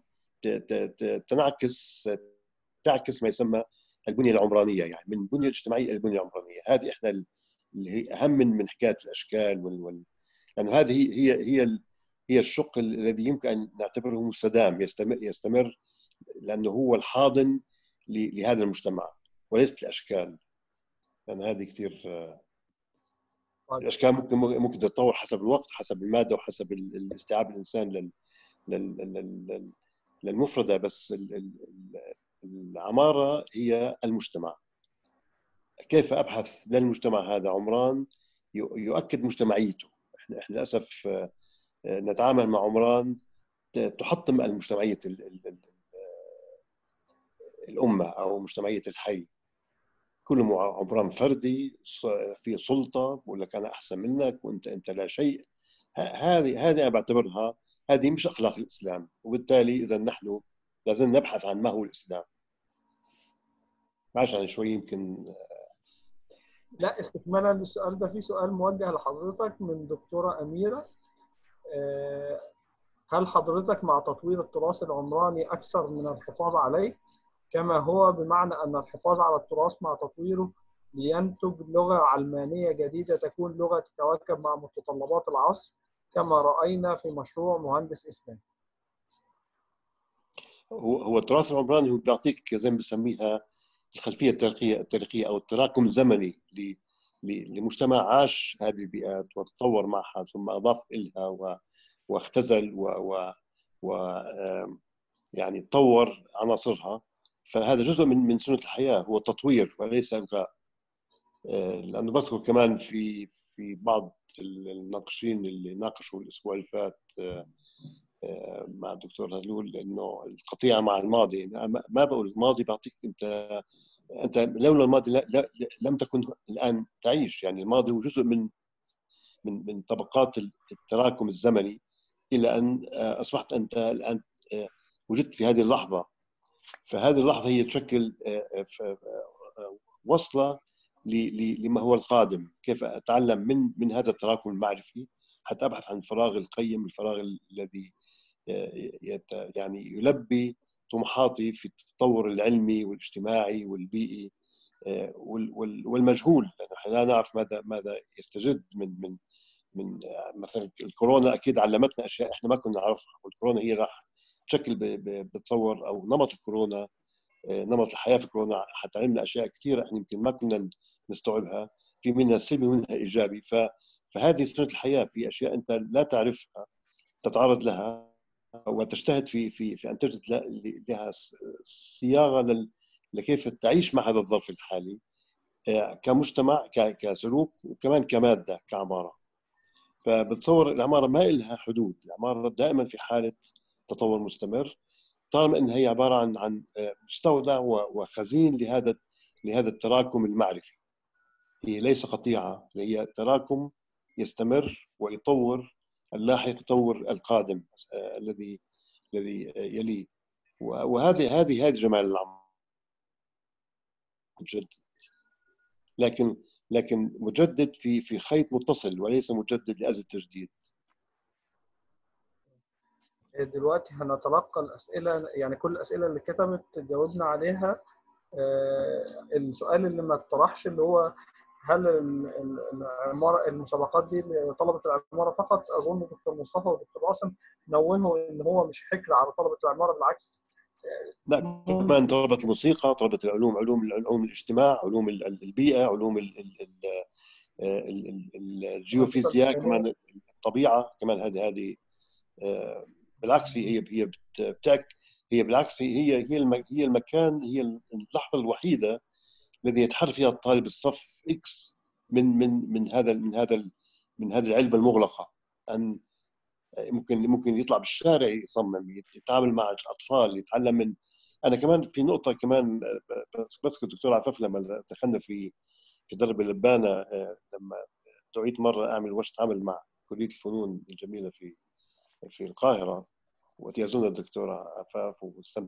تعكس ما يسمى البنيه العمرانيه، يعني من البنيه الاجتماعيه الى البنيه العمرانيه. هذه احنا اللي هي اهم من حكايه الاشكال لأن هذه هي الشق الذي يمكن أن نعتبره مستدام، يستمر، لأنه هو الحاضن لهذا المجتمع وليست الاشكال، لان هذه كثير الاشكال ممكن تتطور حسب الوقت، حسب الماده، وحسب استيعاب الانسان للمفردة، بس العمارة هي المجتمع. كيف أبحث للمجتمع هذا عمران يؤكد مجتمعيته؟ إحنا للأسف نتعامل مع عمران تحطم المجتمعية الأمة أو مجتمعية الحي. كله عمران فردي، في سلطة، بقول لك أنا أحسن منك وأنت لا شيء. هذه أنا بعتبرها هذه مش أخلاق الإسلام، وبالتالي إذا نحن لازم نبحث عن ما هو الإسلام. معلش يعني شوي يمكن. لا، استكمالا للسؤال ده، في سؤال موجه لحضرتك من دكتورة أميرة. هل حضرتك مع تطوير التراث العمراني أكثر من الحفاظ عليه؟ كما هو بمعنى أن الحفاظ على التراث مع تطويره لينتج لغة علمانية جديدة تكون لغة تتواكب مع متطلبات العصر، كما رأينا في مشروع مهندس إسلام. هو التراث العمراني هو بيعطيك زي ما بسميها الخلفية التاريخية أو التراكم الزمني لمجتمع عاش هذه البيئات وتطور معها ثم أضاف إلها واختزل يعني طور عناصرها. فهذا جزء من سنة الحياة، هو تطوير وليس إلغاء. لأنه بذكر كمان في بعض الناقشين اللي ناقشوا الأسبوع اللي فات مع الدكتور هلول إنه القطيعة مع الماضي. ما بقول الماضي بعطيك أنت لولا الماضي لم تكن الآن تعيش. يعني الماضي هو جزء من طبقات التراكم الزمني إلى أن أصبحت أنت الآن وجدت في هذه اللحظة. فهذه اللحظة هي تشكل وصلة لما هو القادم. كيف أتعلم من هذا التراكم المعرفي حتى أبحث عن الفراغ القيم، الفراغ الذي يعني يلبي طموحاتي في التطور العلمي والاجتماعي والبيئي والمجهول، لأنه احنا لا نعرف ماذا يستجد من مثلا الكورونا. اكيد علمتنا اشياء احنا ما كنا نعرفها، والكورونا هي راح تشكل بتصور او نمط الكورونا، نمط الحياه في كورونا حتعلمنا اشياء كثيره احنا يمكن ما كنا نستوعبها، في منها سلبي ومنها ايجابي. فهذه سنه الحياه، في اشياء انت لا تعرفها تتعرض لها وتجتهد في ان تجد لها صياغه لكيف تعيش مع هذا الظرف الحالي كمجتمع، كسلوك، وكمان كماده كعماره. فبتصور العماره ما لها حدود، العماره دائما في حاله تطور مستمر، طالما انها هي عباره عن مستودع وخزين لهذا التراكم المعرفي. هي ليس قطيعه، هي تراكم يستمر ويطور اللاحق، يطور القادم الذي يليه. وهذه جمال العمارة مجدد، لكن مجدد في خيط متصل وليس مجدد لأجل التجديد. دلوقتي هنتلقى الأسئلة، يعني كل الأسئلة اللي كتبت جاوبنا عليها. السؤال اللي ما اتطرحش اللي هو هل العمارة المسابقات دي لطلبة العمارة فقط؟ أظن دكتور مصطفى ودكتور قاسم نوهوا إن هو مش حكر على طلبة العمارة، بالعكس. لا، كمان طلبة الموسيقى، طلبة العلوم، علوم الاجتماع، علوم البيئة، علوم الجيوفيزياء، كمان الطبيعة، كمان هذه بالعكس هي بالعكس هي المكان، هي اللحظة الوحيدة الذي يتحرك فيها الطالب الصف اكس من هذه العلبة المغلقة. ان ممكن يطلع بالشارع يصمم، يتعامل مع اطفال، يتعلم من. انا كمان في نقطة كمان بذكر الدكتور عفاف لما دخلنا في درب اللبانة، لما دعيت مرة اعمل ورشة عمل مع كلية الفنون الجميلة في القاهرة، وتيازونا الدكتورة عفاف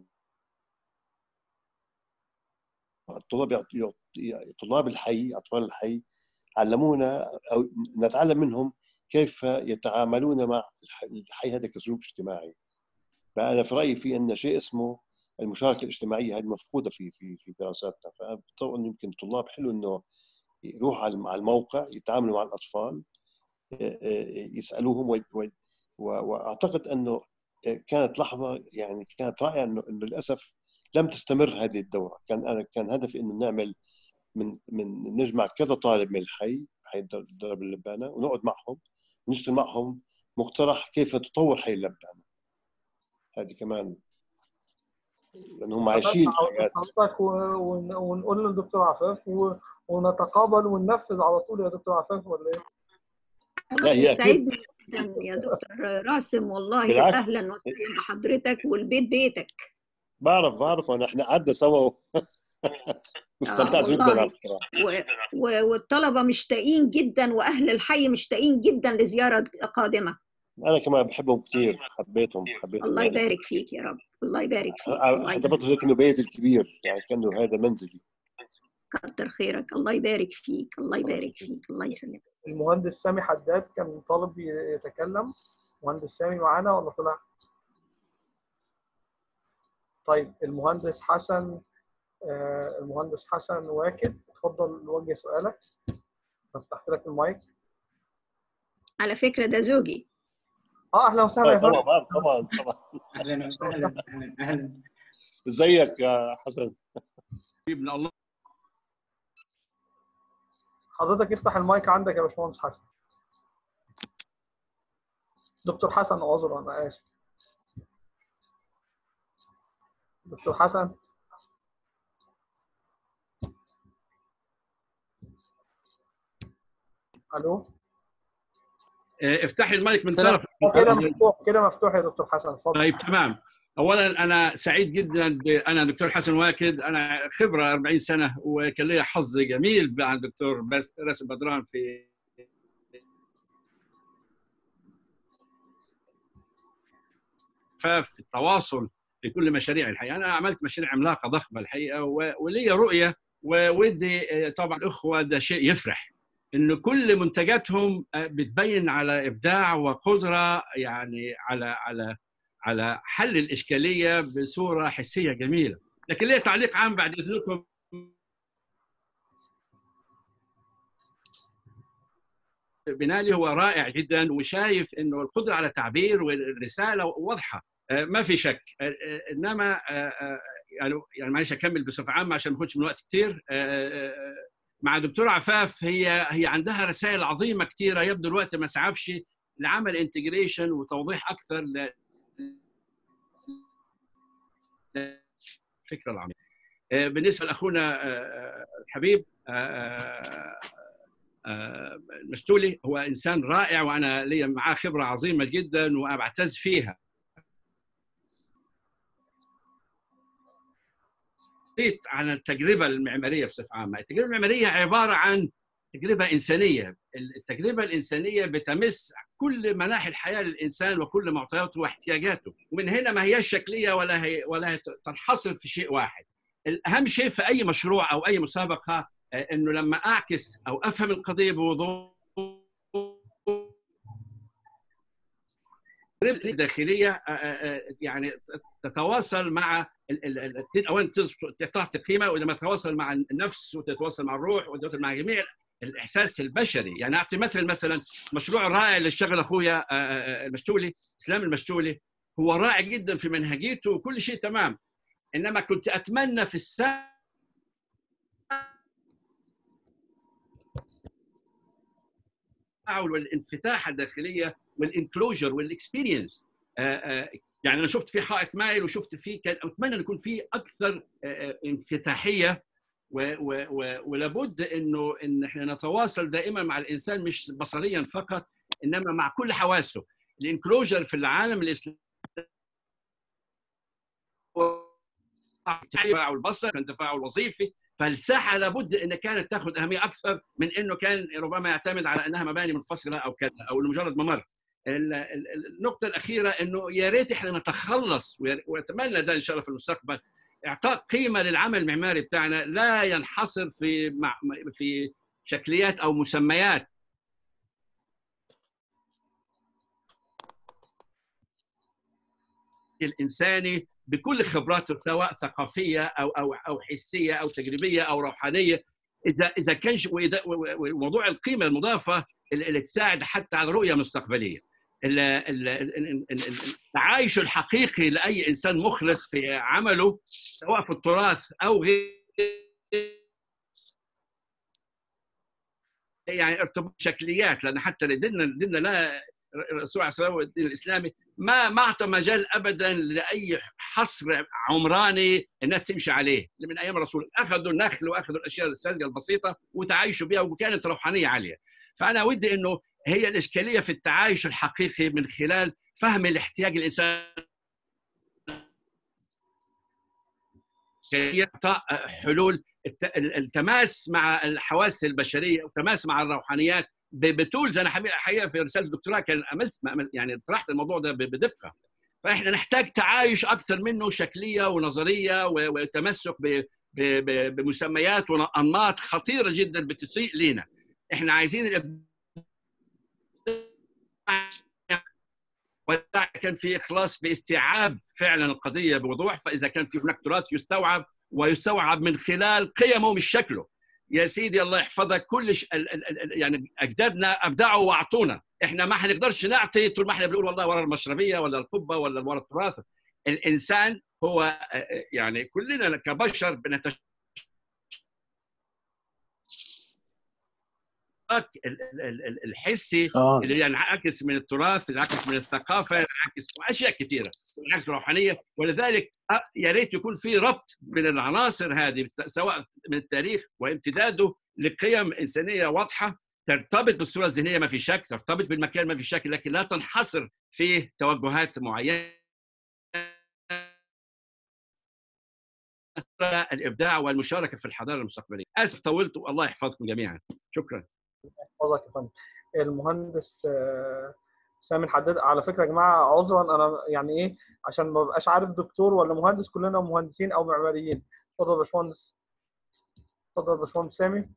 طلاب الحي، أطفال الحي، علمونا أو نتعلم منهم كيف يتعاملون مع الحي هذا كسلوك اجتماعي. فأنا في رأيي في أن شيء اسمه المشاركة الاجتماعية هذه مفقودة في دراساتنا. فبتصور أن يمكن الطلاب حلو أنه يروحوا على الموقع، يتعاملوا مع الأطفال، يسألوهم، وأعتقد أنه كانت لحظة يعني كانت رائعة، أنه للأسف لم تستمر هذه الدوره. كان هدفي انه نعمل من نجمع كذا طالب من حي درب اللبانه ونقعد معهم ونشتغل معهم مقترح كيف تطور حي اللبانه. هذه كمان لان هم عايشين حياه. ونقول للدكتور عفاف ونتقابل وننفذ على طول يا دكتور عفاف ولا ايه؟ لا هي سعيدني جدا يا دكتور راسم والله. بالعكس. اهلا وسهلا بحضرتك والبيت بيتك. بعرف احنا قعدنا سوا واستمتعت جدا على فكره. والطلبه مشتاقين جدا واهل الحي مشتاقين جدا لزياره قادمه. انا كمان بحبهم كثير، حبيتهم الله يعني. يبارك فيك يا رب. الله يبارك فيك. اعتبرت هيك انه بيتي الكبير، يعني كانه هذا منزلي. كتر خيرك. الله يبارك فيك. الله يبارك فيك. الله يسلمك. المهندس سامي حداد كان طالب يتكلم. مهندس سامي معانا ولا طلع؟ طيب المهندس حسن واكد، اتفضل وجه سؤالك. انا فتحت لك المايك. على فكره ده زوجي. اهلا وسهلا يا فندم. طبعا اهلا وسهلا. اهلا. ازيك يا حسن؟ ابن الله. حضرتك افتح المايك عندك يا باشمهندس حسن. دكتور حسن اعذر، انا اسف. دكتور حسن. الو. افتحي المايك من طرف. كده مفتوح يا دكتور حسن، اتفضل. طيب تمام. اولا انا سعيد جدا انا دكتور حسن واكد، انا خبره 40 سنه وكان لي حظ جميل مع الدكتور راسم بدران في التواصل في كل مشاريع الحقيقه. انا عملت مشاريع عملاقه ضخمه الحقيقه ولي رؤيه، وودي طبعا الاخوه ده شيء يفرح انه كل منتجاتهم بتبين على ابداع وقدره، يعني على حل الاشكاليه بصوره حسيه جميله. لكن ليه تعليق عام بعد اذنكم. بنالي هو رائع جدا، وشايف انه القدره على التعبير والرساله واضحه ما في شك. انما يعني معلش اكمل بصفه عامه عشان ما اخدش من وقت كثير. مع دكتور عفاف هي عندها رسائل عظيمه كثيره، يبدو الوقت ما سعفش لعمل انتجريشن وتوضيح اكثر الفكره العميقه. بالنسبه لاخونا الحبيب المشتولي، هو انسان رائع وانا لي معاه خبره عظيمه جدا وابعتز فيها. عن التجربه المعماريه بصفه عامه. التجربه المعماريه عباره عن تجربه انسانيه. التجربه الانسانيه بتمس كل مناحي الحياه للانسان وكل معطياته واحتياجاته، ومن هنا ما هياش شكليه ولا تنحصر في شيء واحد. الاهم شيء في اي مشروع او اي مسابقه انه لما اعكس او افهم القضيه بوضوح داخليه يعني تتواصل مع اولا تعطي قيمه، ولما تتواصل مع النفس وتتواصل مع الروح وتتواصل مع جميع الاحساس البشري. يعني اعطي مثلا مشروع رائع اللي اشتغل اخويا المشتولي، اسلام المشتولي، هو رائع جدا في منهجيته وكل شيء تمام، انما كنت اتمنى في الساعه والانفتاح الداخليه والانكلوجر والاكسبيرينس. يعني انا شفت في حائط مايل وشفت فيه، كان اتمنى ان يكون فيه اكثر انفتاحيه، ولابد ان احنا نتواصل دائما مع الانسان مش بصريا فقط انما مع كل حواسه. الانكلوجر في العالم الاسلامي تفاعل البصر، كان تفاعل وظيفي، فالساحه لابد ان كانت تاخذ اهميه اكثر من انه كان ربما يعتمد على انها مباني منفصله او كذا او لمجرد ممر. النقطه الاخيره انه يا ريت احنا نتخلص، واتمنى ده ان شاء الله في المستقبل، اعطاء قيمه للعمل المعماري بتاعنا لا ينحصر في شكليات او مسميات. الانساني بكل خبراته سواء ثقافيه او حسيه او تجريبيه او روحانيه، اذا كان وموضوع القيمه المضافه اللي تساعد حتى على رؤيه مستقبليه. التعايش الحقيقي لاي انسان مخلص في عمله سواء في التراث او غير، يعني ارتباط شكليات، لان حتى ديننا لا، الرسول عليه الصلاه والسلام والدين الاسلامي ما اعطى مجال ابدا لاي حصر عمراني الناس تمشي عليه. من ايام الرسول اخذوا النخل واخذوا الاشياء الساذجه البسيطه وتعايشوا بها، وكانت روحانيه عاليه. فانا ودي انه هي الاشكاليه في التعايش الحقيقي من خلال فهم الاحتياج الانسان، اعطاء حلول، التماس مع الحواس البشريه والتماس مع الروحانيات بتولز. انا حقيقه في رساله الدكتوراه كان يعني طرحت الموضوع ده بدقه. فاحنا نحتاج تعايش اكثر منه شكليه ونظريه وتمسك بمسميات وانماط خطيره جدا بتسيء لنا. احنا عايزين كان في إخلاص باستيعاب فعلا القضية بوضوح. فإذا كان في هناك تراث يستوعب ويستوعب من خلال قيمه مش شكله. يا سيدي الله يحفظك، يعني أجدادنا أبدعوا وأعطونا، إحنا ما حنقدرش نعطي طول ما إحنا بنقول والله ورا المشربية ولا القبة ولا ورا التراث. الإنسان هو يعني كلنا كبشر الحسي اللي ينعكس من التراث، ينعكس من الثقافه، ينعكس اشياء كثيره، ينعكس روحانيه. ولذلك يا ريت يكون في ربط بين العناصر هذه سواء من التاريخ وامتداده لقيم انسانيه واضحه ترتبط بالصوره الذهنيه ما في شك، ترتبط بالمكان ما في شك، لكن لا تنحصر في توجهات معينه. الابداع والمشاركه في الحضاره المستقبليه. اسف طولت والله يحفظكم جميعا. شكرا. يحفظك يا فندم. المهندس سامي الحداد. على فكره يا جماعه عذرا انا يعني ايه عشان ما ببقاش عارف دكتور ولا مهندس، كلنا مهندسين او معماريين. اتفضل يا باشمهندس. اتفضل يا باشمهندس سامي.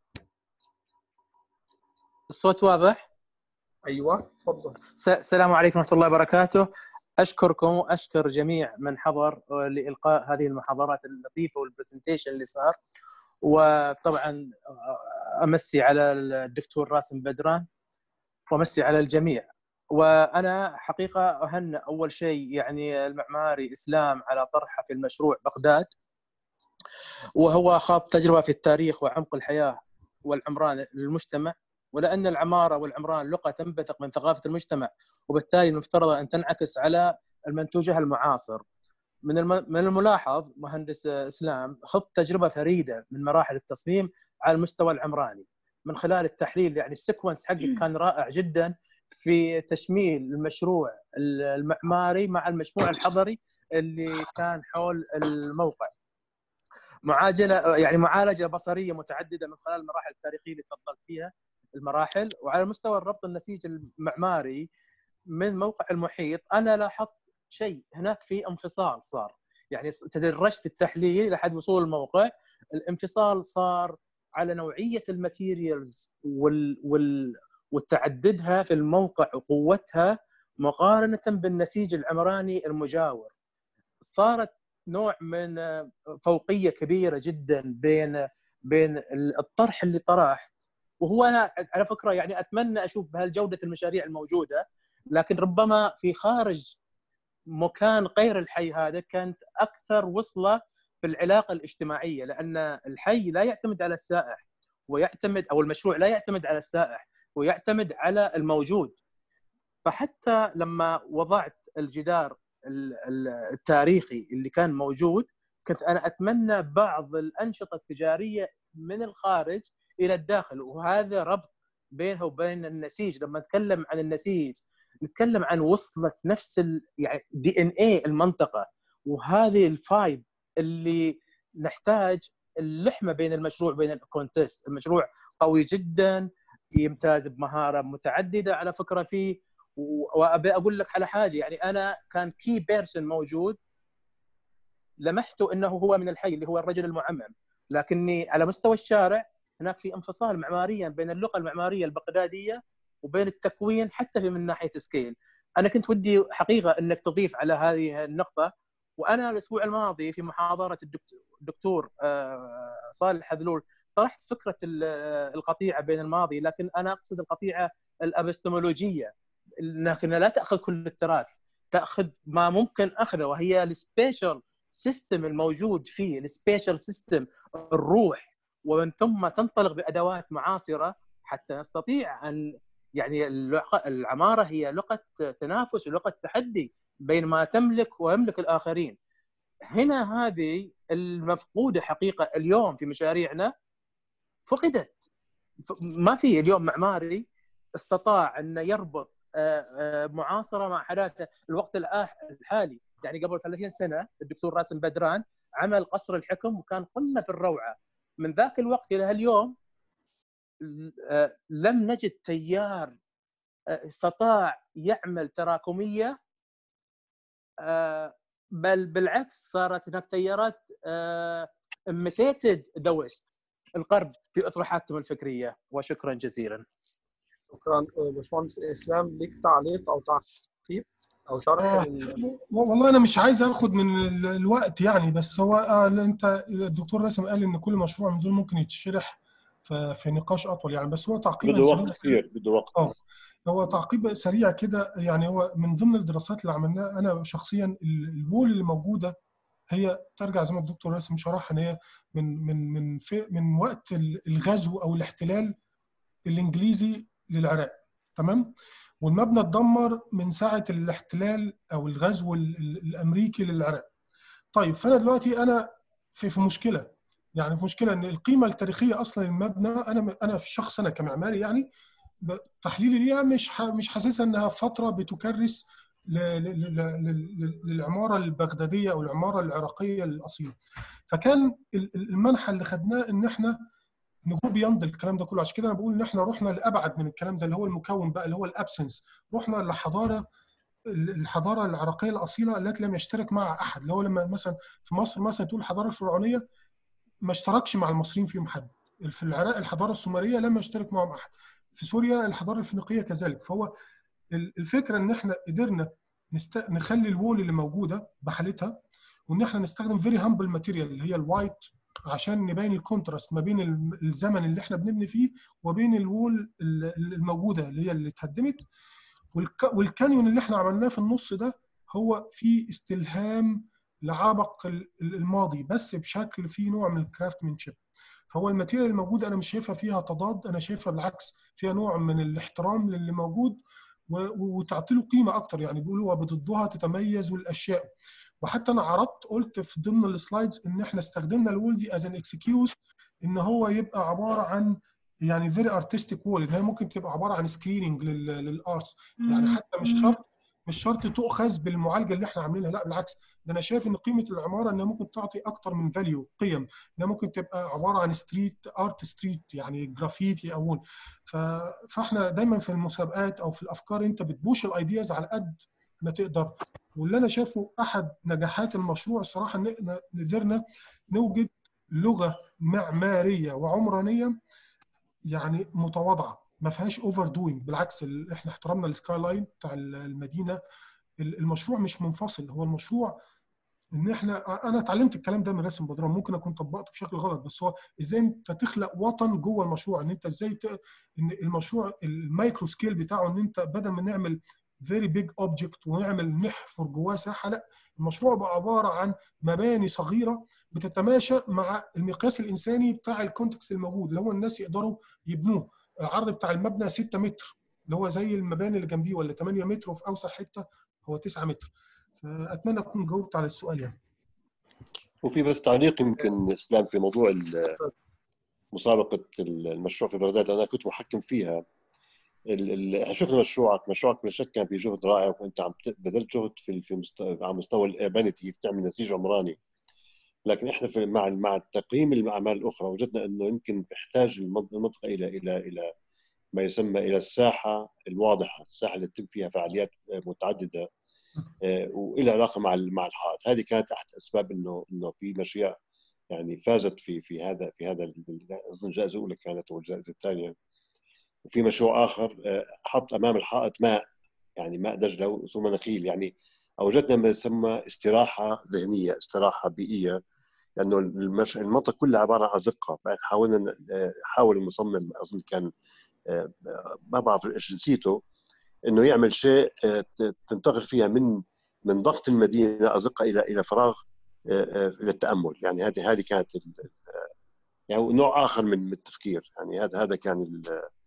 الصوت واضح؟ ايوه اتفضل. السلام عليكم ورحمه الله وبركاته. اشكركم واشكر جميع من حضر لالقاء هذه المحاضرات اللطيفه والبرزنتيشن اللي صار. وطبعا امسي على الدكتور راسم بدران وامسي على الجميع. وانا حقيقه اهنئ اول شيء يعني المعماري اسلام على طرحه في المشروع بغداد، وهو خاض تجربه في التاريخ وعمق الحياه والعمران للمجتمع. ولان العماره والعمران لغه تنبثق من ثقافه المجتمع، وبالتالي المفترض ان تنعكس على المنتوجها المعاصر. من الملاحظ مهندس اسلام خض تجربه فريده من مراحل التصميم على المستوى العمراني من خلال التحليل. يعني السيكونس حقك كان رائع جدا في تشميل المشروع المعماري مع المجموع الحضري اللي كان حول الموقع. معالجه بصريه متعدده من خلال المراحل التاريخيه اللي تفضلت فيها المراحل. وعلى مستوى الربط النسيج المعماري من موقع المحيط، انا لاحظت شيء هناك في انفصال صار. يعني تدرجت في التحليل لحد وصول الموقع. الانفصال صار على نوعيه الماتيريالز وتعددها في الموقع وقوتها مقارنه بالنسيج العمراني المجاور. صارت نوع من فوقيه كبيره جدا بين الطرح اللي طرحت. وهو انا على فكره يعني اتمنى اشوف بهالجوده المشاريع الموجوده، لكن ربما في خارج مكان غير الحي هذا كانت اكثر وصله في العلاقه الاجتماعيه، لان الحي لا يعتمد على السائح ويعتمد، او المشروع لا يعتمد على السائح ويعتمد على الموجود. فحتى لما وضعت الجدار التاريخي اللي كان موجود، كنت انا اتمنى بعض الانشطه التجاريه من الخارج الى الداخل، وهذا ربط بينه وبين النسيج. لما نتكلم عن النسيج نتكلم عن وصلة نفس يعني DNA المنطقة، وهذه الفايب اللي نحتاج اللحمة بين المشروع بين الكونتست. المشروع قوي جدا، يمتاز بمهارة متعددة على فكرة فيه. وأبي أقول لك على حاجة، يعني أنا كان كي بيرسون موجود لمحته أنه هو من الحي اللي هو الرجل المعمم، لكني على مستوى الشارع هناك في انفصال معماريا بين اللغة المعمارية البغدادية وبين التكوين حتى من ناحيه سكيل. انا كنت ودي حقيقه انك تضيف على هذه النقطه. وانا الاسبوع الماضي في محاضره الدكتور صالح حذلول طرحت فكره القطيعه بين الماضي، لكن انا اقصد القطيعه الابستمولوجيه. لكن لا تاخذ كل التراث، تاخذ ما ممكن اخذه، وهي السبيشال سيستم الموجود فيه، السبيشال سيستم الروح، ومن ثم تنطلق بادوات معاصره حتى نستطيع ان يعني العماره هي لغه تنافس ولغه تحدي بين ما تملك ويملك الاخرين. هنا هذه المفقوده حقيقه اليوم في مشاريعنا، فقدت. ما في اليوم معماري استطاع ان يربط معاصره مع حداثه الوقت الحالي. يعني قبل 30 سنه الدكتور راسم بدران عمل قصر الحكم وكان قمه في الروعه. من ذاك الوقت الى اليوم لم نجد تيار استطاع يعمل تراكميه، بل بالعكس صارت هناك تيارات imitated the West، الغرب في اطروحاتهم الفكريه. وشكرا جزيلا. شكرا باشمهندس اسلام، ليك تعليق او تعقيب او شرح والله انا مش عايز اخد من الوقت يعني، بس هو انت الدكتور راسم قال ان كل مشروع من دول ممكن يتشرح في نقاش اطول يعني، بس هو تعقيبا بده وقت كثير، بده وقت. هو تعقيب سريع كده يعني. هو من ضمن الدراسات اللي عملناها انا شخصيا، الوول اللي موجوده هي ترجع زي ما الدكتور راسم شرح ان هي من وقت الغزو او الاحتلال الانجليزي للعراق، تمام؟ والمبنى اتدمر من ساعه الاحتلال او الغزو الامريكي للعراق. طيب فانا دلوقتي انا في مشكله، يعني في مشكله ان القيمه التاريخيه اصلا المبنى، انا في شخص انا كمعماري يعني تحليلي ليها مش حاسسها انها فتره بتكرس للعماره البغداديه او العماره العراقيه الاصيله. فكان المنحى اللي خدناه ان احنا نجوب بيمضي الكلام ده كله. عشان كده انا بقول ان احنا رحنا لابعد من الكلام ده اللي هو المكون بقى اللي هو الابسنس. رحنا الحضاره العراقيه الاصيله التي لم يشترك معها احد، اللي هو لما مثلا في مصر مثلا تقول الحضاره الفرعونيه ما اشتركش مع المصريين فيهم حد، في العراق الحضاره السومريه لم يشترك معهم احد، في سوريا الحضاره الفينيقيه كذلك. فهو الفكره ان احنا قدرنا نخلي الوول اللي موجوده بحالتها، وان احنا نستخدم فيري هامبل ماتيريال اللي هي الوايت عشان نبين الكونتراست ما بين الزمن اللي احنا بنبني فيه وبين الوول الموجوده اللي هي اللي اتهدمت. والكانيون اللي احنا عملناه في النص ده هو فيه استلهام لعبق الماضي بس بشكل فيه نوع من الكرافتمانشيب. فهو الماتيريال الموجوده انا مش شايفها فيها تضاد، انا شايفها بالعكس فيها نوع من الاحترام للي موجود وتعطي له قيمه اكتر. يعني بيقولوا وبضدها تتميز الاشياء. وحتى انا عرضت قلت في ضمن السلايدز ان احنا استخدمنا الوول دي از ان اكسكيوز ان هو يبقى عباره عن يعني فيري ارتستيك وول، ان هي ممكن تبقى عباره عن سكريننج للارتس. يعني حتى مش شرط تؤخذ بالمعالجه اللي احنا عاملينها، لا بالعكس، ده انا شايف ان قيمه العماره انها ممكن تعطي اكتر من فاليو، قيم، انها ممكن تبقى عباره عن ستريت ارت، ستريت يعني جرافيتي او فاحنا دايما في المسابقات او في الافكار انت بتبوش الايدياز على قد ما تقدر. واللي انا شايفه احد نجاحات المشروع الصراحه ان قدرنا نوجد لغه معماريه وعمرانيه يعني متواضعه، ما فيهاش اوفر دوينج، بالعكس احنا احترمنا السكاي لاين بتاع المدينه. المشروع مش منفصل، هو المشروع ان انا اتعلمت الكلام ده من راسم بدران، ممكن اكون طبقته بشكل غلط، بس هو ازاي انت تخلق وطن جوه المشروع، ان انت ازاي ان المشروع المايكرو سكيل بتاعه ان انت بدل ما نعمل فيري بيج اوبجكت ونعمل نحفر جواه ساحه، لا المشروع بقى عباره عن مباني صغيره بتتماشى مع المقياس الانساني بتاع الكونتكست الموجود اللي هو الناس يقدروا يبنوه. العرض بتاع المبنى 6 متر اللي هو زي المباني اللي جنبيه، ولا 8 متر وفي اوسع حته هو 9 متر. فاتمنى اكون جاوبت على السؤال يعني. وفي بس تعليق يمكن اسلام في موضوع مسابقه المشروع في بغداد، انا كنت محكم فيها. شفنا مشروعك بلا شك كان في جهد رائع، وانت عم بذلت جهد على مستوى الابانيتي تعمل نسيج عمراني. لكن احنا مع التقييم الاعمال الاخرى وجدنا انه يمكن تحتاج المنطقه الى ما يسمى الى الساحه الواضحه، الساحه اللي تتم فيها فعاليات متعدده والى علاقه مع الحائط. هذه كانت احد اسباب انه في مشاريع يعني فازت في هذا اظن الجائزه الاولى كانت والجائزه الثانيه. وفي مشروع اخر حط امام الحائط ماء، يعني ماء دجله ثم نخيل، يعني اوجدنا ما يسمى استراحه ذهنيه، استراحه بيئيه، لانه المنطقه كلها عباره عن ازقه. حاول المصمم اظن كان ما بعرف ايش جنسيته، انه يعمل شيء تنتقل فيها من ضغط المدينه ازقه الى فراغ الى التامل. يعني هذه كانت يعني نوع اخر من التفكير. يعني هذا كان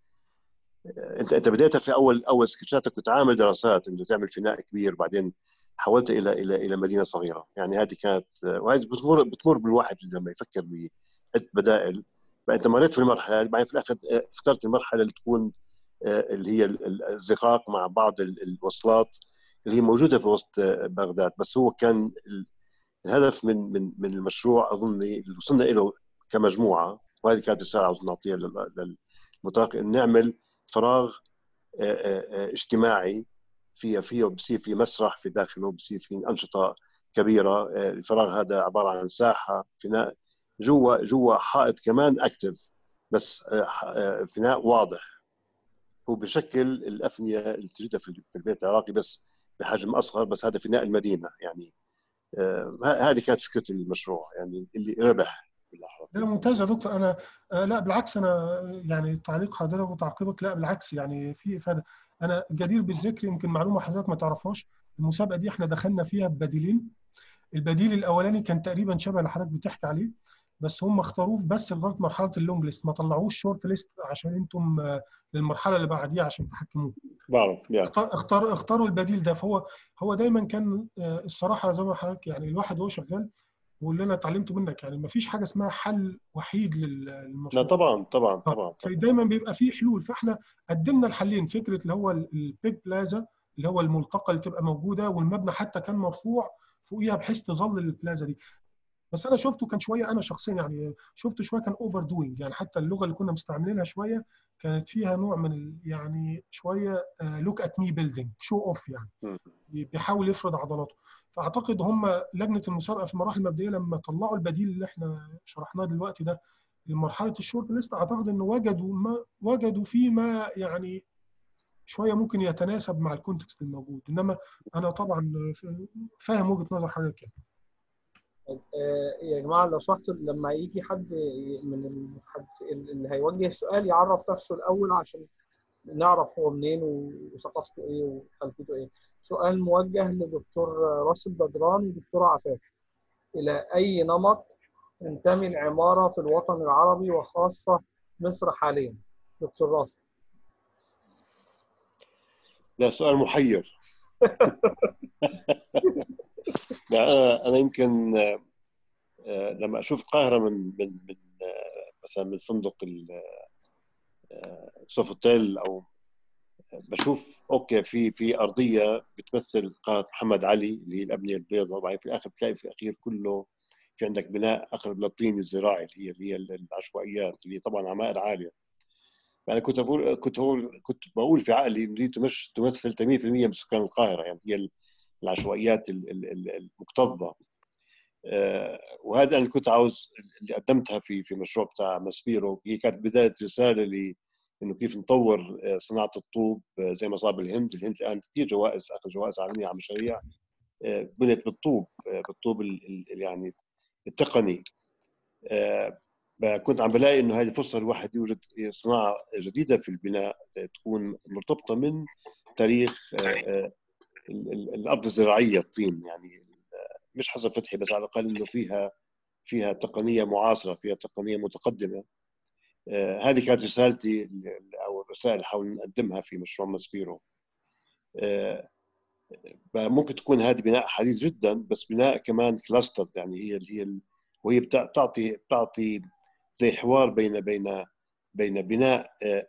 انت بديتها في اول سكتشاتك، كنت عامل دراسات انه تعمل فناء كبير، بعدين حولت الى مدينه صغيره. يعني هذه كانت، وهذه بتمر بالواحد لما يفكر بعده بدائل. فانت مريت في المرحله، بعدين في الاخر اخترت المرحله اللي تكون اللي هي الزقاق مع بعض الوصلات اللي هي موجوده في وسط بغداد. بس هو كان الهدف من المشروع اظن اللي وصلنا له كمجموعه، وهذه كانت رساله عاوز نعطيها للمتلقي، ان نعمل فراغ اجتماعي فيه بصير في مسرح في داخله، بصير في انشطه كبيره. الفراغ هذا عباره عن ساحه فناء جوا حائط كمان اكتف، بس فناء واضح. هو بشكل الافنيه اللي تجدها في البيت العراقي بس بحجم اصغر، بس هذا فناء المدينه. يعني هذه كانت فكره المشروع يعني اللي ربح بالاحرى. لا ممتاز يا دكتور. انا لا بالعكس، انا يعني تعليق حضرتك وتعقيبك لا بالعكس يعني في افاده. انا جدير بالذكر يمكن معلومه حضرتك ما تعرفهاش، المسابقه دي احنا دخلنا فيها ببديلين. البديل الاولاني كان تقريبا شبه اللي حضرتك بتحكي عليه، بس هم اختاروه بس لغايه مرحله اللونج ليست، ما طلعوش شورت ليست عشان انتم للمرحله اللي بعديها عشان تحكموه. اختاروا البديل ده. فهو دايما كان الصراحه زي ما حضرتك يعني الواحد وهو شغال، واللي انا اتعلمته منك يعني ما فيش حاجه اسمها حل وحيد للمشروع. لا طبعا. دايما بيبقى فيه حلول. فاحنا قدمنا الحلين، فكره اللي هو البيج بلازا اللي هو الملتقى اللي تبقى موجوده، والمبنى حتى كان مرفوع فوقيها بحيث تظل البلازا دي. بس انا شفته كان شويه، انا شخصيا يعني شفته شويه كان اوفر دوينج. يعني حتى اللغه اللي كنا مستعملينها شويه كانت فيها نوع من يعني شويه لوك ات مي بيلدينج، شو اوف يعني بيحاول يفرض عضلاته. فاعتقد هم لجنه المسابقه في المراحل المبدئيه لما طلعوا البديل اللي احنا شرحناه دلوقتي ده لمرحله الشورت ليست، اعتقد انه وجدوا فيه ما يعني شويه ممكن يتناسب مع الكونتكست الموجود. انما انا طبعا فاهم وجهه نظر حضرتك يعني. يا جماعه لو سمحتوا لما يجي حد من المحدثين اللي هيوجه السؤال يعرف نفسه الاول عشان نعرف هو منين وثقافته ايه وخلفيته ايه. سؤال موجه لدكتور راسل بدران ودكتوره عفاف. الى اي نمط تنتمي العماره في الوطن العربي وخاصه مصر حاليا؟ دكتور راسل. لا سؤال محير. انا يمكن لما اشوف القاهره من مثلا من فندق سوفوتيل، او بشوف اوكي في ارضيه بتمثل قلعه محمد علي اللي هي الابنيه البيضاء، وبعدين في الاخر بتلاقي في الاخير كله في عندك بناء اقرب للطين الزراعي اللي هي العشوائيات اللي طبعا عمائر عاليه. يعني كنت بقول في عقلي ان دي تمثل 80% من سكان القاهره. يعني هي العشوائيات المكتظه. وهذا اللي كنت عاوز، اللي قدمتها في مشروع بتاع ماسبيرو. هي كانت بدايه رساله انه كيف نطور صناعه الطوب زي ما صار بالهند. الهند الان كثير اخذ جوائز عالميه على مشاريع بنيت بالطوب يعني التقني. كنت عم بلاقي انه هذه فرصه الواحد يوجد صناعه جديده في البناء تكون مرتبطه من تاريخ الارض الزراعيه، الطين. يعني مش حسب فتحي، بس على الاقل انه فيها تقنيه معاصره، فيها تقنيه متقدمه. هذه كانت رسالتي او الرسائل اللي حاول نقدمها في مشروع ماسبيرو. ممكن تكون هذه بناء حديث جدا، بس بناء كمان كلاستر. يعني هي وهي بتعطي زي حوار بين بناء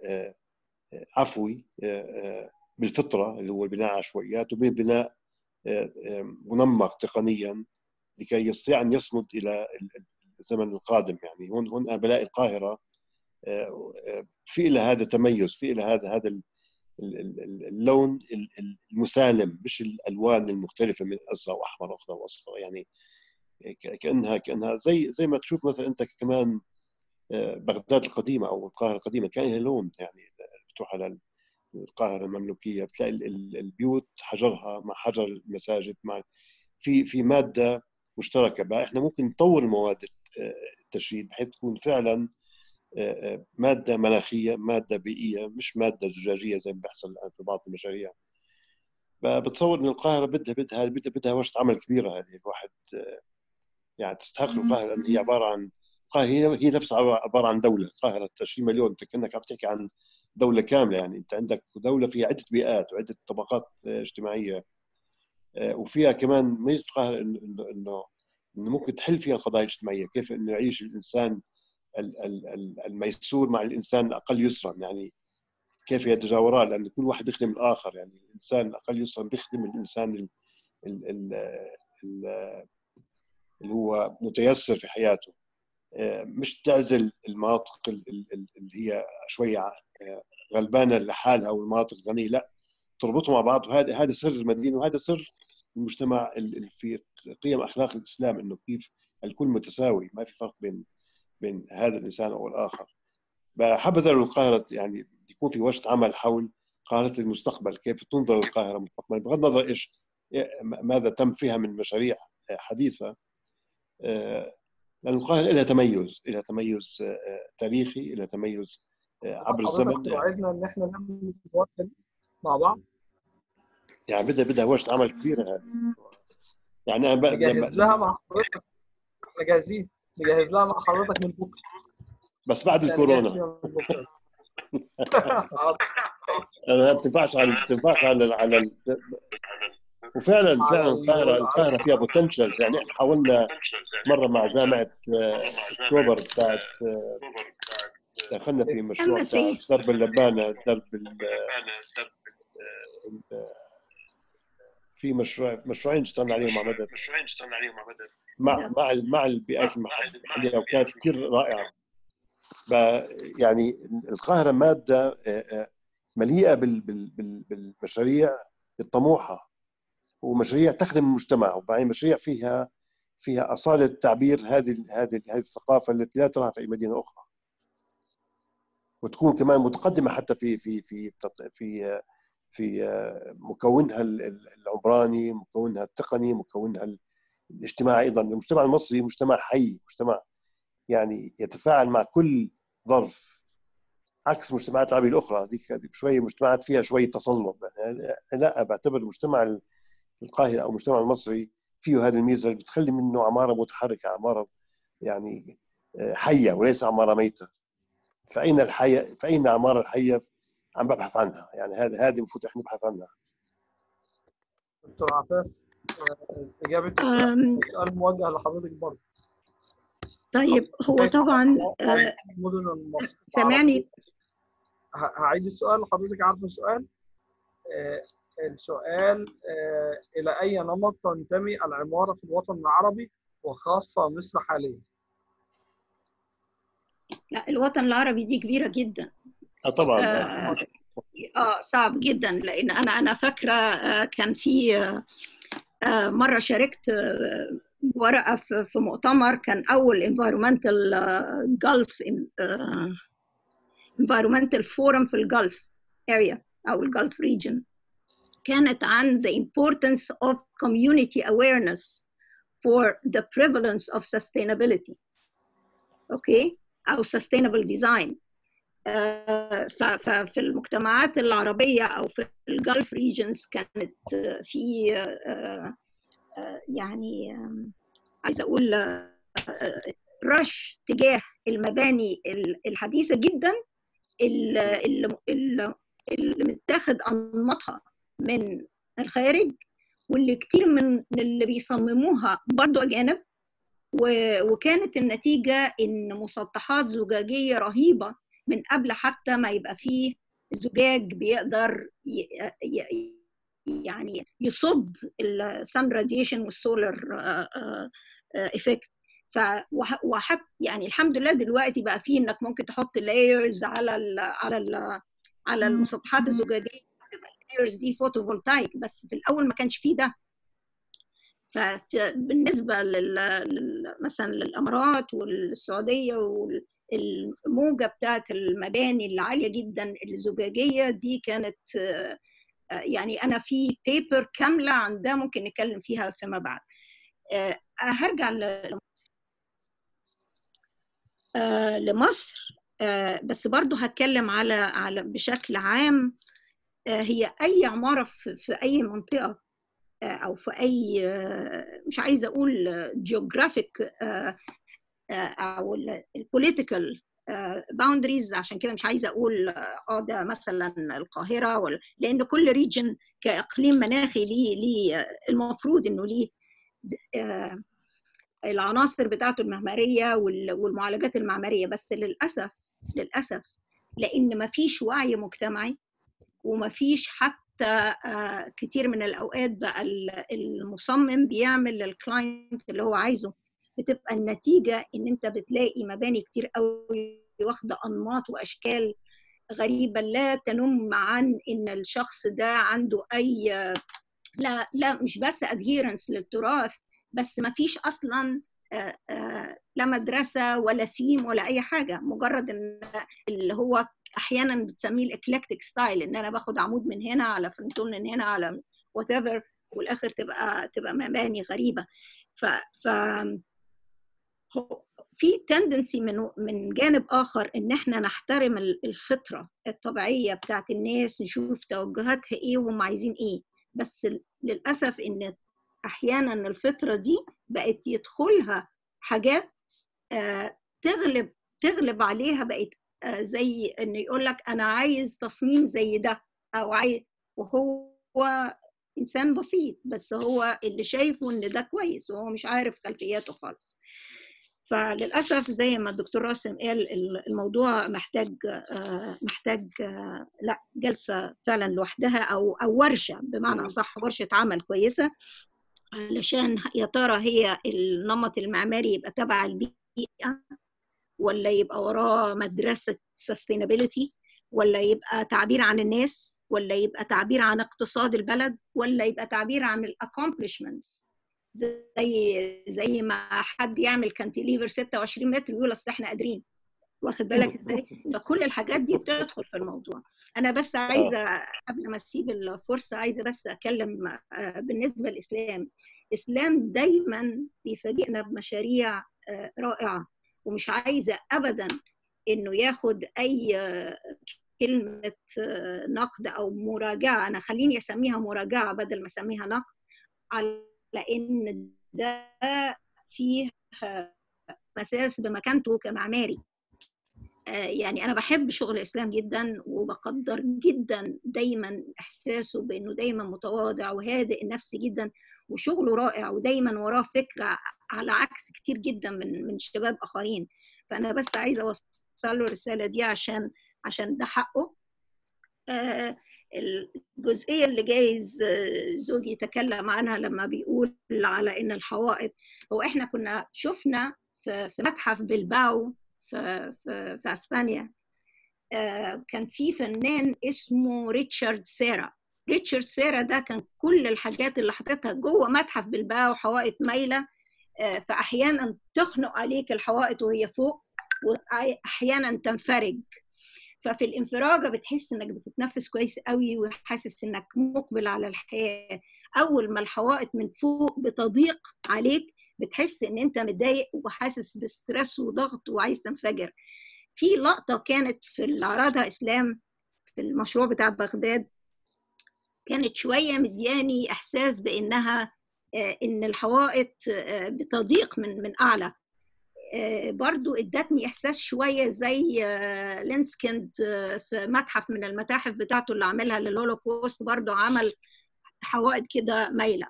عفوي بالفطره اللي هو البناء عشوائيات، وبين بناء منمق تقنيا لكي يستطيع ان يصمد الى الزمن القادم. يعني هون انا بلاقي القاهره في لها هذا تميز، في لها هذا اللون المسالم، مش الالوان المختلفه من ازرق واحمر واخضر واصفر. يعني كانها زي ما تشوف مثلا انت كمان بغداد القديمه او القاهره القديمه كان لها لون. يعني بتروح على القاهره المملوكيه بتلاقي البيوت حجرها مع حجر المساجد، مع في ماده مشتركه. بقى احنا ممكن نطور المواد التشييد بحيث تكون فعلا ماده مناخيه، ماده بيئيه، مش ماده زجاجيه زي ما بيحصل الان في بعض المشاريع. بتصور ان القاهره بدها ورشه عمل كبيره. هذه الواحد يعني تستحق القاهره، لان هي عباره عن القاهره هي نفسها عباره عن دوله. القاهره 20 مليون، انت كانك عم تحكي عن دوله كامله. يعني انت عندك دوله فيها عده بيئات وعده طبقات اجتماعيه، وفيها كمان ميزه القاهره انه ممكن تحل فيها القضايا الاجتماعيه، كيف انه يعيش الانسان الميسور مع الانسان الاقل يسرا، يعني كيف يتجاوران، لان كل واحد يخدم الاخر. يعني الانسان الاقل يسرا بيخدم الانسان اللي هو متيسر في حياته. مش تعزل المناطق اللي هي شويه غلبانه لحالها والمناطق الغنيه، لا، تربطهم مع بعض. وهذا سر المدينه، وهذا سر المجتمع اللي في قيم اخلاق الاسلام، انه كيف الكل متساوي، ما في فرق بين هذا الانسان او الاخر. بحبذا لو القاهره يعني يكون في ورشه عمل حول قاهره المستقبل، كيف تنظر للقاهره مستقبلا، بغض النظر ايش ماذا تم فيها من مشاريع حديثه. لأن القاهرة لها تميز تاريخي، لها تميز عبر الزمن. حضرتك توعدنا ان احنا نعمل ورشه مع بعض، يعني بدها ورشه عمل كبيره هذه. يعني انا نجهز لها مع حضرتك. احنا جاهزين نجهز لها مع حضرتك من بكره، بس بعد الكورونا. ما بتنفعش على وفعلا القاهره فيها بوتنشل. يعني احنا حاولنا مره مع جامعه اكتوبر بتاعت، دخلنا في مشروع بتاع درب اللبانه، في مشروعين اشتغلنا عليهم مع مدد، مع البيئات المحليه، وكانت كثير رائعه. يعني القاهره ماده مليئه بالمشاريع الطموحه، ومشاريع تخدم المجتمع، وبعدين مشاريع فيها اصاله تعبير هذه الثقافه التي لا تراها في اي مدينه اخرى، وتكون كمان متقدمه حتى في مكونها العمراني، مكونها التقني، مكونها الاجتماعي. ايضا المجتمع المصري مجتمع حي، مجتمع يعني يتفاعل مع كل ظرف، عكس المجتمعات العربيه الاخرى. هذيك شويه مجتمعات فيها شويه تصلب. لا، بعتبر المجتمع القاهري او المجتمع المصري فيه هذه الميزه اللي بتخلي منه عماره متحركه، عماره يعني حيه وليس عماره ميته. فاين الحياه، فاين عماره الحيه؟ عم ببحث عنها. يعني هذه المفروض احنا نبحث عنها. دكتور عفاف، اجابه السؤال موجه لحضرتك برضه. طيب هو طبعا سامعني؟ هعيد السؤال لحضرتك. عارفه السؤال؟ السؤال إلى أي نمط تنتمي العمارة في الوطن العربي وخاصة مصر حاليا؟ لا، الوطن العربي دي كبيرة جدا. طبعا. صعب جدا، لأن أنا فاكرة كان في مرة شاركت ورقة في مؤتمر، كان أول environmental forum في الجلف area أو الجلف region، كانت عن the importance of community awareness for the prevalence of sustainability. أوكي؟ أو sustainable design. ففي المجتمعات العربية أو في الجلف regions كانت في يعني عايزة أقول رش تجاه المباني الحديثة جدا اللي متاخد أنماطها من الخارج، واللي كتير من اللي بيصمموها برضو أجانب، وكانت النتيجة إن مسطحات زجاجية رهيبة من قبل حتى ما يبقى فيه زجاج بيقدر يعني يصد السان راديشن والسولار افكت. وحتى يعني الحمد لله دلوقتي بقى فيه انك ممكن تحط لايرز على المسطحات الزجاجيه، تبقى اللايرز دي فوتوفولتايك، بس في الاول ما كانش فيه ده. فبالنسبه مثلا للامارات والسعوديه والموجه بتاعت المباني العاليه جدا الزجاجيه دي كانت يعني انا في بيبر كامله عن ده ممكن نتكلم فيها فيما بعد. هرجع لمصر. بس برضو هتكلم على بشكل عام. هي أي عمارة في أي منطقة أو في أي مش عايزة أقول geographic أو البوليتيكال باوندريز، عشان كده مش عايزة أقول ده مثلا القاهرة، لأن كل ريجن كإقليم مناخي ليه المفروض إنه ليه العناصر بتاعته المعمارية والمعالجات المعمارية. بس للأسف لأن ما فيش وعي مجتمعي، وما فيش حتى كتير من الأوقات بقى المصمم بيعمل للكلاينت اللي هو عايزه، بتبقى النتيجة إن أنت بتلاقي مباني كتير قوي واخدة أنماط وأشكال غريبة لا تنم عن إن الشخص ده عنده أي لا مش بس adherence للتراث، بس ما فيش أصلاً لا مدرسة ولا ثيم ولا أي حاجة، مجرد إن اللي هو أحياناً بتسميه الإكلكتيك ستايل، إن أنا باخد عمود من هنا على فرنتون من هنا على whatever، والآخر تبقى مباني غريبة. ف في تندنسي من جانب آخر إن إحنا نحترم الفطرة الطبيعية بتاعت الناس، نشوف توجهاتها إيه وهم عايزين إيه. بس للأسف إن أحياناً الفطرة دي بقت يدخلها حاجات تغلب عليها، بقت زي إنه يقول لك أنا عايز تصميم زي ده، أو عايز، وهو إنسان بسيط بس هو اللي شايفه إن ده كويس وهو مش عارف خلفياته خالص. فللأسف زي ما الدكتور راسم قال، الموضوع محتاج لا جلسة فعلا لوحدها، أو ورشة بمعنى أصح، ورشة عمل كويسة، علشان يا ترى هي النمط المعماري يبقى تبع البيئة، ولا يبقى وراه مدرسة sustainability، ولا يبقى تعبير عن الناس، ولا يبقى تعبير عن اقتصاد البلد، ولا يبقى تعبير عن الاكومبليشمنتس، زي ما حد يعمل كانتيليفر 26 متر ويقول اصل احنا قادرين، واخد بالك ازاي؟ فكل الحاجات دي بتدخل في الموضوع. انا بس عايزه قبل ما اسيب الفرصه، عايزه بس اتكلم بالنسبه للاسلام. الاسلام دايما بيفاجئنا بمشاريع رائعه، ومش عايزه ابدا انه ياخد اي كلمه نقد او مراجعه، انا خليني اسميها مراجعه بدل ما اسميها نقد، على ان ده فيه مساس بمكانته كمعماري. يعني أنا بحب شغل الإسلام جدا، وبقدر جدا دايما إحساسه بأنه دايما متواضع وهادئ النفس جدا، وشغله رائع، ودايما وراه فكرة، على عكس كتير جدا من شباب آخرين. فأنا بس عايزة أوصل له الرسالة دي عشان ده حقه. الجزئية اللي جايز زوجي يتكلم عنها لما بيقول على إن الحوائط، هو إحنا كنا شفنا في متحف بلباو في اسبانيا، كان في فنان اسمه ريتشارد سيرا. ريتشارد سيرا ده كان كل الحاجات اللي حطيتها جوه متحف بلباو حوائط مايله، فاحيانا تخنق عليك الحوائط وهي فوق، واحيانا تنفرج. ففي الانفراجه بتحس انك بتتنفس كويس قوي، وحاسس انك مقبل على الحياه. اول ما الحوائط من فوق بتضيق عليك، بتحس ان انت متضايق وحاسس بستريس وضغط وعايز تنفجر. في لقطه كانت في اللي عرضها اسلام في المشروع بتاع بغداد، كانت شويه مدياني احساس بانها ان الحوائط بتضيق من اعلى. برضو ادتني احساس شويه زي لينسكيند في متحف من المتاحف بتاعته اللي عاملها للهولوكوست، برضو عمل حوائط كده مايله.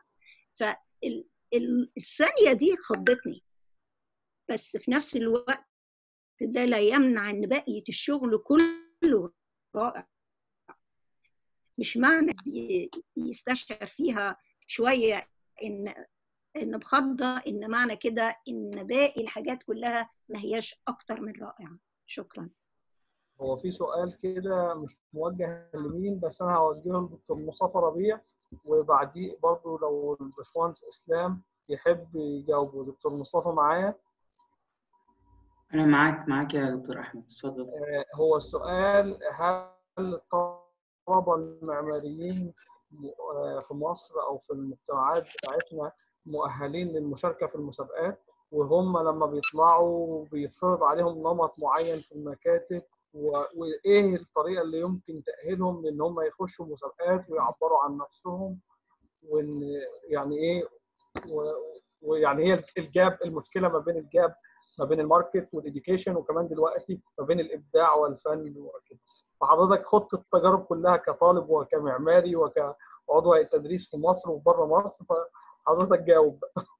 فالثانيه دي خضتني، بس في نفس الوقت ده لا يمنع ان بقيه الشغل كله رائع. مش معنى يستشعر فيها شويه ان بخضه ان معنى كده ان باقي الحاجات كلها ما هياش اكتر من رائعه. شكرا. هو في سؤال كده مش موجه لمين، بس انا هوجهه لدكتور مصطفى ربيع، وبعديه برضه لو الباشمهندس اسلام يحب يجاوبه. دكتور مصطفى معايا؟ انا معاك يا دكتور احمد، اتفضل. هو السؤال: هل الطلبه المعماريين في مصر او في المجتمعات بتاعتنا مؤهلين للمشاركه في المسابقات؟ وهم لما بيطلعوا بيفرض عليهم نمط معين في المكاتب، وايه الطريقه اللي يمكن تاهلهم لان هم يخشوا مسابقات ويعبروا عن نفسهم، وان يعني ايه ويعني هي الجاب، المشكله ما بين الجاب ما بين الماركت والإديوكيشن، وكمان دلوقتي ما بين الابداع والفن وكده. فحضرتك خضت التجارب كلها كطالب وكمعماري وكعضو هيئه تدريس في مصر وبره مصر، فحضرتك جاوب.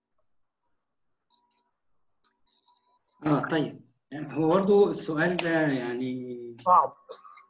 طيب هو برضه السؤال ده يعني صعب.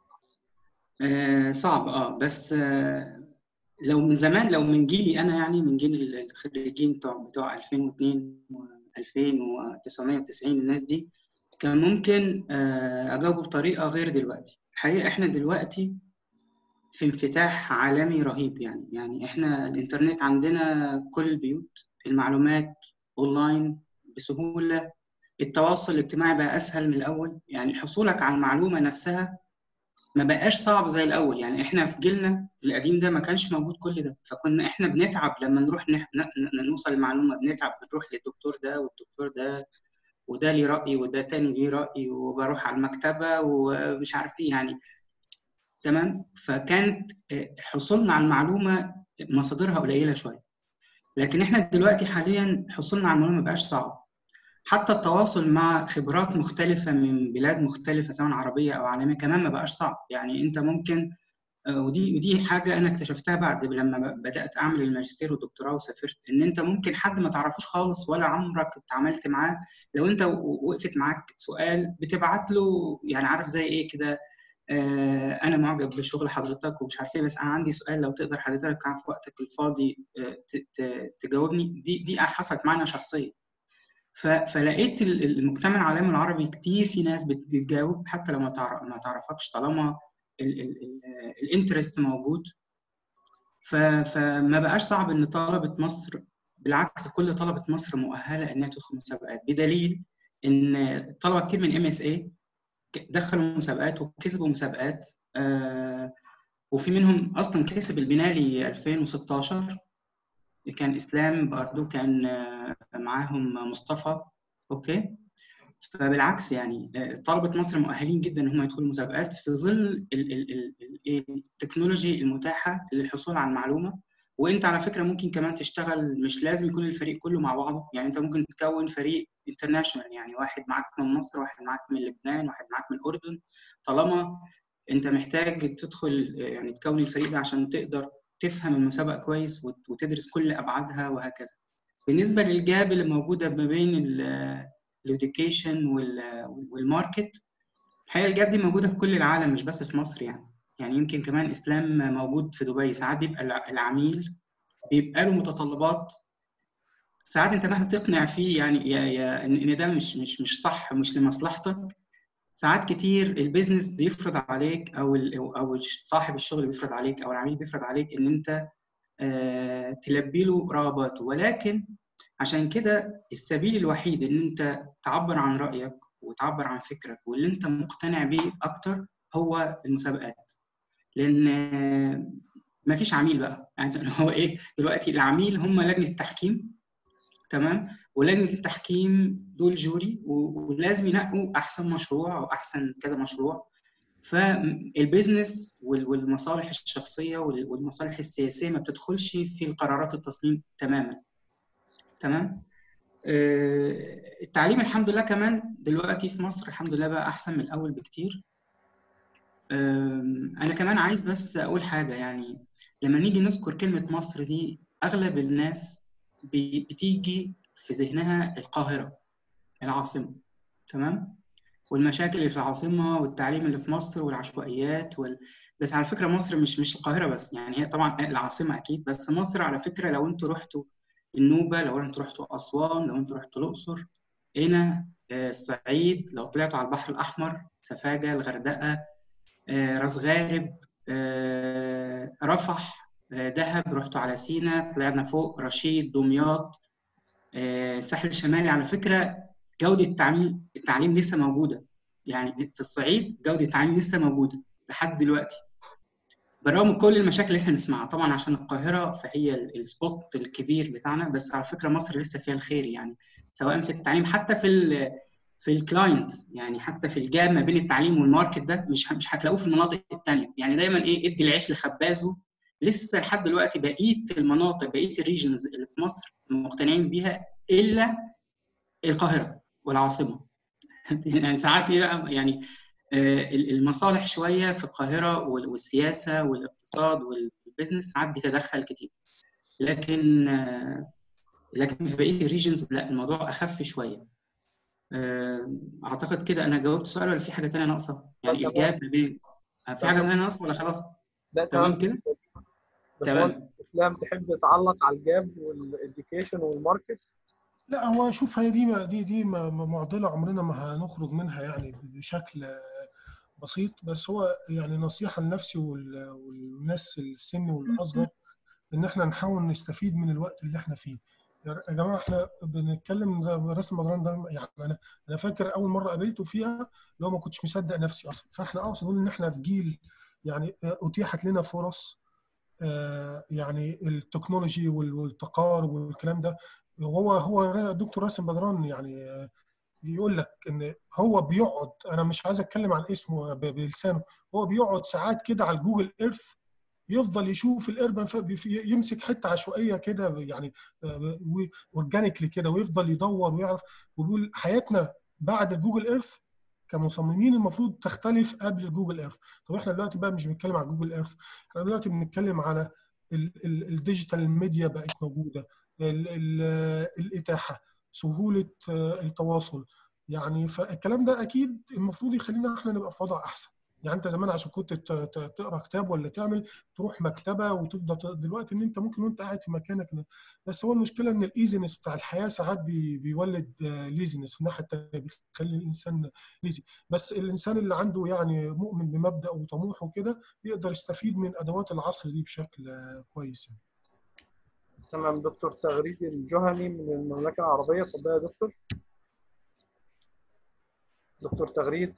صعب بس لو من زمان، لو من جيلي انا، يعني من جيل الخريجين بتوع 2002 و2990 الناس دي، كان ممكن اجاوبه بطريقه غير دلوقتي. الحقيقه احنا دلوقتي في انفتاح عالمي رهيب، يعني احنا الانترنت عندنا كل البيوت، المعلومات اونلاين بسهوله، التواصل الاجتماعي بقى اسهل من الاول، يعني حصولك على المعلومه نفسها ما بقاش صعب زي الاول. يعني احنا في جيلنا القديم ده ما كانش موجود كل ده، فكنا احنا بنتعب لما نروح نوصل المعلومه، بنتعب، بنروح للدكتور ده والدكتور ده، وده ليه راي وده تاني ليه راي، وبروح على المكتبه ومش عارف ايه يعني. تمام. فكانت حصولنا على المعلومه مصادرها قليله شويه، لكن احنا دلوقتي حاليا حصولنا على المعلومه ما بقاش صعب. حتى التواصل مع خبرات مختلفة من بلاد مختلفة سواء عربية أو عالمية كمان ما بقاش صعب. يعني أنت ممكن، ودي حاجة أنا اكتشفتها بعد لما بدأت أعمل الماجستير والدكتوراه وسافرت، إن أنت ممكن حد ما تعرفوش خالص ولا عمرك اتعاملت معاه، لو أنت وقفت معاك سؤال بتبعت له، يعني عارف زي إيه كده، أنا معجب بشغل حضرتك ومش عارف إيه، بس أنا عندي سؤال لو تقدر حضرتك في وقتك الفاضي تجاوبني. دي حصلت معنا شخصيا. فلقيت المجتمع العالمي العربي كتير في ناس بتجاوب حتى لو ما تعرفكش، طالما الانترست موجود. فما بقاش صعب ان طلبه مصر، بالعكس كل طلبه مصر مؤهله انها تدخل مسابقات، بدليل ان طلبه كتير من MSA دخلوا مسابقات وكسبوا مسابقات، وفي منهم اصلا كسب البنالي 2016 كان اسلام برضو، كان معاهم مصطفى. اوكي. فبالعكس يعني طلبه مصر مؤهلين جدا ان هم يدخلوا مسابقات في ظل التكنولوجي المتاحه للحصول على المعلومه. وانت على فكره ممكن كمان تشتغل، مش لازم يكون الفريق كله مع بعضه، يعني انت ممكن تكون فريق انترناشونال، يعني واحد معاك من مصر، واحد معاك من لبنان، واحد معاك من الاردن، طالما انت محتاج تدخل يعني تكون الفريق ده عشان تقدر تفهم المسابقه كويس وتدرس كل ابعادها وهكذا. بالنسبه للجاب اللي موجوده ما بين الإديوكيشن والماركت، الحقيقه الجاب دي موجوده في كل العالم مش بس في مصر. يعني يمكن كمان اسلام موجود في دبي، ساعات بيبقى العميل بيبقى له متطلبات، ساعات انت مهما تقنع فيه يعني ان ده مش صح، مش لمصلحتك، ساعات كتير البيزنس بيفرض عليك او صاحب الشغل بيفرض عليك او العميل بيفرض عليك ان انت تلبي له رغباته. ولكن عشان كده السبيل الوحيد ان انت تعبر عن رأيك وتعبر عن فكرك واللي انت مقتنع بيه اكتر هو المسابقات، لان مفيش عميل بقى. يعني هو ايه دلوقتي؟ العميل هم لجنة التحكيم، تمام، ولجنة التحكيم دول جوري ولازم ينقوا احسن مشروع او احسن كذا مشروع. فالبيزنس والمصالح الشخصية والمصالح السياسية ما بتدخلش في القرارات التصميم تماما. تمام. التعليم الحمد لله كمان دلوقتي في مصر الحمد لله بقى أحسن من الأول بكتير. أنا كمان عايز بس أقول حاجة، يعني لما نيجي نذكر كلمة مصر دي أغلب الناس بتيجي في ذهنها القاهرة العاصمة، تمام، والمشاكل اللي في العاصمة والتعليم اللي في مصر والعشوائيات بس على فكرة مصر مش القاهرة بس، يعني هي طبعا العاصمة أكيد، بس مصر على فكرة لو أنتوا رحتوا النوبة، لو أنتوا رحتوا أسوان، لو أنتوا رحتوا الأقصر، هنا الصعيد، لو طلعتوا على البحر الأحمر، سفاجة، الغردقة، راس غارب، رفح، دهب، رحتوا على سينا، طلعنا فوق رشيد، دمياط، الساحل الشمالي، على فكرة جودة التعليم لسه موجودة. يعني في الصعيد جودة التعليم لسه موجودة لحد دلوقتي. بالرغم من كل المشاكل اللي احنا نسمعها طبعا، عشان القاهره فهي السبوت الكبير بتاعنا، بس على فكره مصر لسه فيها الخير يعني، سواء في التعليم حتى في الكلاينت، يعني حتى في الجاب ما بين التعليم والماركت ده مش هتلاقوه في المناطق الثانيه. يعني دايما ايه، ادي العيش لخبازه. لسه لحد دلوقتي بقيه المناطق، بقيه الريجنز اللي في مصر مقتنعين بيها الا القاهره والعاصمه. يعني ساعات ايه بقى يعني المصالح شويه في القاهره والسياسه والاقتصاد والبزنس ساعات بيتدخل كتير، لكن في بقيه الريجنز لا، الموضوع اخف شويه. اعتقد كده انا جاوبت السؤال، ولا في حاجه ثانيه ناقصه؟ يعني تمام. الجاب بين في حاجه ثانيه ناقصه ولا خلاص؟ لا تمام كده؟ باشمهندس تمام. اسلام، تحب تعلق على الجاب والاديوكيشن والماركت؟ لا، هو شوف، هي دي معضله عمرنا ما هنخرج منها يعني بشكل بسيط. بس هو يعني نصيحه لنفسي والناس اللي في سني والاصغر، ان احنا نحاول نستفيد من الوقت اللي احنا فيه. يا جماعه، احنا بنتكلم راسم بدران ده، يعني انا فاكر اول مره قابلته فيها لو ما كنتش مصدق نفسي اصلا. فاحنا اقصد نقول ان احنا في جيل يعني اتيحت لنا فرص، يعني التكنولوجي والتقارب والكلام ده. هو دكتور راسم بدران يعني يقول لك ان هو بيقعد، انا مش عايز اتكلم عن اسمه بلسانه، هو بيقعد ساعات كده على الجوجل ايرث، يفضل يشوف الاربن، يمسك حته عشوائيه كده يعني اورجانيكلي كده، ويفضل يدور ويعرف. وبيقول حياتنا بعد الجوجل ايرث كمصممين المفروض تختلف قبل الجوجل ايرث. طب احنا دلوقتي بقى مش بنتكلم على جوجل ايرث، احنا دلوقتي بنتكلم على الديجيتال ميديا بقت موجوده، الاتاحه، سهوله التواصل. يعني فالكلام ده اكيد المفروض يخلينا احنا نبقى في وضع احسن. يعني انت زمان عشان كنت تقرا كتاب ولا تعمل تروح مكتبه وتفضل، دلوقتي ان انت ممكن وانت قاعد في مكانك. بس هو المشكله ان الايزنس بتاع الحياه ساعات بيولد ليزنس في الناحيه الثانيه، بيخلي الانسان ليزي. بس الانسان اللي عنده يعني مؤمن بمبدا وطموح وكده يقدر يستفيد من ادوات العصر دي بشكل كويس يعني. تمام. دكتور تغريد الجهني من المملكه العربيه، اتفضل يا دكتور. دكتور تغريد.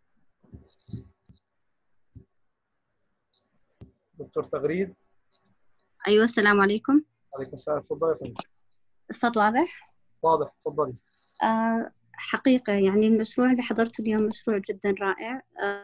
دكتور تغريد. أيوة، السلام عليكم. عليكم السلام، اتفضلي يا فندم. الصوت واضح؟ واضح، اتفضلي. حقيقة يعني المشروع اللي حضرته اليوم مشروع جدا رائع.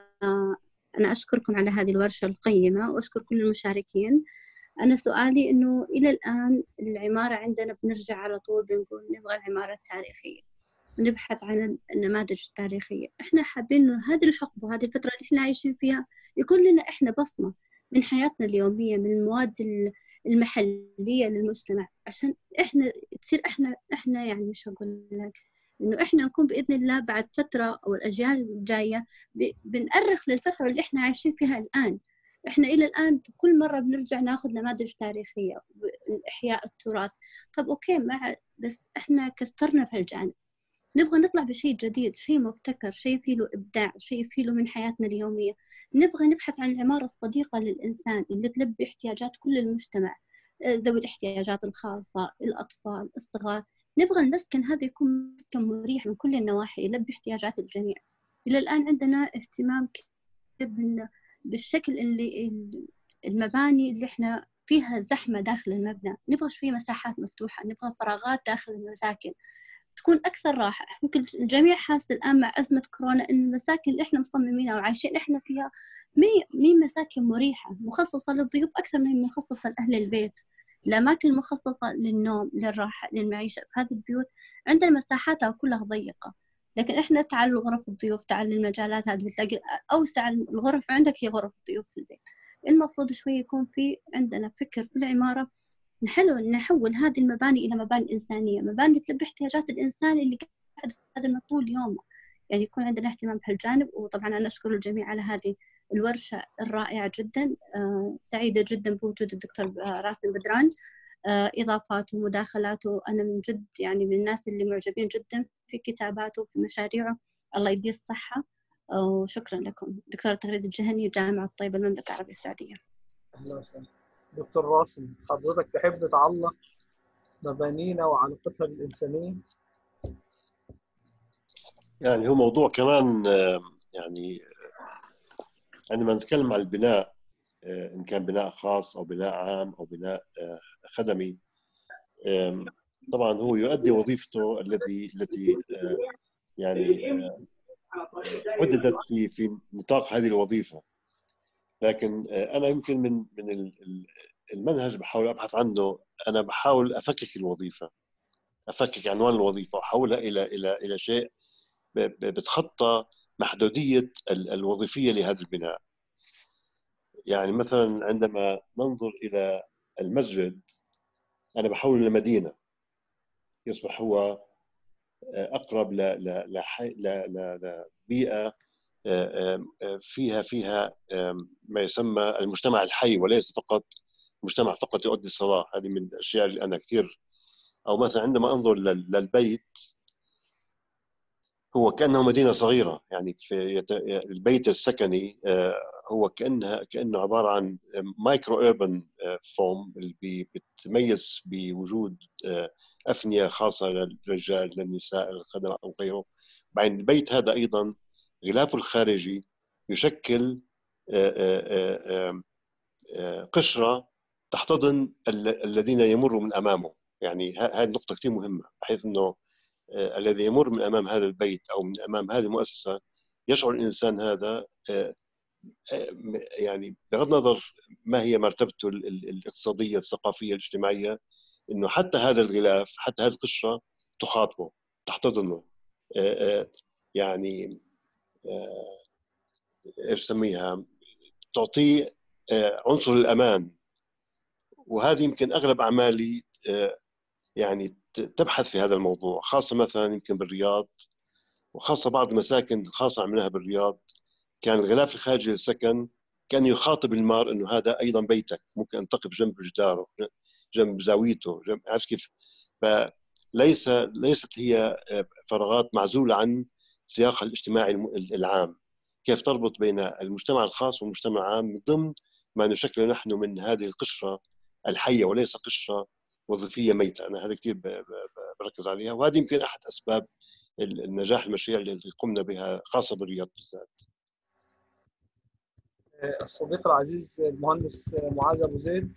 أنا أشكركم على هذه الورشة القيمة، وأشكر كل المشاركين. أنا سؤالي إنه إلى الآن العمارة عندنا بنرجع على طول بنقول نبغى العمارة التاريخية ونبحث عن النماذج التاريخية. إحنا حابين إنه هذه الحقبة وهذه الفترة اللي إحنا عايشين فيها يكون لنا إحنا بصمة من حياتنا اليومية، من المواد المحلية للمجتمع، عشان إحنا تصير إحنا يعني مش هقول لك إنه إحنا نكون بإذن الله بعد فترة أو الأجيال الجاية بنأرخ للفترة اللي إحنا عايشين فيها الآن. إحنا إلى الآن كل مرة بنرجع ناخذ نماذج تاريخية إحياء التراث. طب أوكي، بس إحنا كثرنا في هالجانب. نبغى نطلع بشيء جديد، شيء مبتكر، شيء فيه له إبداع، شيء فيه له من حياتنا اليومية. نبغى نبحث عن العمارة الصديقة للإنسان اللي تلبي احتياجات كل المجتمع، ذوي الاحتياجات الخاصة، الأطفال، الصغار. نبغى المسكن هذا يكون مسكن مريح من كل النواحي، يلبي احتياجات الجميع. إلى الآن عندنا اهتمام بالشكل اللي المباني اللي احنا فيها زحمة داخل المبنى. نبغى شوية مساحات مفتوحة، نبغى فراغات داخل المساكن تكون أكثر راحة. ممكن الجميع حاس الآن مع أزمة كورونا إن المساكن اللي إحنا مصممينها وعايشين إحنا فيها مي مساكن مريحة مخصصة للضيوف أكثر من مخصصة لأهل البيت. الأماكن المخصصة للنوم، للراحة، للمعيشة في هذه البيوت عندنا مساحاتها كلها ضيقة. لكن إحنا تعال غرف الضيوف، تعال المجالات هذه، بتلاقي أوسع الغرف عندك هي غرف الضيوف في البيت. المفروض شوي يكون في عندنا فكر في العمارة نحول هذه المباني إلى مباني إنسانية، مباني تلبي احتياجات الإنسان اللي قاعد في هذا طول يومه. يعني يكون عندنا اهتمام بهالجانب. وطبعا أنا أشكر الجميع على هذه الورشة الرائعة جدا. سعيدة جدا بوجود الدكتور راسم بدران، إضافاته ومداخلاته. أنا من جد يعني من الناس اللي معجبين جدا في كتاباته وفي مشاريعه. الله يديه الصحة. وشكرا لكم. دكتورة تغريد الجهني، جامعة طيبة، المملكة العربية السعودية. أهلا وسهلا. دكتور راسم، حضرتك تحب تعلق مبانينا وعلاقتها بالإنسانية؟ يعني هو موضوع كمان، يعني عندما نتكلم عن البناء إن كان بناء خاص أو بناء عام أو بناء خدمي. طبعا هو يؤدي وظيفته التي يعني حددت في نطاق هذه الوظيفة. لكن أنا يمكن من المنهج بحاول أبحث عنه، أنا بحاول أفكك الوظيفة، أفكك عنوان الوظيفة وأحولها إلى شيء بتخطى محدودية الوظيفية لهذا البناء. يعني مثلا عندما ننظر إلى المسجد، أنا بحول لمدينة يصبح هو أقرب لبيئة فيها ما يسمى المجتمع الحي، وليس فقط مجتمع فقط يؤدي الصلاة. هذه من الأشياء اللي أنا كثير. أو مثلا عندما أنظر للبيت، هو كأنه مدينة صغيرة. يعني في البيت السكني هو كأنه عبارة عن مايكرو أوربان فوم اللي بتميز بوجود أفنية خاصة للرجال للنساء للخدم أو غيره. بعدين البيت هذا أيضا غلافه الخارجي يشكل قشرة تحتضن الذين يمروا من أمامه. يعني هذه النقطة كثير مهمة، بحيث أنه الذي يمر من أمام هذا البيت أو من أمام هذه المؤسسة يشعر الإنسان هذا يعني بغض النظر ما هي مرتبته الاقتصادية الثقافية الاجتماعية، إنه حتى هذا الغلاف، حتى هذه القشرة تخاطبه، تحتضنه. يعني إيش سميها، تعطيه عنصر الأمان. وهذه يمكن أغلب أعمالي يعني تبحث في هذا الموضوع، خاصة مثلا يمكن بالرياض، وخاصة بعض المساكن خاصة عملناها بالرياض. كان الغلاف الخارجي للسكن كان يخاطب المار انه هذا ايضا بيتك، ممكن ان تقف جنب جداره، جنب زاويته، عارف كيف؟ ليست هي فراغات معزولة عن سياقها الاجتماعي العام. كيف تربط بين المجتمع الخاص والمجتمع العام من ضمن ما نشكل نحن من هذه القشرة الحية وليس قشرة وظيفية ميتة. أنا هذا كثير بركز عليها، وهذه يمكن أحد أسباب النجاح المشاريع اللي قمنا بها خاصة بالرياض بالذات. الصديق العزيز المهندس معاذ أبو زيد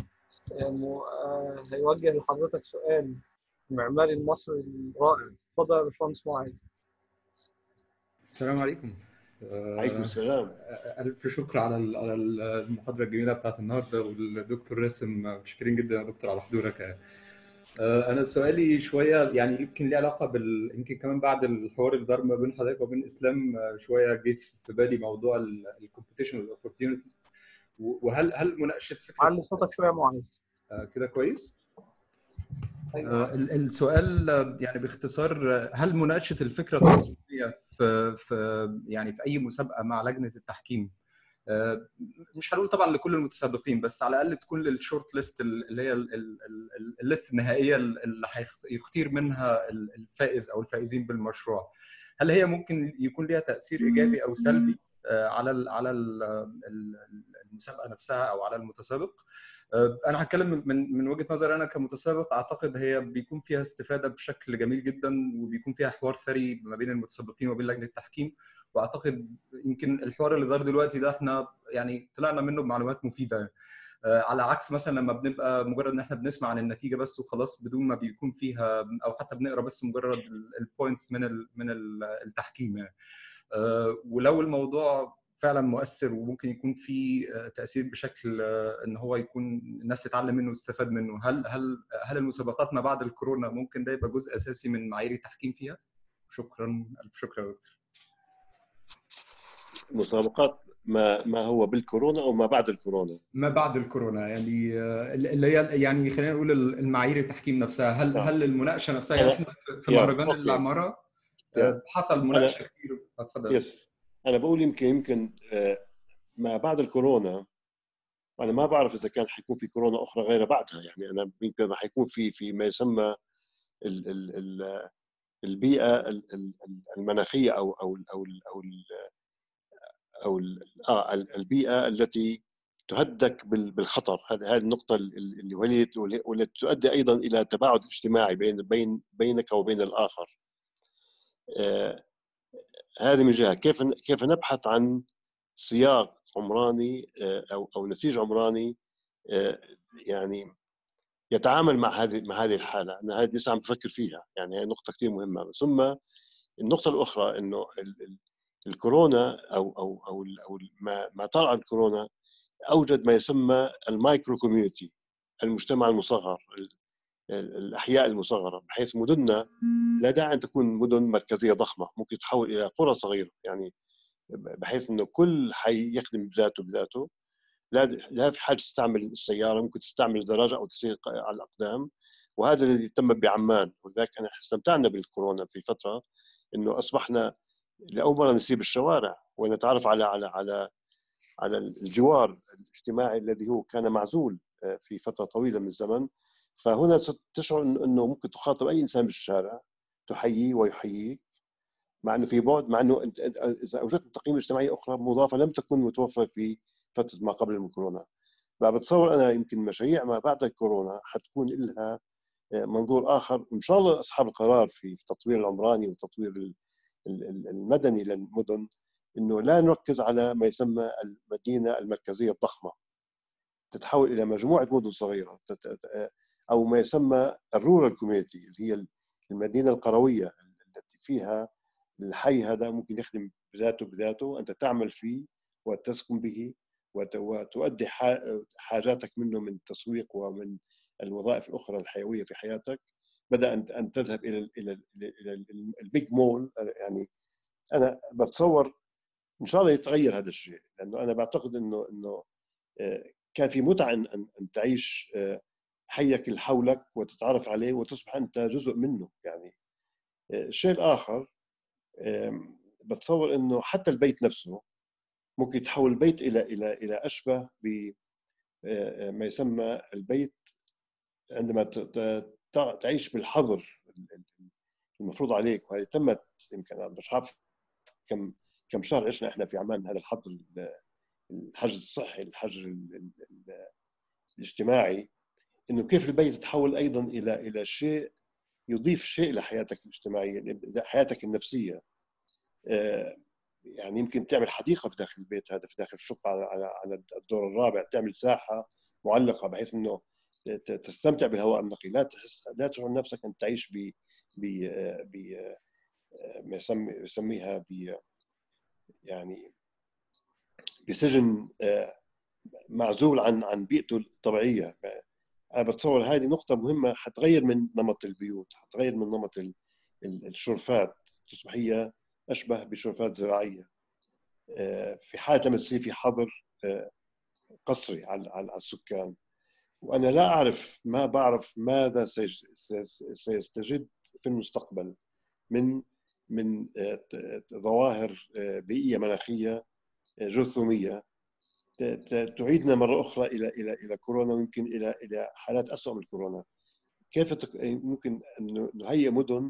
هيوجه لحضرتك سؤال المعماري المصري الرائع. اتفضل يا باشمهندس معاذ. السلام عليكم. عليكم السلام. ألف شكر على المحاضرة الجميلة بتاعت النهاردة، والدكتور راسم متشكرين جدا يا دكتور على حضورك. أنا سؤالي شوية يعني يمكن ليه علاقة يمكن كمان بعد الحوار اللي دار ما بين حضرتك وبين إسلام شوية جه في بالي موضوع الكومبيتيشن والأوبورتيونيتيز. وهل مناقشة فكرة علي صوتك شوية يا معاذ. كده كويس؟ السؤال يعني باختصار، هل مناقشة الفكرة التصميمية في أي مسابقة مع لجنة التحكيم، مش هنقول طبعا لكل المتسابقين، بس على الأقل تكون للشورت ليست اللي هي الليست النهائية اللي هيختير منها الفائز أو الفائزين بالمشروع، هل هي ممكن يكون لها تأثير إيجابي أو سلبي على المسابقة نفسها أو على المتسابق؟ أنا هتكلم من وجهة نظري أنا كمتسابق. أعتقد هي بيكون فيها استفادة بشكل جميل جدا، وبيكون فيها حوار ثري ما بين المتسابقين وبين لجنة التحكيم. وأعتقد يمكن الحوار اللي دار دلوقتي ده احنا يعني طلعنا منه بمعلومات مفيدة، على عكس مثلا لما بنبقى مجرد ان احنا بنسمع عن النتيجة بس وخلاص بدون ما بيكون فيها، او حتى بنقرا بس مجرد البوينتس من التحكيم يعني. ولو الموضوع فعلا مؤثر وممكن يكون في تأثير بشكل ان هو يكون الناس تتعلم منه وتستفاد منه، هل المسابقات ما بعد الكورونا ممكن ده يبقى جزء اساسي من معايير التحكيم فيها؟ شكرا، الف شكر يا دكتور. مسابقات ما هو بالكورونا او ما بعد الكورونا؟ ما بعد الكورونا يعني اللي هي يعني خلينا نقول المعايير التحكيم نفسها، هل المناقشه نفسها يعني احنا في مهرجان العماره حصل مناقشه كتير. اتفضل. انا بقول يمكن ما بعد الكورونا، انا ما بعرف اذا كان حيكون في كورونا اخرى غير بعدها. يعني انا يمكن حيكون في ما يسمى البيئه المناخيه او البيئه التي تهدك بالخطر. هذه النقطه اللي تؤدي ايضا الى تباعد اجتماعي بينك وبين الاخر. هذه من جهه. كيف نبحث عن سياق عمراني او نسيج عمراني يعني يتعامل مع هذه الحاله. انا هذه لسه عم بفكر فيها، يعني هي نقطه كثير مهمه. ثم النقطه الاخرى انه الكورونا او ما طلع الكورونا اوجد ما يسمى المايكرو كوميونتي، المجتمع المصغر، الاحياء المصغره، بحيث مدننا لا داعي ان تكون مدن مركزيه ضخمه، ممكن تتحول الى قرى صغيره، يعني بحيث انه كل حي يخدم بذاته. لا في حاجه تستعمل السياره، ممكن تستعمل الدراجه او تسير على الاقدام. وهذا الذي تم بعمان. ولذلك انا استمتعنا بالكورونا في فتره انه اصبحنا لاول مره نسيب الشوارع ونتعرف على الجوار الاجتماعي الذي هو كان معزول في فتره طويله من الزمن. فهنا تشعر انه ممكن تخاطب اي انسان بالشارع، تحييه ويحييك، مع انه في بعد، مع انه انت اذا اوجدت تقييم اجتماعيه اخرى مضافه لم تكن متوفره في فتره ما قبل الكورونا. فبتصور انا يمكن مشاريع ما بعد الكورونا حتكون لها منظور اخر. ان شاء الله اصحاب القرار في التطوير العمراني والتطوير المدني للمدن انه لا نركز على ما يسمى المدينه المركزيه الضخمه تتحول الى مجموعه مدن صغيره، او ما يسمى الرورال كوميونتي، اللي هي المدينه القرويه التي فيها الحي هذا ممكن يخدم بذاته، انت تعمل فيه وتسكن به وتؤدي حاجاتك منه من التسويق ومن الوظائف الاخرى الحيويه في حياتك، بدأ ان تذهب الى البيج مول. يعني انا بتصور ان شاء الله يتغير هذا الشيء، لانه انا بعتقد انه كان في متعه ان تعيش حيك اللي حولك وتتعرف عليه وتصبح انت جزء منه. يعني الشيء الاخر بتصور انه حتى البيت نفسه ممكن يتحول البيت الى اشبه بما يسمى البيت عندما تعيش بالحظر المفروض عليك. وهذه تمت يمكن انا مش عارف كم شهر عشنا احنا في عمان هذا الحظر، الحجر الصحي، الحجر الاجتماعي، انه كيف البيت يتحول ايضا الى شيء يضيف شيء لحياتك الاجتماعيه، حياتك النفسيه. يعني يمكن تعمل حديقه في داخل البيت هذا، في داخل الشقه على الدور الرابع، تعمل ساحه معلقه بحيث انه تستمتع بالهواء النقي، لا تشعر نفسك ان تعيش ما يسميها يعني بسجن معزول عن بيئته الطبيعيه. انا بتصور هذه نقطه مهمه، حتغير من نمط البيوت، حتغير من نمط الشرفات، تصبح هي اشبه بشرفات زراعيه في حاله لما تصير في حظر قسري على السكان. وانا لا اعرف، ما بعرف ماذا سيستجد في المستقبل من ظواهر بيئيه مناخيه جرثوميه تعيدنا مره اخرى الى كورونا، ويمكن الى حالات اسوء من كورونا. كيف ممكن ان نهيئ مدن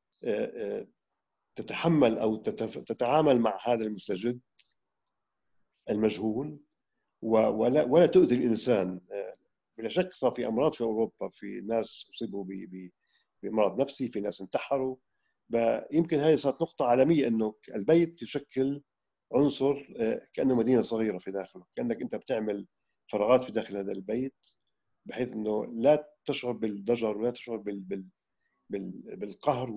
تتحمل او تتعامل مع هذا المستجد المجهول ولا تؤذي الانسان؟ بلا شك صار في امراض في اوروبا، في ناس اصيبوا بمرض نفسي، في ناس انتحروا. يمكن هذه صارت نقطه عالميه، انه البيت يشكل عنصر كانه مدينه صغيره في داخله، كانك انت بتعمل فراغات في داخل هذا البيت بحيث انه لا تشعر بالضجر ولا تشعر بالقهر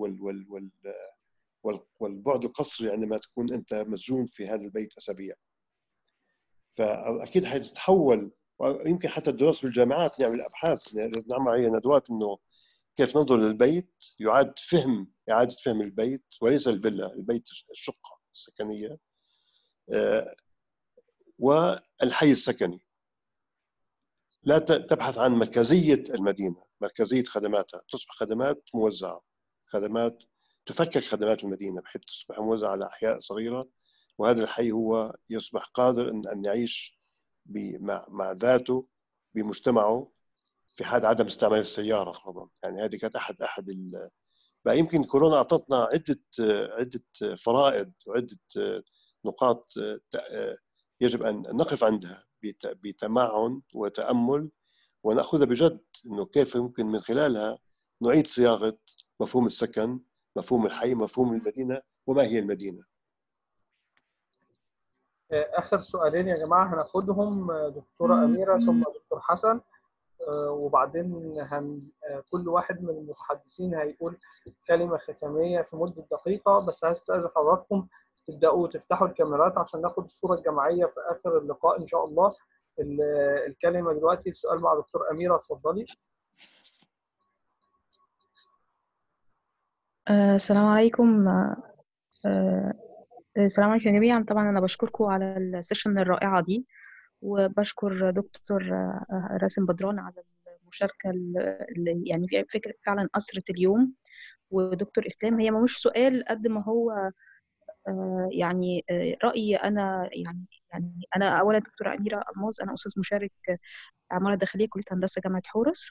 والبعد القسري عندما تكون انت مسجون في هذا البيت اسابيع. فاكيد حتتحول، ويمكن حتى الدراسه بالجامعات نعمل ابحاث، نعمل عليها ندوات، انه كيف ننظر للبيت، اعاده فهم البيت، وليس الفيلا، البيت الشقه السكنيه والحي السكني. لا تبحث عن مركزيه المدينه، مركزيه خدماتها، تصبح خدمات موزعه، خدمات تفكك خدمات المدينه بحيث تصبح موزعه على احياء صغيره، وهذا الحي هو يصبح قادر ان يعيش مع ذاته بمجتمعه في حال عدم استعمال السياره فرضا. يعني هذه كانت احد بقى يمكن كورونا اعطتنا عده فرائض وعده نقاط يجب ان نقف عندها بتمعن وتامل وناخذها بجد، انه كيف يمكن من خلالها نعيد صياغه مفهوم السكن، مفهوم الحي، مفهوم المدينه، وما هي المدينه. آخر سؤالين يا جماعة هناخدهم، دكتورة أميرة ثم دكتور حسن، وبعدين كل واحد من المتحدثين هيقول كلمة ختامية في مدة دقيقة. بس هستأذن حضراتكم تبدأوا تفتحوا الكاميرات عشان ناخد الصورة الجماعية في آخر اللقاء إن شاء الله. الكلمة دلوقتي السؤال مع دكتور أميرة، اتفضلي. السلام عليكم. السلام عليكم جميعا. طبعا أنا بشكركم على السيشن الرائعة دي، وبشكر دكتور راسم بدران على المشاركة اللي يعني فكرة فعلا أسرة اليوم. ودكتور إسلام، هي مش سؤال قد ما هو يعني رأيي أنا. يعني أنا أولا دكتورة أميرة ألماظ، أنا أستاذ مشارك عمارة داخلية كلية هندسة جامعة حورس.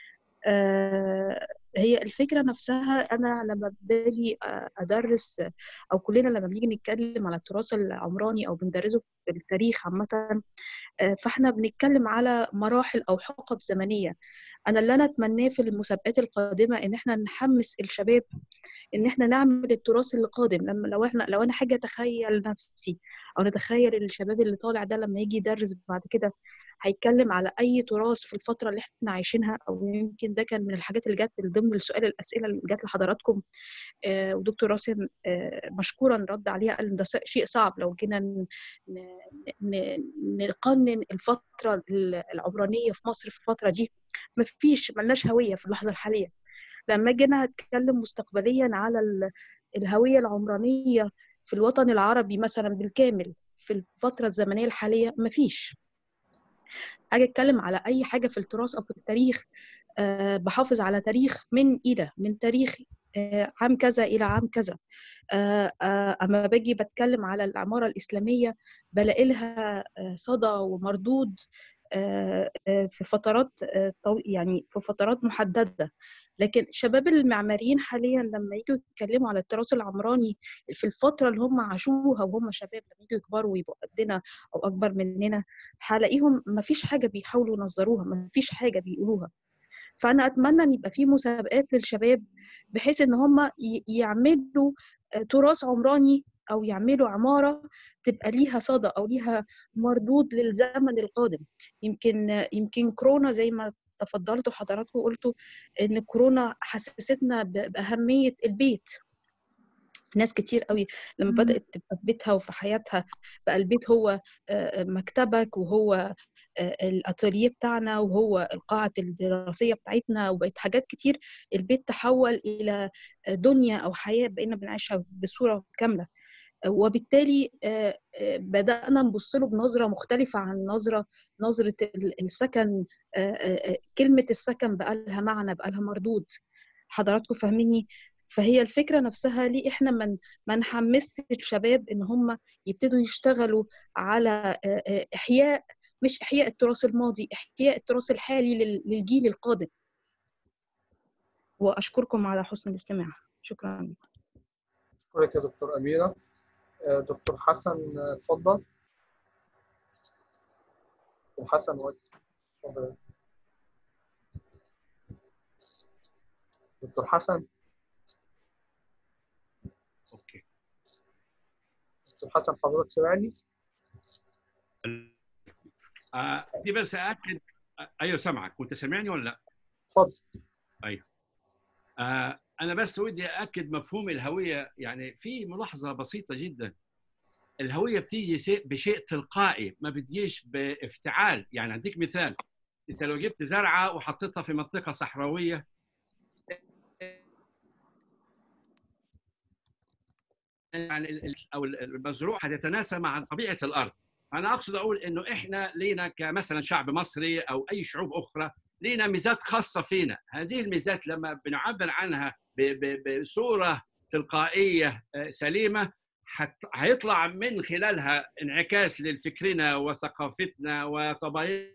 هي الفكرة نفسها، أنا لما باجي أدرس أو كلنا لما بنيجي نتكلم على التراث العمراني أو بندرسه في التاريخ عامة، فإحنا بنتكلم على مراحل أو حقب زمنية. أنا اللي أنا أتمناه في المسابقات القادمة إن إحنا نحمس الشباب ان احنا نعمل التراث اللي قادم. لما لو انا حاجه اتخيل نفسي او نتخيل الشباب اللي طالع ده لما يجي يدرس بعد كده هيتكلم على اي تراث في الفتره اللي احنا عايشينها، او يمكن ده كان من الحاجات اللي جت ضمن الاسئله اللي جت لحضراتكم. ودكتور راسم مشكورا رد عليها، قال ان ده شيء صعب لو جينا نقنن الفتره العمرانيه في مصر في الفتره دي. ملناش هويه في اللحظه الحاليه. لما جينا هتكلم مستقبليا على الهوية العمرانية في الوطن العربي مثلا بالكامل في الفترة الزمنية الحالية، مفيش. أجي أتكلم على أي حاجة في التراث أو في التاريخ، بحافظ على تاريخ من تاريخ عام كذا إلى عام كذا. أما باجي بتكلم على العمارة الإسلامية بلاقي لها صدى ومردود في فترات يعني في فترات محددة. لكن شباب المعماريين حاليا لما يجوا يتكلموا على التراث العمراني في الفترة اللي هم عاشوها وهم شباب، لما يجوا يكبروا ويبقوا قدنا أو أكبر مننا، هلاقيهم مفيش حاجة بيحاولوا ينظروها، مفيش حاجة بيقولوها. فأنا أتمنى أن يبقى في مسابقات للشباب بحيث أن هم يعملوا تراث عمراني أو يعملوا عمارة تبقى ليها صدى أو ليها مردود للزمن القادم. يمكن كورونا زي ما تفضلتوا حضراتكم وقلتوا ان كورونا حسستنا باهميه البيت. ناس كتير قوي لما بدات تبقى في بيتها وفي حياتها بقى البيت هو مكتبك، وهو الاتوليه بتاعنا، وهو القاعه الدراسيه بتاعتنا، وبقت حاجات كتير. البيت تحول الى دنيا او حياه بقينا بنعيشها بصوره كامله. وبالتالي بدأنا نبص له بنظرة مختلفة عن نظرة السكن. كلمة السكن بقى لها معنى، بقى لها مردود. حضراتكم فاهميني؟ فهي الفكرة نفسها ليه احنا ما نحمس الشباب ان هم يبتدوا يشتغلوا على مش إحياء التراث الماضي، إحياء التراث الحالي للجيل القادم. وأشكركم على حسن الاستماع. شكرا. أشكرك يا دكتور أميرة. دكتور حسن اتفضل. دكتور حسن اتفضل. دكتور حسن. اوكي. دكتور حسن حضرتك سامعني؟ دي بس أأكد. أيوه سامعك، وأنت سامعني ولا لا؟ اتفضل. أيوه. أنا بس ودي أأكد مفهوم الهوية. يعني في ملاحظة بسيطة جدا، الهوية بتيجي بشيء تلقائي، ما بتجيش بافتعال. يعني أديك مثال، أنت لو جبت زرعة وحطيتها في منطقة صحراوية يعني أو المزروع هتتناسب مع طبيعة الأرض. أنا أقصد أقول إنه إحنا لينا كمثلا شعب مصري أو أي شعوب أخرى لينا ميزات خاصة فينا. هذه الميزات لما بنعبر عنها بصورة تلقائية سليمة هيطلع من خلالها انعكاس لفكرنا وثقافتنا وطبيعتنا،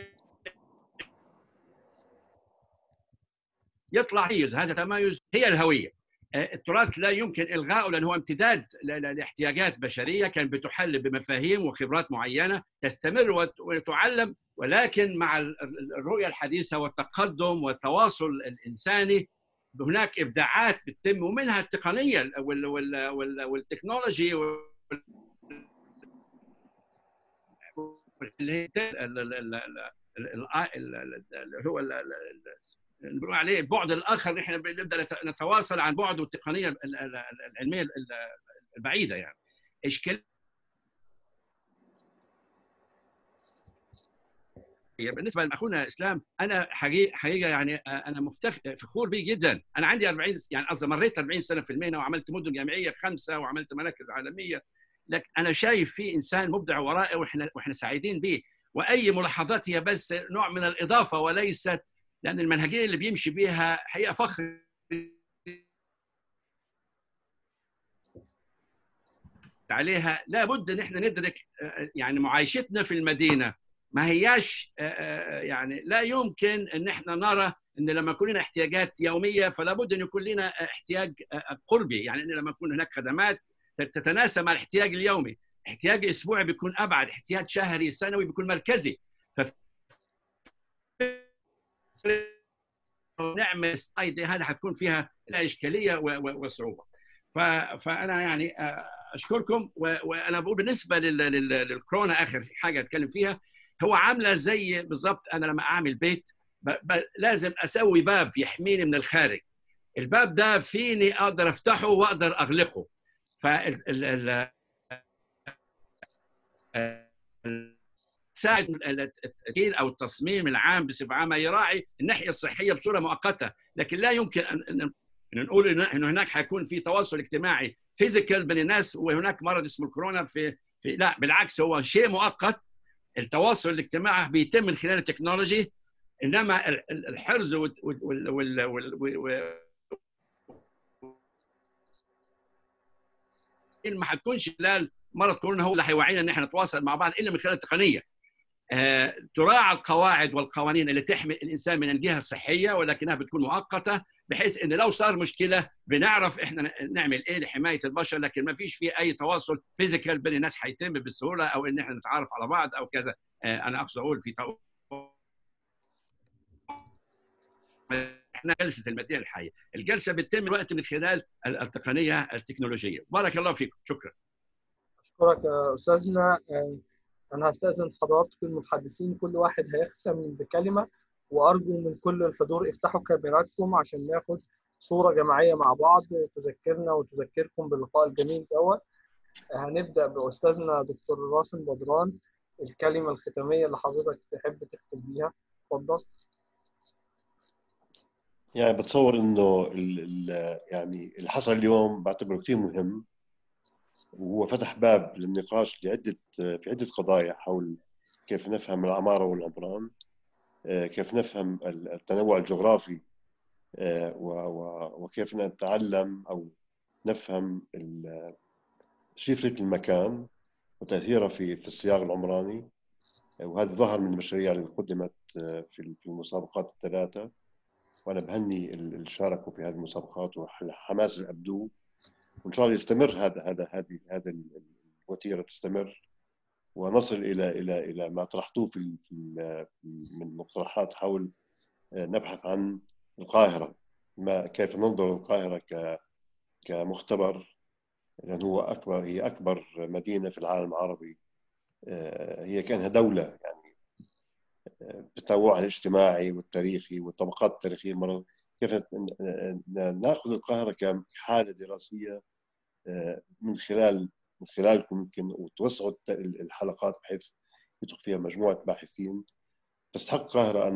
يطلع تميز. هذا التميز هي الهوية. التراث لا يمكن إلغائه لأنه هو امتداد لاحتياجات بشرية كان بتحل بمفاهيم وخبرات معينة تستمر وتعلم، ولكن مع الرؤية الحديثة والتقدم والتواصل الإنساني هناك إبداعات بتتم، ومنها التقنية والتكنولوجي اللي هي هو بنقول عليه البعد الاخر، احنا بنبدا نتواصل عن بعد والتقنيه العلميه البعيده. يعني اشكال بالنسبه لاخونا اسلام، انا حقيقه يعني انا فخور بيه جدا. انا عندي 40 يعني قصدي مريت 40 سنه في المهنه وعملت مدن جامعيه 5 وعملت مراكز عالميه، لكن انا شايف فيه انسان مبدع ورائع واحنا سعيدين به. واي ملاحظات هي بس نوع من الاضافه وليست، لان المنهجيه اللي بيمشي بيها حقيقه فخر عليها. لابد ان احنا ندرك يعني معايشتنا في المدينه ما هياش يعني لا يمكن ان احنا نرى ان لما يكون لنا احتياجات يوميه فلا بد ان يكون لنا احتياج قربي، يعني ان لما يكون هناك خدمات تتناسب مع الاحتياج اليومي. احتياج اسبوعي بيكون ابعد، احتياج شهري سنوي بيكون مركزي. نعمل سلايد هذا حتكون فيها اشكاليه وصعوبه. فانا يعني اشكركم. وانا بقول بالنسبه للكورونا اخر حاجه اتكلم فيها، هو عامله زي بالضبط انا لما اعمل بيت لازم اسوي باب يحميني من الخارج. الباب ده فيني اقدر افتحه واقدر اغلقه. تساعد التأكيد او التصميم العام بصفه عامه يراعي الناحيه الصحيه بصوره مؤقته، لكن لا يمكن ان نقول ان هناك حيكون في تواصل اجتماعي فيزيكال بين الناس وهناك مرض اسمه الكورونا في لا بالعكس، هو شيء مؤقت. التواصل الاجتماعي بيتم من خلال التكنولوجي، انما الحرز ما حتكونش خلال مرض كورونا هو اللي هيوعينا ان احنا نتواصل مع بعض الا من خلال التقنيه. تراعى القواعد والقوانين اللي تحمي الانسان من الجهه الصحيه، ولكنها بتكون مؤقته بحيث ان لو صار مشكله بنعرف احنا نعمل ايه لحمايه البشر، لكن ما فيش فيه اي تواصل فيزيكال بين الناس هيتم بالسهوله او ان احنا نتعرف على بعض او كذا. انا اقصد اقول في احنا جلسه المدينه الحيه، الجلسه بتتم الوقت من خلال التقنيه التكنولوجيه. بارك الله فيكم، شكرا. اشكرك يا استاذنا. انا هستاذن حضراتكم المتحدثين كل واحد هيختم بكلمه، وارجو من كل الحضور افتحوا كاميراتكم عشان ناخد صوره جماعيه مع بعض تذكرنا وتذكركم باللقاء الجميل دوت. هنبدا باستاذنا دكتور راسم بدران، الكلمه الختاميه اللي حضرتك تحب تختم بيها، اتفضل. يعني بتصور انه يعني اللي حصل اليوم بعتبره كثير مهم، وهو فتح باب للنقاش في عدة قضايا حول كيف نفهم العمارة والعمران، كيف نفهم التنوع الجغرافي، وكيف نتعلم أو نفهم شفرة المكان وتأثيرها في الصياغة العمراني. وهذا ظهر من المشاريع اللي قدمت في المسابقات الثلاثة، وأنا بهني اللي شاركوا في هذه المسابقات والحماس اللي أبدوه، وإن شاء الله يستمر هذا الوتيرة تستمر، ونصل إلى ما طرحتوه من مقترحات حول نبحث عن القاهرة، كيف ننظر للقاهرة كمختبر، لأنه هي أكبر مدينة في العالم العربي. هي كانها دولة يعني بتنوعها الاجتماعي والتاريخي والطبقات التاريخية المرة. كيف ناخذ القاهرة كحالة دراسية من خلالكم يمكن، وتوسعوا الحلقات بحيث يدخل فيها مجموعة باحثين. تستحق القاهرة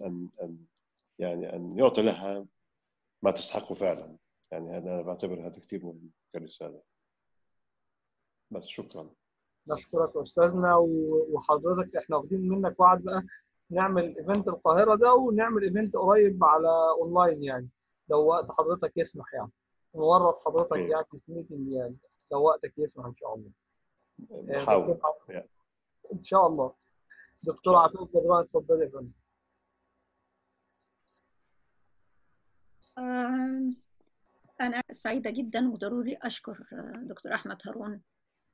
أن يعطى لها ما تستحقه فعلا. يعني أنا بعتبر هذا كثير مهم كرسالة. بس شكرا. نشكرك أستاذنا، وحضرتك احنا واخدين منك وعد بقى نعمل ايفنت القاهرة ده، ونعمل ايفنت قريب على اونلاين يعني لو وقت حضرتك يسمح، يعني نورط حضرتك يعني في ميتنج يعني لو وقتك يسمح ان شاء الله. نحاول ان شاء الله. دكتور عفيف بدران، اتفضلي يا فندم. أنا سعيدة جدا، وضروري أشكر دكتور أحمد هارون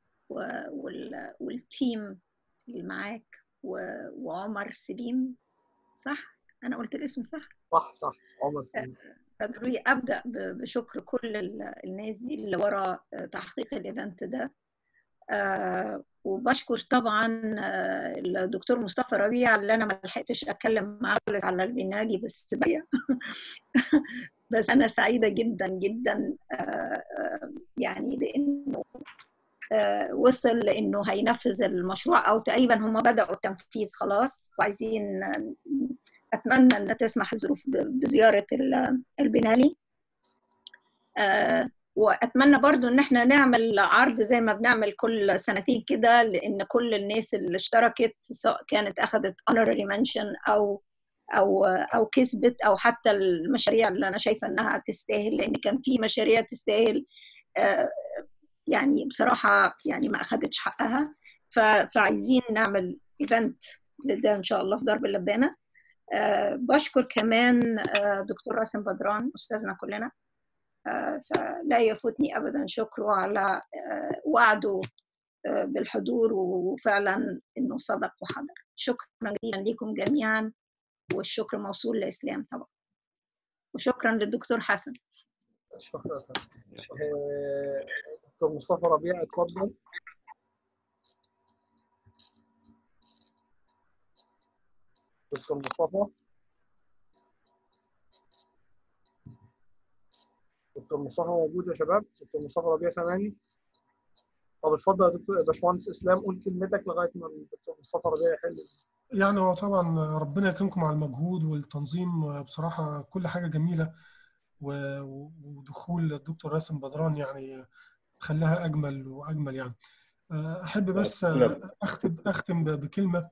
والتيم اللي معاك وعمر سليم. صح؟ أنا قلت الاسم صح؟ صح عمر سليم. ضروري أبدأ بشكر كل الناس دي اللي ورا تحقيق الإيفنت ده. وبشكر طبعا الدكتور مصطفى ربيع اللي انا ما لحقتش اتكلم معاه على البنالي بس بقى بس انا سعيده جدا جدا يعني بانه وصل لانه هينفذ المشروع او تقريبا هم بداوا التنفيذ خلاص، وعايزين اتمنى ان تسمح الظروف بزياره البنالي. واتمنى برضو ان احنا نعمل عرض زي ما بنعمل كل سنتين كده، لان كل الناس اللي اشتركت سواء كانت اخذت honorary mention او كسبت، او حتى المشاريع اللي انا شايفه انها تستاهل، لان كان في مشاريع تستاهل يعني بصراحه يعني ما اخذتش حقها. فعايزين نعمل ايفنت لده ان شاء الله في درب اللبانه. بشكر كمان دكتور راسم بدران استاذنا كلنا، فلا يفوتني ابدا شكره على وعده بالحضور، وفعلا انه صدق وحضر. شكرا جزيلا لكم جميعا، والشكر موصول لإسلام طبعا، وشكرا للدكتور حسن. شكرا. دكتور مصطفى ربيع اتفضل. دكتور مصطفى. دكتور مصطفى موجود يا شباب؟ دكتور مصطفى ربيع سامعني؟ طب اتفضل يا دكتور باشمهندس اسلام، قول كلمتك لغايه ما الدكتور مصطفى ربيع يحل. يعني هو طبعا ربنا يكرمكم على المجهود والتنظيم، بصراحه كل حاجه جميله، ودخول الدكتور راسم بدران يعني خلاها اجمل واجمل. يعني احب بس اختم بكلمه.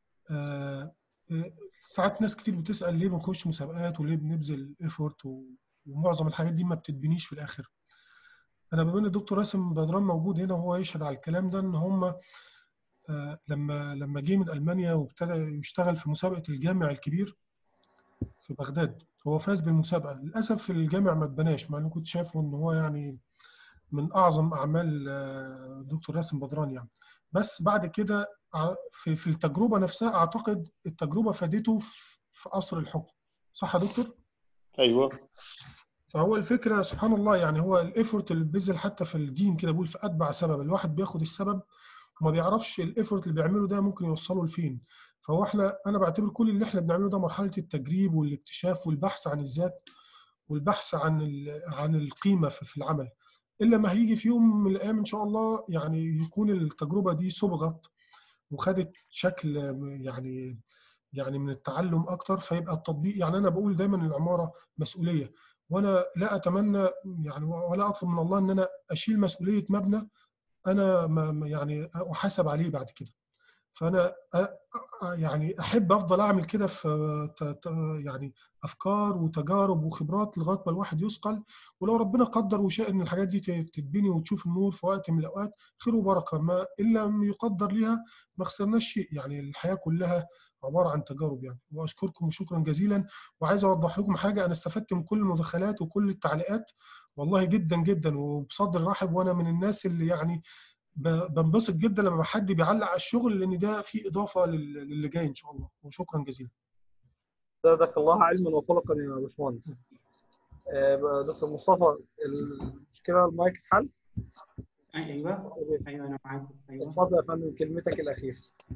ساعات ناس كتير بتسال ليه بنخش مسابقات وليه بنبذل ايفورت، ومعظم الحاجات دي ما بتتبنيش في الاخر. انا بما ان الدكتور راسم بدران موجود هنا وهو يشهد على الكلام ده، ان هم لما جه من المانيا وابتدى يشتغل في مسابقه الجامع الكبير في بغداد، هو فاز بالمسابقه. للاسف الجامع ما اتبناش، مع اني كنت شايفه ان هو يعني من اعظم اعمال دكتور راسم بدران يعني. بس بعد كده في التجربه نفسها، اعتقد التجربه فادته في قصر الحكم. صح يا دكتور؟ ايوه. فهو الفكره سبحان الله، يعني هو الايفورت اللي بيبذل حتى في الدين كده، بيقول في اتبع سبب. الواحد بياخد السبب وما بيعرفش الايفورت اللي بيعمله ده ممكن يوصله لفين. فهو انا بعتبر كل اللي احنا بنعمله ده مرحله التجريب والاكتشاف والبحث عن الذات والبحث عن القيمه في العمل. الا ما هيجي في يوم من الايام ان شاء الله يعني يكون التجربه دي صبغت وخدت شكل يعني من التعلم اكتر، فيبقى التطبيق. يعني انا بقول دايما العماره مسؤوليه، وانا لا اتمنى يعني ولا اطلب من الله ان انا اشيل مسؤوليه مبنى انا يعني احاسب عليه بعد كده. فانا يعني احب افضل اعمل كده في يعني افكار وتجارب وخبرات لغايه ما الواحد يثقل. ولو ربنا قدر وشاء ان الحاجات دي تتبني وتشوف النور في وقت من الاوقات، خير وبركه. ما ان لم يقدر ليها ما خسرناش شيء. يعني الحياه كلها عباره عن تجارب يعني. واشكركم وشكرا جزيلا. وعايز اوضح لكم حاجه، انا استفدت من كل المداخلات وكل التعليقات والله جدا جدا وبصدر رحب. وانا من الناس اللي يعني بنبسط جدا لما حد بيعلق على الشغل، لان ده في اضافه للي جاي ان شاء الله. وشكرا جزيلا. زادك الله علما وخلقا يا باشمهندس. دكتور مصطفى، المشكله المايك اتحل؟ ايوه انا معاكم. ايوه اتفضل يا فندم كلمتك الاخيره.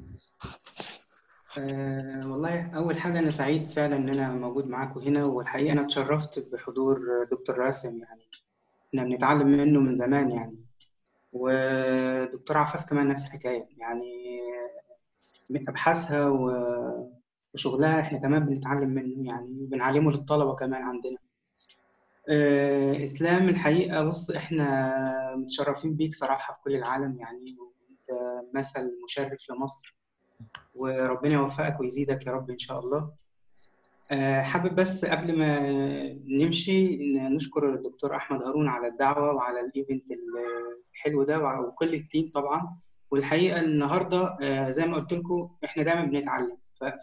والله اول حاجه انا سعيد فعلا ان انا موجود معاكم هنا، والحقيقه انا اتشرفت بحضور دكتور راسم. يعني احنا بنتعلم منه من زمان يعني، ودكتور عفاف كمان نفس الحكايه يعني، من ابحاثها وشغلها احنا كمان بنتعلم منه يعني، وبنعلمه للطلبه كمان عندنا. اسلام الحقيقه بص احنا متشرفين بيك صراحه في كل العالم يعني، وانت مثل مشرف لمصر، وربنا يوفقك ويزيدك يا رب ان شاء الله. حابب بس قبل ما نمشي نشكر الدكتور احمد هارون على الدعوه وعلى الايفنت الحلو ده وكل التيم طبعا. والحقيقه النهارده زي ما قلت لكم احنا دايما بنتعلم،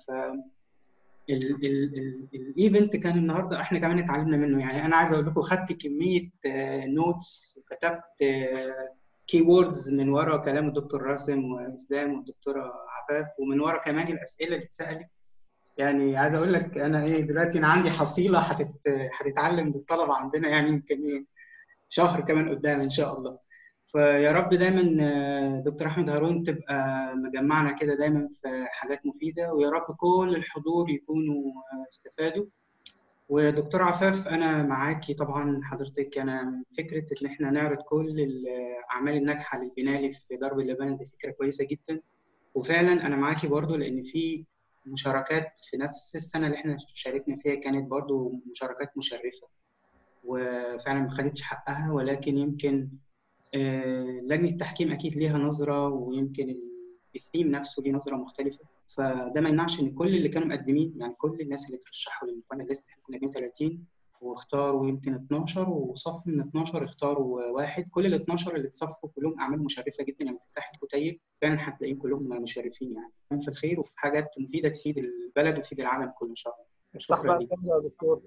الايفنت كان النهارده احنا كمان اتعلمنا منه يعني. انا عايز اقول لكم خدت كميه نوتس وكتبت كي ووردز من ورا كلام الدكتور راسم واسلام والدكتوره عفاف، ومن ورا كمان الاسئله اللي اتسالت. يعني عايز اقول لك انا دلوقتي انا عندي حصيله هتتعلم بالطلبه عندنا يعني يمكن شهر كمان قدام ان شاء الله. فيا رب دايما دكتور احمد هارون تبقى مجمعنا كده دايما في حاجات مفيده، ويا رب كل الحضور يكونوا استفادوا. ودكتور عفاف انا معاكي طبعا حضرتك، انا فكره ان احنا نعرض كل الاعمال الناجحه للبنالي في درب اللبان دي فكره كويسه جدا، وفعلا انا معاكي برضو لان في مشاركات في نفس السنه اللي احنا شاركنا فيها كانت برضو مشاركات مشرفه وفعلا ما خدتش حقها، ولكن يمكن لجنه التحكيم اكيد ليها نظره، ويمكن الثيم نفسه ليه نظره مختلفه. فده ما يمنعش ان كل اللي كانوا مقدمين، يعني كل الناس اللي ترشحوا للفاينل ليست، احنا كنا 32 واختاروا يمكن 12 وصف من 12 اختاروا واحد، كل ال 12 اللي اتصفوا كلهم اعمال مشرفه جدا. لما تفتح الكتيب فعلا هتلاقيهم كلهم مشرفين، يعني في الخير وفي حاجات مفيده تفيد البلد وتفيد العالم كله ان شاء الله. شكرا لك يا دكتور.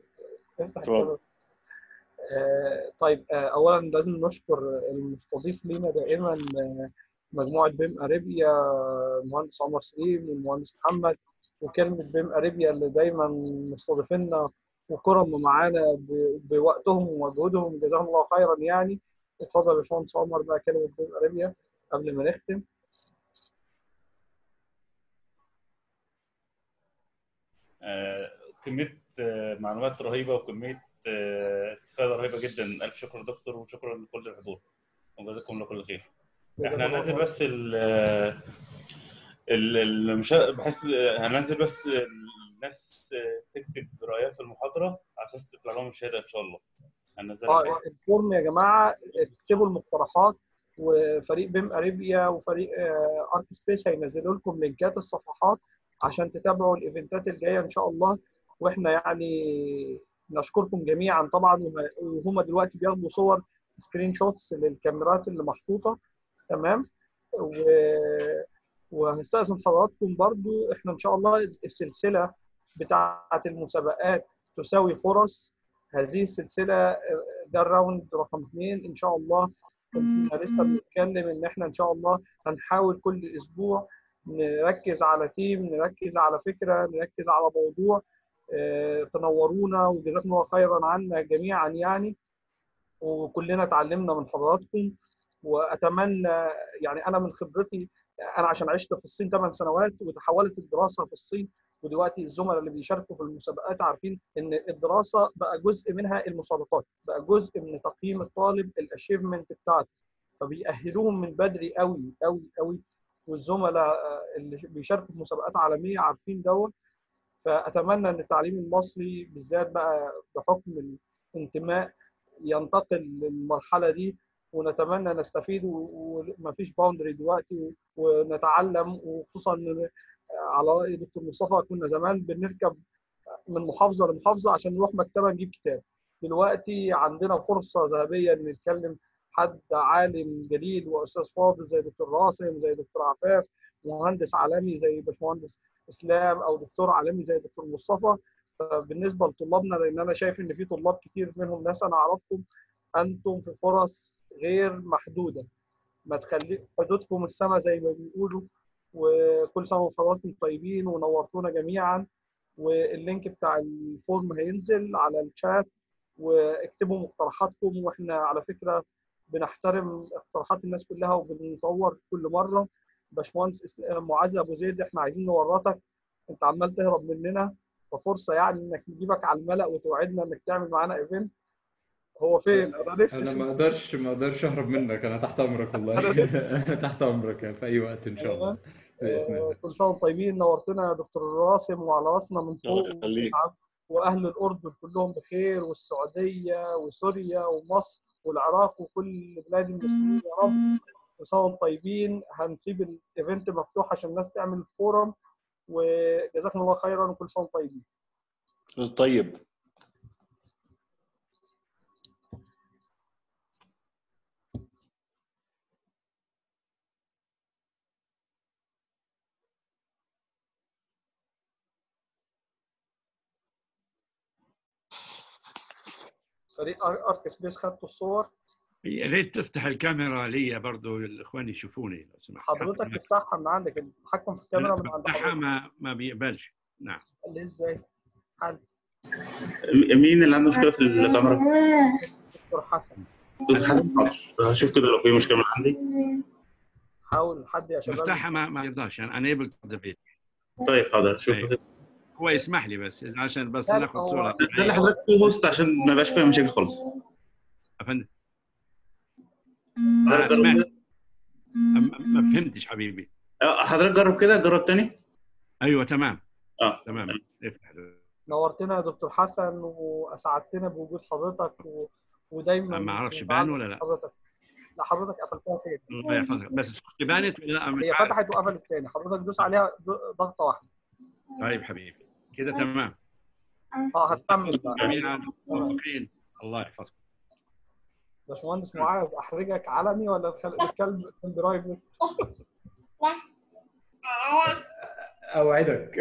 طيب اولا لازم نشكر المستضيف لينا دائما مجموعه بيم اريبيا، المهندس عمر سليم والمهندس محمد، وكلمه بيم اريبيا اللي دايما مستضيفينا وكرم معانا بوقتهم ومجهودهم، جزاهم الله خيرا. يعني اتفضل يا باشمهندس عمر بقى كلمه بيم اريبيا قبل ما نختم. كميه معلومات رهيبه وكميه استفاده رهيبه جدا. الف شكر دكتور وشكرا لكل الحضور وجزاكم الله كل خير. احنا هننزل بس بحس هننزل بس الناس تكتب رايها في المحاضره على اساس تطلع لهم الشهاده ان شاء الله. هننزلها الفورم يا جماعه، اكتبوا المقترحات، وفريق بيم اريبيا وفريق ارك سبيس هينزلوا لكم لينكات الصفحات عشان تتابعوا الايفنتات الجايه ان شاء الله. واحنا يعني نشكركم جميعا طبعا، وهم دلوقتي بياخدوا صور سكرين شوتس للكاميرات اللي محطوطه. تمام. وهستأذن حضراتكم برضو، احنا ان شاء الله السلسله بتاعه المسابقات تساوي فرص، هذه السلسله ده الراوند رقم 2 ان شاء الله. كنا لسه بنتكلم ان احنا ان شاء الله هنحاول كل اسبوع نركز على تيم، نركز على فكره، نركز على موضوع. تنورونا وجزاكم الله خيرا عنا جميعا يعني، وكلنا اتعلمنا من حضراتكم. واتمنى يعني انا من خبرتي، انا عشان عشت في الصين 8 سنوات وتحولت الدراسه في الصين، ودلوقتي الزملاء اللي بيشاركوا في المسابقات عارفين ان الدراسه بقى جزء منها المسابقات، بقى جزء من تقييم الطالب الاشيفمنت بتاعته، فبيأهلوهم من بدري قوي قوي قوي. والزملاء اللي بيشاركوا في مسابقات عالميه عارفين دوت. فاتمنى ان التعليم المصري بالذات بقى بحكم الانتماء ينتقل للمرحله دي، ونتمنى نستفيد ومفيش باوندري دلوقتي ونتعلم. وخصوصا على راي دكتور مصطفى كنا زمان بنركب من محافظه لمحافظه عشان نروح مكتبه نجيب كتاب، دلوقتي عندنا فرصه ذهبيه ان نتكلم حد عالم جليل واستاذ فاضل زي دكتور راسم، زي دكتور عفاف، مهندس عالمي زي باشمهندس اسلام، او دكتور عالمي زي دكتور مصطفى. فبالنسبه لطلابنا، لان انا شايف ان في طلاب كتير منهم ناس انا اعرفهم، انتم في فرص غير محدوده، ما تخلي حدودكم السما زي ما بيقولوا. وكل سنه وحضراتكم طيبين ونورتونا جميعا. واللينك بتاع الفورم هينزل على الشات، واكتبوا مقترحاتكم. واحنا على فكره بنحترم اقتراحات الناس كلها وبنطور كل مره. باشمهندس معاذ ابو زيد، احنا عايزين نورطك، انت عمال تهرب مننا، ففرصه يعني انك نجيبك على الملأ وتوعدنا انك تعمل معانا ايفنت. هو فين؟ انا ما اقدرش اهرب منك، انا تحت امرك والله. تحت امرك في اي وقت ان شاء الله باذن الله. كل سنه وانتم طيبين، نورتنا يا دكتور راسم وعلى راسنا من فوق. واهل الاردن كلهم بخير، والسعوديه وسوريا ومصر والعراق وكل بلاد المسلمين يا رب. كل سنه وانتم طيبين. هنسيب الايفنت مفتوح عشان الناس تعمل الفورم، وجزاكم الله خيرا وكل سنه وانتم طيبين. طيب. فريق ارك سبيس خدتوا الصور؟ يا ريت تفتح الكاميرا ليا برضه الاخوان يشوفوني لو سمحت. حضرتك تفتحها من عندك، التحكم في الكاميرا من عند حضرتك. ما بيقبلش. نعم. ليه ازاي؟ حل. مين اللي عنده مشكله في الكاميرا؟ دكتور حسن. استاذ حسن حاضر، هشوف كده لو في مشكله من عندي. حاول حد يا شباب. مفتاحها ما يرضاش يعني unable to activate. طيب حاضر شوف. هو يسمح لي بس عشان بس لا، ناخد هو- صوره. خلي حضرتك هوست عشان ما يبقاش فيها مشاكل خالص. يا فندم حضرتك جرب سمعت. كده. ما فهمتش حبيبي. حضرتك جرب كده، جرب تاني. ايوه تمام تمام. افتح. نورتنا يا دكتور حسن واسعدتنا بوجود حضرتك ودايما ما اعرفش معانا بان ولا لا. حضرتك. لا حضرتك قفلتها تاني. الله يحفظك، بس صوتي بانت ولا لا؟ مش هي عارف. فتحت وقفلت تاني، حضرتك دوس عليها ضغطه واحده. طيب حبيبي كده تمام. هتكمل بقى. جميعا موفقين، الله يحفظك. باشمهندس معاذ، احرجك علني ولا الكلب كان برايفت؟ اوعدك.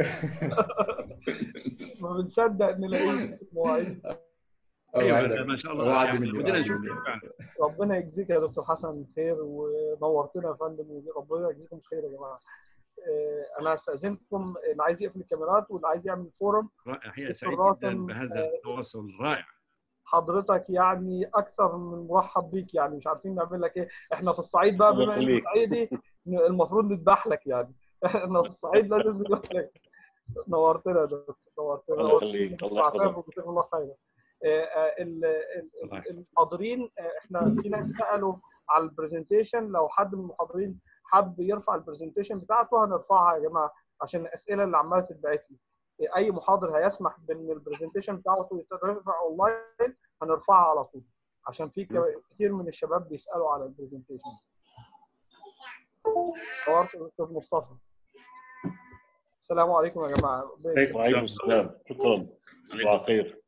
ما بنصدق نلاقيك مواعيد. ايوه ما شاء الله وعد يعني مني، بدنا وعد نشوف مني. فعلا. ربنا يجزيك يا دكتور حسن خير ونورتنا يا فندم، وربنا يجزيكم خير يا جماعه. انا هستاذنكم، اللي عايز يقفل الكاميرات واللي عايز يعمل فورم. رائع، هي دكتور سعيد راسم، جدا بهذا التواصل الرائع. حضرتك يعني اكثر من مرحب بيك، يعني مش عارفين نعمل لك ايه. احنا في الصعيد بقى، الله بما انك يخليك. صعيدي المفروض نذبح لك يعني. احنا في الصعيد لازم نذبح لك. نورتنا يا دكتور، نورتنا. الله يخليك، الله يحفظك. وجزاك الله خيرا. المحاضرين، احنا في ناس سالوا على البرزنتيشن، لو حد من المحاضرين حب يرفع البرزنتيشن بتاعته هنرفعها يا جماعه، عشان الاسئله اللي عماله تتبعت لي. اي محاضر هيسمح بان البرزنتيشن بتاعته يترفع اونلاين هنرفعها على طول، عشان في كتير من الشباب بيسالوا على البرزنتيشن. نورت دكتور مصطفى. السلام عليكم يا جماعه. وعليكم السلام، شكرا. على خير.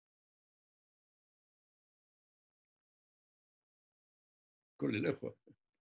كل الاخوه.